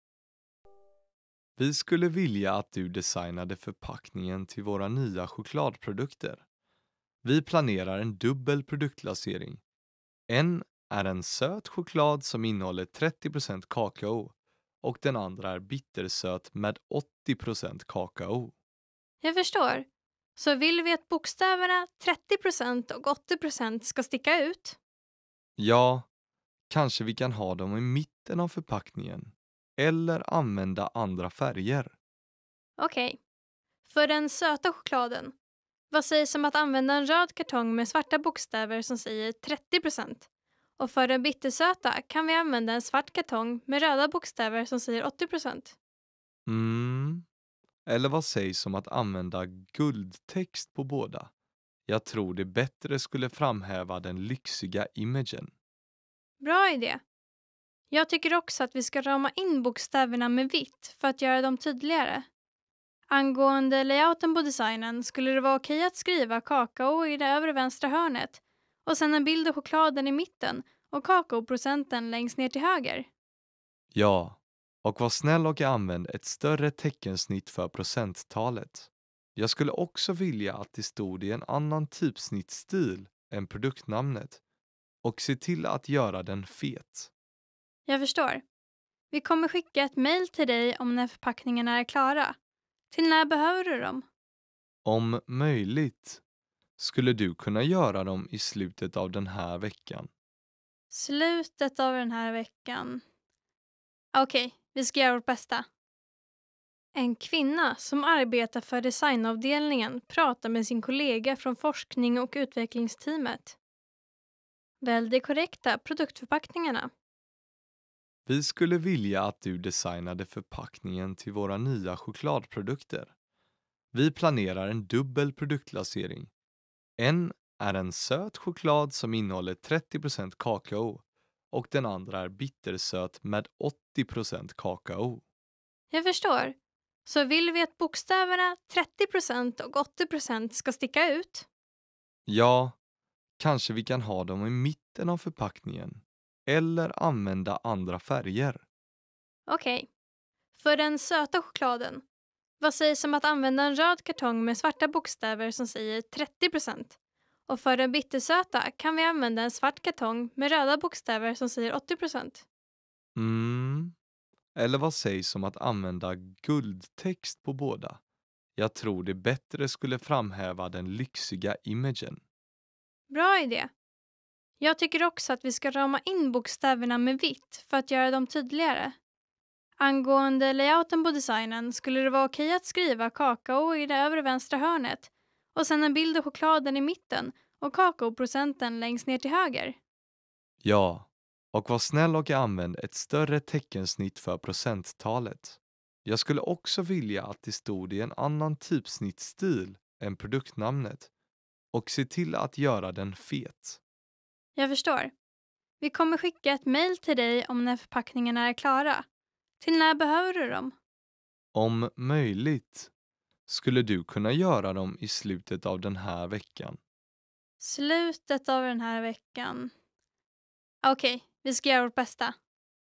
Vi skulle vilja att du designade förpackningen till våra nya chokladprodukter. Vi planerar en dubbel produktlansering. En är en söt choklad som innehåller 30% kakao och den andra är bittersöt med 80% kakao. Jag förstår. Så vill vi att bokstäverna 30% och 80% ska sticka ut? Ja, kanske vi kan ha dem i mitten av förpackningen eller använda andra färger. Okej. För den söta chokladen, vad sägs om att använda en röd kartong med svarta bokstäver som säger 30%? Och för den bittersöta kan vi använda en svart kartong med röda bokstäver som säger 80%. Eller vad sägs om att använda guldtext på båda? Jag tror det bättre skulle framhäva den lyxiga imagen. Bra idé. Jag tycker också att vi ska rama in bokstäverna med vitt för att göra dem tydligare. Angående layouten på designen skulle det vara okej att skriva kakao i det övre vänstra hörnet och sen en bild av chokladen i mitten och kakaoprocenten längst ner till höger. Ja, och var snäll och använd ett större teckensnitt för procenttalet. Jag skulle också vilja att det stod i en annan typsnittstil än produktnamnet och se till att göra den fet. Jag förstår. Vi kommer skicka ett mejl till dig om när förpackningarna är klara. Till när behöver du dem? Om möjligt skulle du kunna göra dem i slutet av den här veckan. Slutet av den här veckan. Okej, vi ska göra vårt bästa. En kvinna som arbetar för designavdelningen pratar med sin kollega från forskning och utvecklingsteamet. Välj de korrekta produktförpackningarna. Vi skulle vilja att du designade förpackningen till våra nya chokladprodukter. Vi planerar en dubbel produktlansering. En är en söt choklad som innehåller 30% kakao och den andra är bittersöt med 80% kakao. Jag förstår. Så vill vi att bokstäverna 30% och 80% ska sticka ut? Ja, kanske vi kan ha dem i mitten av förpackningen eller använda andra färger. Okej. För den söta chokladen, vad sägs om att använda en röd kartong med svarta bokstäver som säger 30%? Och för den bittersöta kan vi använda en svart kartong med röda bokstäver som säger 80%. Eller vad sägs om att använda guldtext på båda? Jag tror det bättre skulle framhäva den lyxiga imagen. Bra idé. Jag tycker också att vi ska rama in bokstäverna med vitt för att göra dem tydligare. Angående layouten på designen skulle det vara okej att skriva kakao i det övre vänstra hörnet och sen en bild av chokladen i mitten och kakaoprocenten längst ner till höger. Ja, och var snäll och använd ett större teckensnitt för procenttalet. Jag skulle också vilja att det stod i en annan typsnittstil än produktnamnet och se till att göra den fet. Jag förstår. Vi kommer skicka ett mejl till dig om när förpackningarna är klara. Till när behöver du dem? Om möjligt skulle du kunna göra dem i slutet av den här veckan. Slutet av den här veckan. Okej, vi ska göra vårt bästa.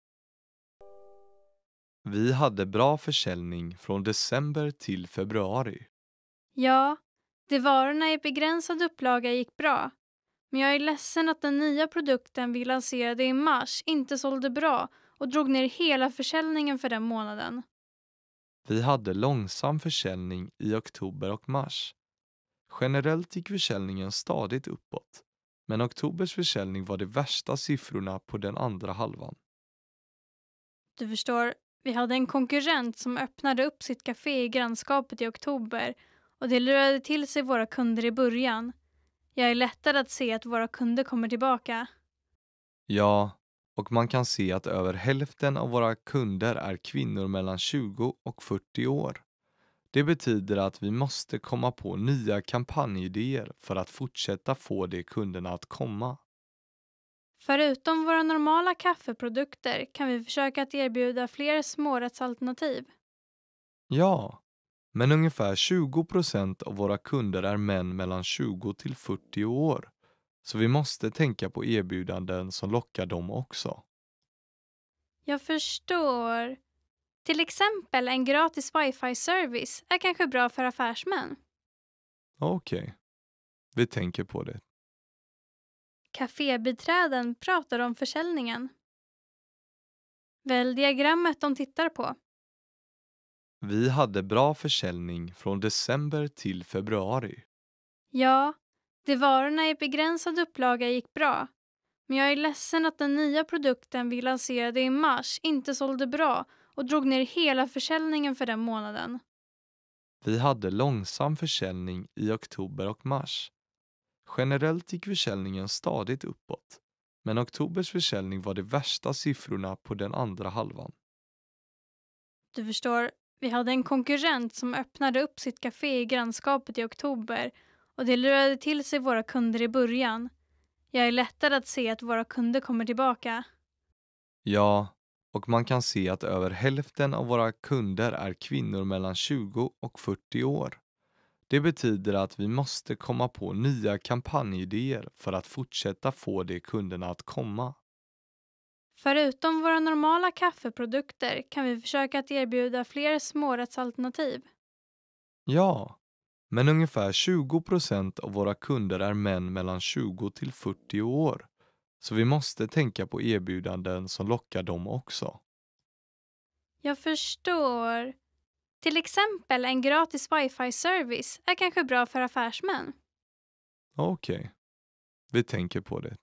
Vi hade bra försäljning från december till februari. Ja, de varorna i begränsad upplaga gick bra. Men jag är ledsen att den nya produkten vi lanserade i mars inte sålde bra och drog ner hela försäljningen för den månaden. Vi hade långsam försäljning i oktober och mars. Generellt gick försäljningen stadigt uppåt, men oktobers försäljning var de värsta siffrorna på den andra halvan. Du förstår, vi hade en konkurrent som öppnade upp sitt café i grannskapet i oktober och det lurade till sig våra kunder i början. Jag är lättad att se att våra kunder kommer tillbaka. Ja, och man kan se att över hälften av våra kunder är kvinnor mellan 20 och 40 år. Det betyder att vi måste komma på nya kampanjidéer för att fortsätta få de kunderna att komma. Förutom våra normala kaffeprodukter kan vi försöka att erbjuda fler smårättsalternativ. Ja, men ungefär 20% av våra kunder är män mellan 20 till 40 år. Så vi måste tänka på erbjudanden som lockar dem också. Jag förstår. Till exempel en gratis wifi-service är kanske bra för affärsmän. Okej, vi tänker på det. Cafébiträden pratar om försäljningen. Välj diagrammet de tittar på. Vi hade bra försäljning från december till februari. Ja, de varorna i begränsad upplaga gick bra. Men jag är ledsen att den nya produkten vi lanserade i mars inte sålde bra och drog ner hela försäljningen för den månaden. Vi hade långsam försäljning i oktober och mars. Generellt gick försäljningen stadigt uppåt, men oktobers försäljning var de värsta siffrorna på den andra halvan. Du förstår, vi hade en konkurrent som öppnade upp sitt café i grannskapet i oktober och det lurade till sig våra kunder i början. Jag är lättad att se att våra kunder kommer tillbaka. Ja, och man kan se att över hälften av våra kunder är kvinnor mellan 20 och 40 år. Det betyder att vi måste komma på nya kampanjidéer för att fortsätta få de kunderna att komma. Förutom våra normala kaffeprodukter kan vi försöka att erbjuda fler smårättsalternativ. Ja, Men ungefär 20% av våra kunder är män mellan 20 till 40 år. Så vi måste tänka på erbjudanden som lockar dem också. Jag förstår. Till exempel en gratis wifi-service är kanske bra för affärsmän. Okej, vi tänker på det.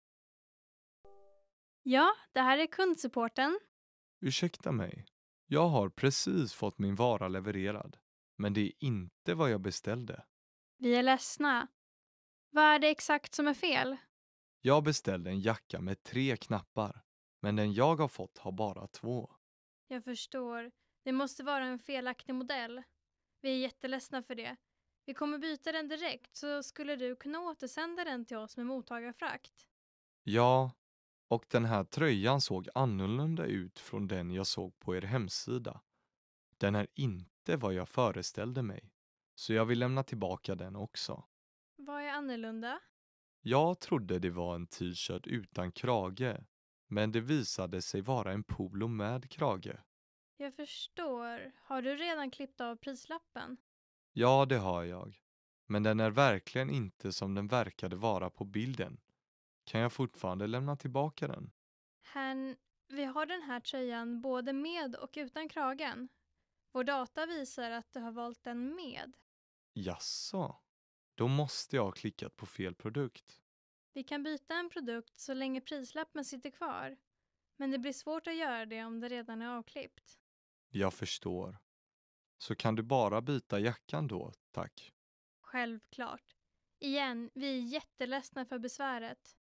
Ja, det här är kundsupporten. Ursäkta mig, jag har precis fått min vara levererad. Men det är inte vad jag beställde. Vi är ledsna. Vad är det exakt som är fel? Jag beställde en jacka med 3 knappar. Men den jag har fått har bara 2. Jag förstår. Det måste vara en felaktig modell. Vi är jätteledsna för det. Vi kommer byta den direkt, så skulle du kunna återsända den till oss med mottagarfrakt. Ja, och den här tröjan såg annorlunda ut från den jag såg på er hemsida. Den är inte vad jag föreställde mig. Så jag vill lämna tillbaka den också. Vad är annorlunda? Jag trodde det var en t-shirt utan krage. Men det visade sig vara en polo med krage. Jag förstår. Har du redan klippt av prislappen? Ja, det har jag. Men den är verkligen inte som den verkade vara på bilden. Kan jag fortfarande lämna tillbaka den? Herrn, vi har den här tröjan både med och utan kragen. Vår data visar att du har valt den med. Jaså? Då måste jag ha klickat på fel produkt. Vi kan byta en produkt så länge prislappen sitter kvar. Men det blir svårt att göra det om det redan är avklippt. Jag förstår. Så kan du bara byta jackan då, tack. Självklart. Igen, vi är jätteledsna för besväret.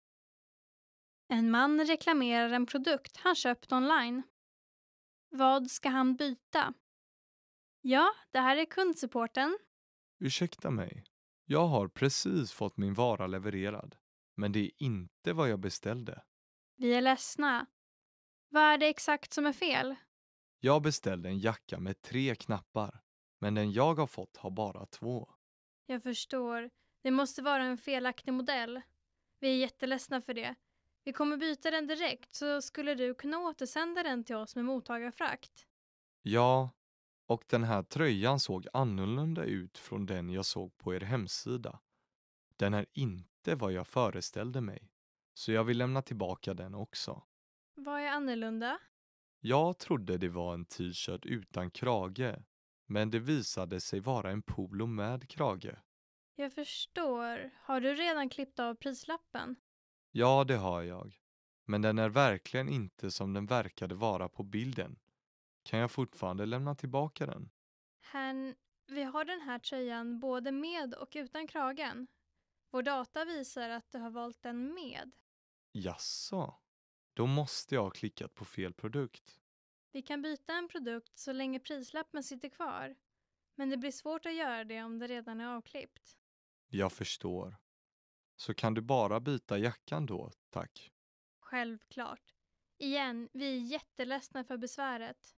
En man reklamerar en produkt han köpt online. Vad ska han byta? Ja, det här är kundsupporten. Ursäkta mig. Jag har precis fått min vara levererad. Men det är inte vad jag beställde. Vi är ledsna. Vad är det exakt som är fel? Jag beställde en jacka med 3 knappar. Men den jag har fått har bara 2. Jag förstår. Det måste vara en felaktig modell. Vi är jätteledsna för det. Vi kommer byta den direkt, så skulle du kunna återsända den till oss med mottagarfrakt. Ja, och den här tröjan såg annorlunda ut från den jag såg på er hemsida. Den är inte vad jag föreställde mig. Så jag vill lämna tillbaka den också. Vad är annorlunda? Jag trodde det var en t-shirt utan krage. Men det visade sig vara en polo med krage. Jag förstår. Har du redan klippt av prislappen? Ja, det har jag. Men den är verkligen inte som den verkade vara på bilden. Kan jag fortfarande lämna tillbaka den? Herrn, vi har den här tröjan både med och utan kragen. Vår data visar att du har valt den med. Jaså? Då måste jag ha klickat på fel produkt. Vi kan byta en produkt så länge prislappen sitter kvar. Men det blir svårt att göra det om det redan är avklippt. Jag förstår. Så kan du bara byta jackan då, tack. Självklart. Igen, vi är jätteledsna för besväret.